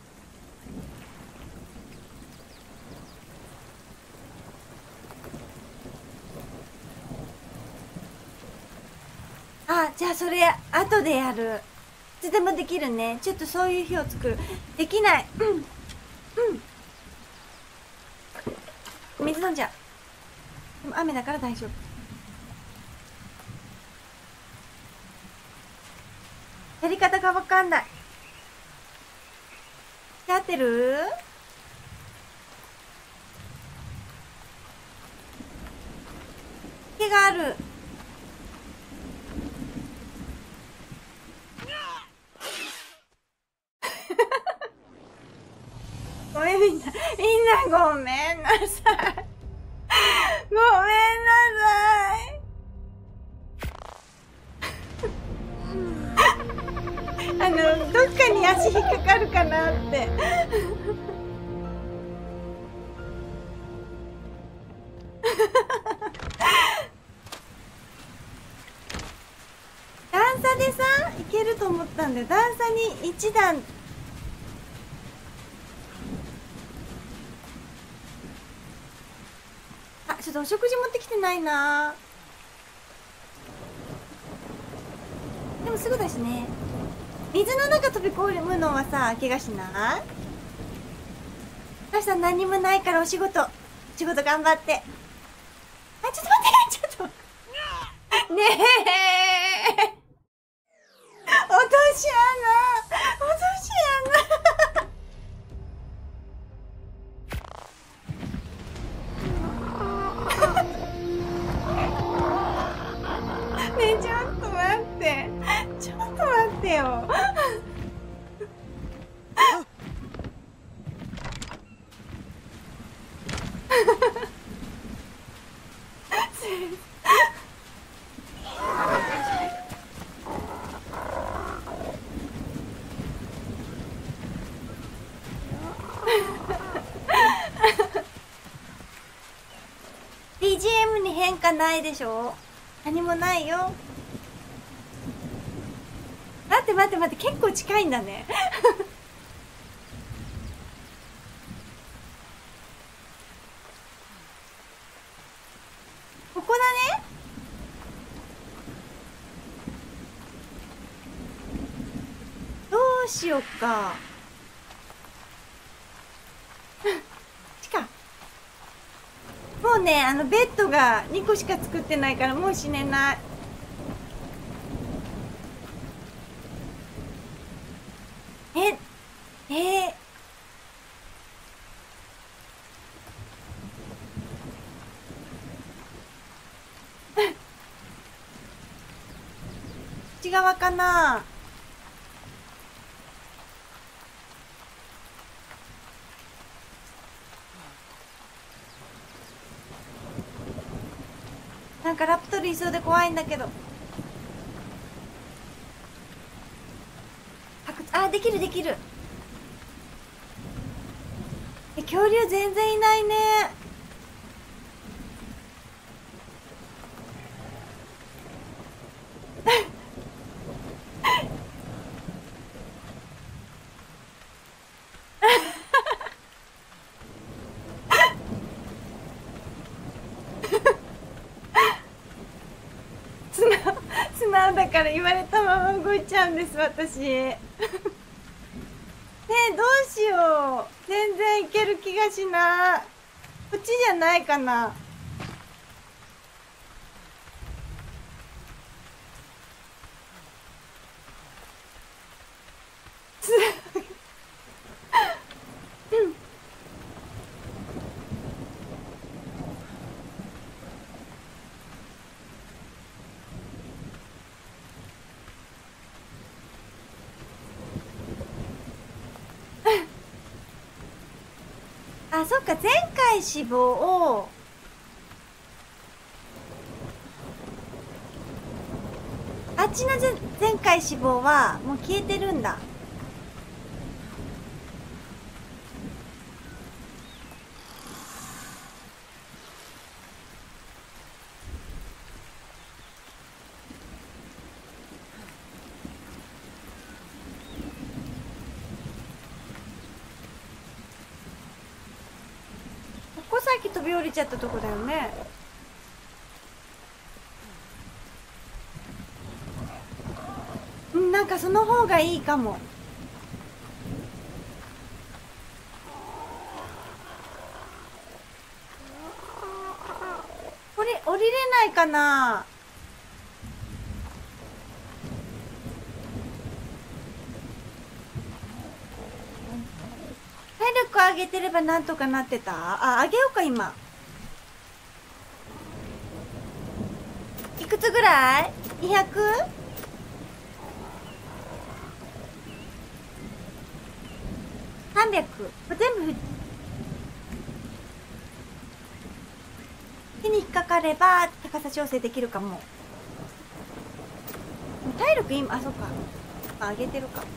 じゃあそれ後でやる。いつでもできるね。ちょっとそういう日を作る。できない。水飲んじゃう。でも雨だから大丈夫。やり方がわかんない。合ってる？毛がある。ごめんみんなごめんなさい。ごめんなさい。どっかに足引っかかるかなって。段差でさ、いけると思ったんだよ。段差に一段。あ、ちょっとお食事持ってきてないな。でもすぐだしね。水の中飛び込むのはさ、怪我しない？高橋さん何もないから仕事頑張って。あ、ちょっと待って、ちょっと。ねえ。落とし穴。ねえ、ちょっと待ってよ。BGM に変化ないでしょ？何もないよ。待って、結構近いんだね。ここだね。どうしよっか。もうね、ベッドが2個しか作ってないからもう死ねない。内側かな。なんかラプトルいそうで怖いんだけど。あ、できる。恐竜全然いないね。素直だから言われたまま動いちゃうんです、私。ねえ、どうしよう。全然いける気がしない。こっちじゃないかな。あ、そっか、前回死亡をあっちの前回死亡はもう消えてるんだ。ここさっき飛び降りちゃったとこだよね。 なんかその方がいいかも。これ降りれないかな。体力上げてればなんとかなってた。あ、上げようか今。いくつぐらい ?200？ 300。これ全部手に引っかかれば高さ調整できるかも。体力今、あ、そっか。上げてるか。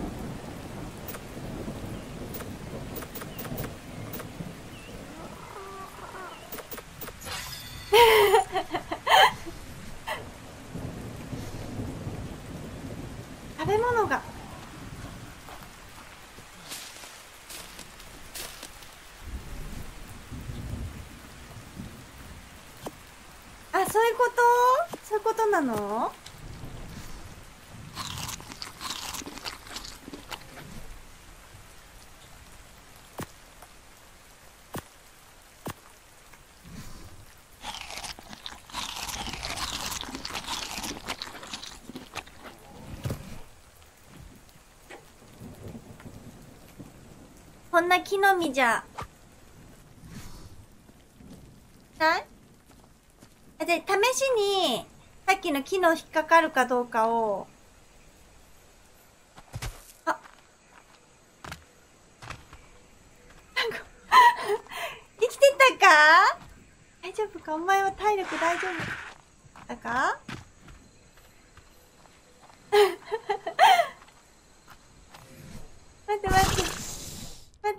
食べ物が。あ、そういうことそういうことなの。こんな木の実じゃないあ。で、試しにさっきの木の引っかかるかどうかを。あ、なんか生きてたか。大丈夫か。お前は体力大丈夫だか。待って待って待って。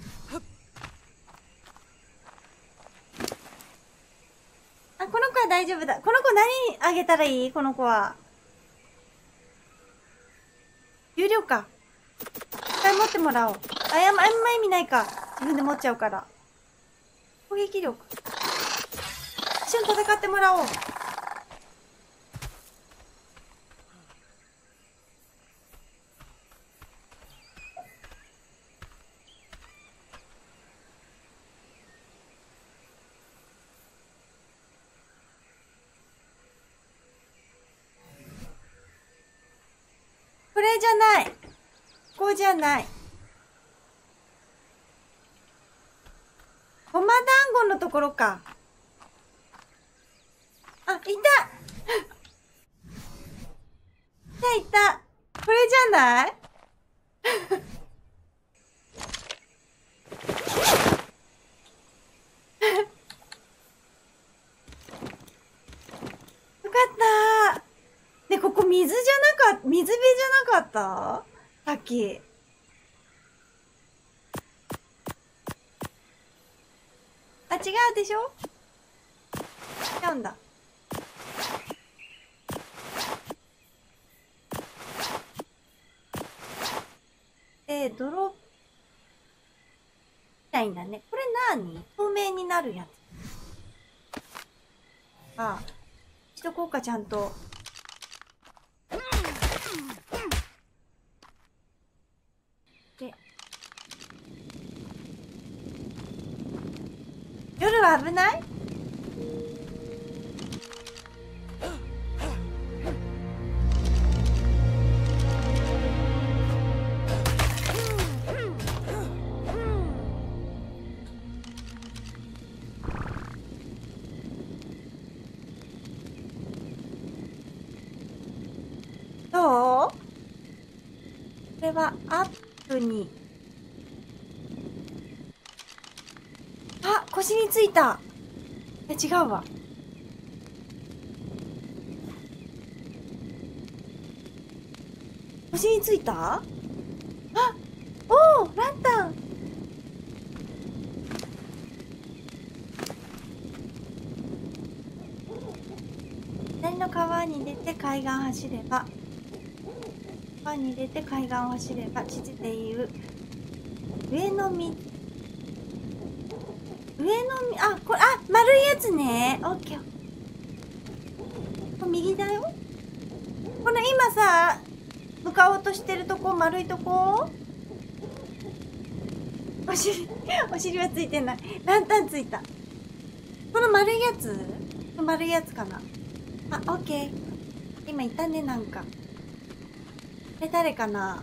あ、この子は大丈夫だ。この子何あげたらいい。この子は有料か。一回持ってもらおう。あんま意味ないか。自分で持っちゃうから。攻撃力。一緒に戦ってもらおう。これじゃない。こうじゃない。ごま団子のところか。あ、いたいたいた。これじゃないよかった。ね、ここ水じゃなかった、水辺じゃなかったさっき。あ、違うでしょ。違うんだ。泥みたいんだね。これ何？透明になるやつ。あ、しとこうか、ちゃんと。で、夜は危ない？どう？これはアップに。あ、腰についた。違うわ。腰についた？あ、おー、ランタン。左の川に出て海岸走れば、川に出て海岸を走れば、地図でいう上のみ、あ、これ、あ、丸いやつね。オッケー。これ右だよ。この今さ、 向かおうとしてるとこ、丸いとこ。お尻はついてない。ランタンついた。この丸いやつ？丸いやつかな。あ、オッケー。今いたね、なんか。誰かな。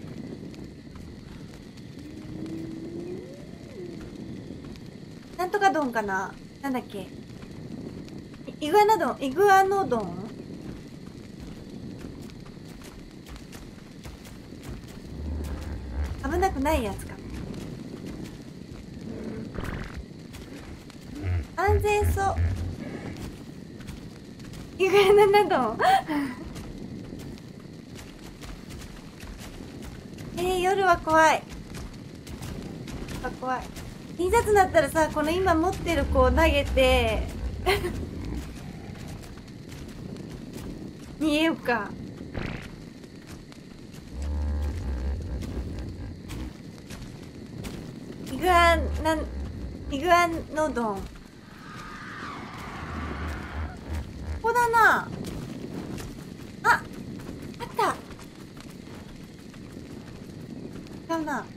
なんとか丼かな。なんだっけ。イグアノ丼。危なくないやつか。安全そう。イグアノ丼。夜は怖い。怖い。いざとなったらさ、この今持ってる子を投げて逃げようか。イグアノドン。ここだな。あった。違うな。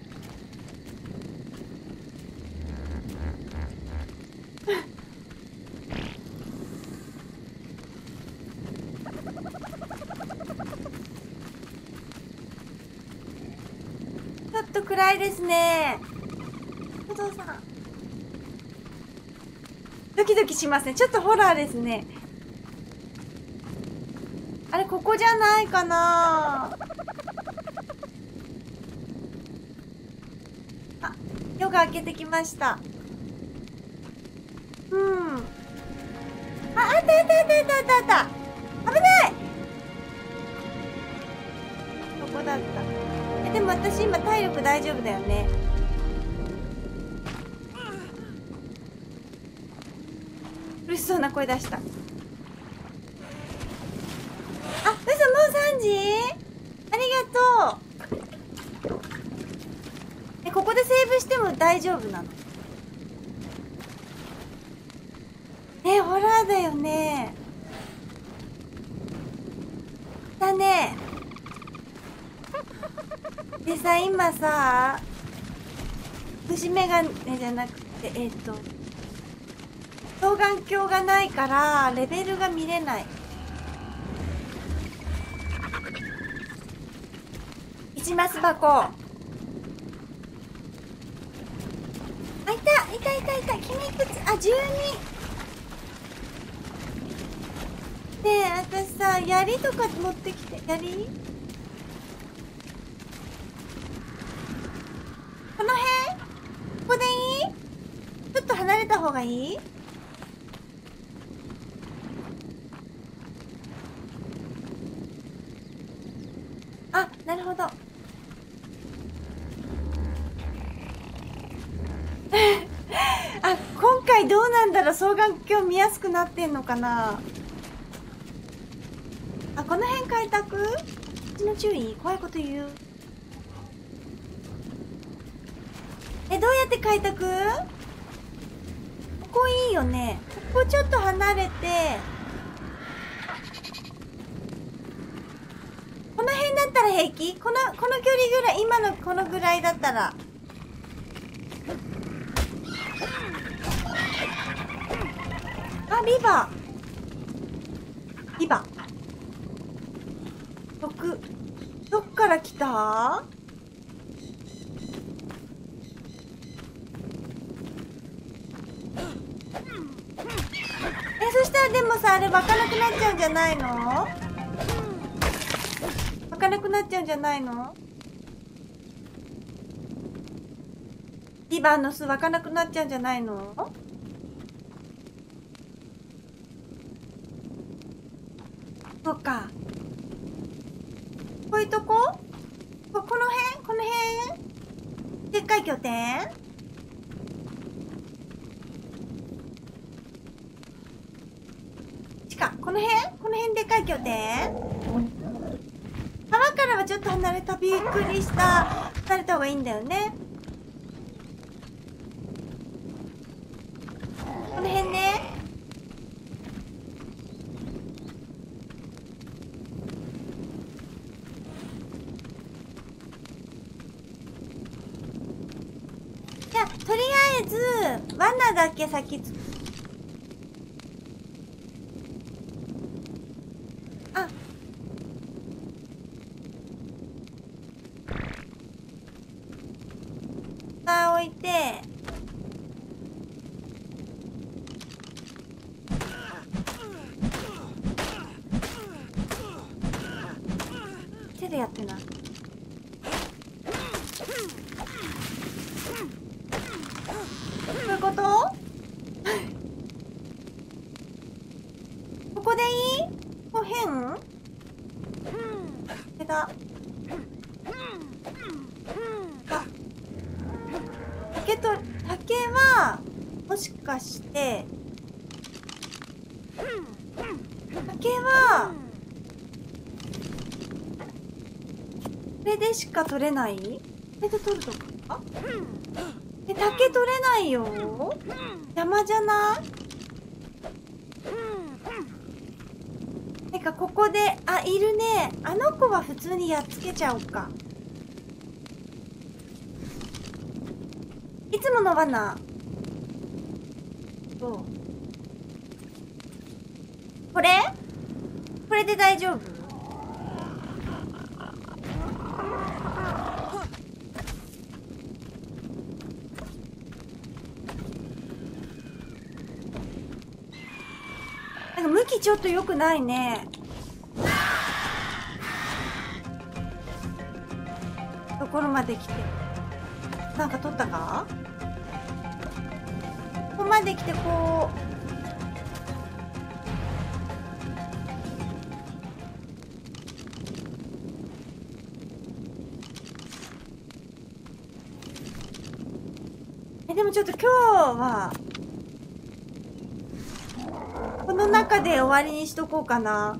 ちょっと暗いですね。お父さん。ドキドキしますね。ちょっとホラーですね。あれ、ここじゃないかな。あ、夜が明けてきました。うん。あった。危ない。ここだった。でも私今体力大丈夫だよね。苦しそうな声出した。あ、嘘、もう3時？ありがとう。ここでセーブしても大丈夫なの？ホラーだよね。だね。でさ、今さ、虫眼鏡じゃなくて、双眼鏡がないから、レベルが見れない。1マス箱。あ、いた。君いくつ？あ、12。ねえ、私さ、槍とか持ってきて。槍？この辺？ここでいい？ちょっと離れた方がいい？あ、なるほど。あ、今回どうなんだろう。双眼鏡見やすくなってんのかな。あ、この辺開拓？こっちの注意？怖いこと言う。どうやって開拓？ここいいよね。ここちょっと離れて、この辺だったら平気？この距離ぐらい、今のこのぐらいだったら。あ、ビバ。どっから来た？そしたらでもさ、あれ湧かなくなっちゃうんじゃないの？湧かなくなっちゃうんじゃないの？ビバの巣湧かなくなっちゃうんじゃないの？そっか。こういうとこ？この辺？でっかい拠点？この辺でっかい拠点？川からはちょっと離れた。びっくりした。離れた方がいいんだよね。この辺ね。 ず、罠だけ先あ。蓋置いて。手でやってない。そういうこと？ここでいい？ここ変？手だ。あ、竹は、もしかして、竹は、これでしか取れない？これで取るとか？竹取れないよ。邪魔じゃない？なんかここで、あ、いるね。あの子は普通にやっつけちゃおうか。いつもの罠。どう？これ？これで大丈夫？なんか向きちょっと良くないね。ところまで来て。なんか取ったか？ここまで来てこう。でもちょっと今日は、この中で終わりにしとこうかな。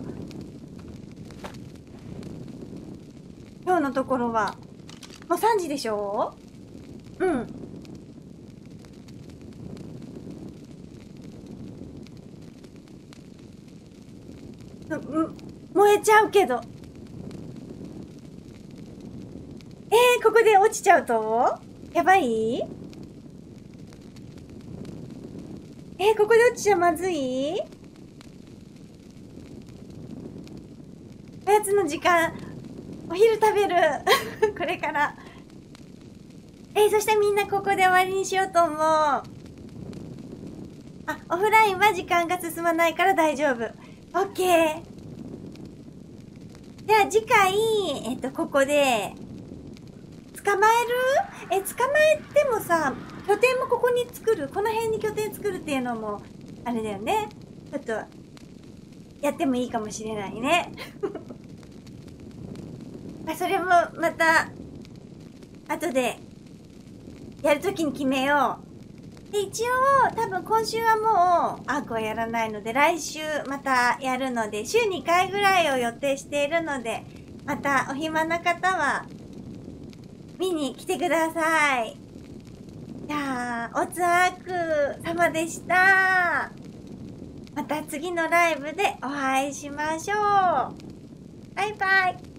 今日のところは。もう3時でしょ？うん。燃えちゃうけど。ここで落ちちゃうとやばい？ここで落ちちゃまずい？おやつの時間、お昼食べる。これから。そしてみんなここで終わりにしようと思う。あ、オフラインは時間が進まないから大丈夫。オッケー。じゃあ次回、ここで、捕まえる？捕まえてもさ、拠点もここに作る。この辺に拠点作るっていうのも、あれだよね。ちょっと、やってもいいかもしれないね。それもまた、後で、やるときに決めよう。で、一応、多分今週はもう、アークはやらないので、来週またやるので、週2回ぐらいを予定しているので、またお暇な方は、見に来てください。じゃあ、おつあーく様でした。また次のライブでお会いしましょう。バイバイ。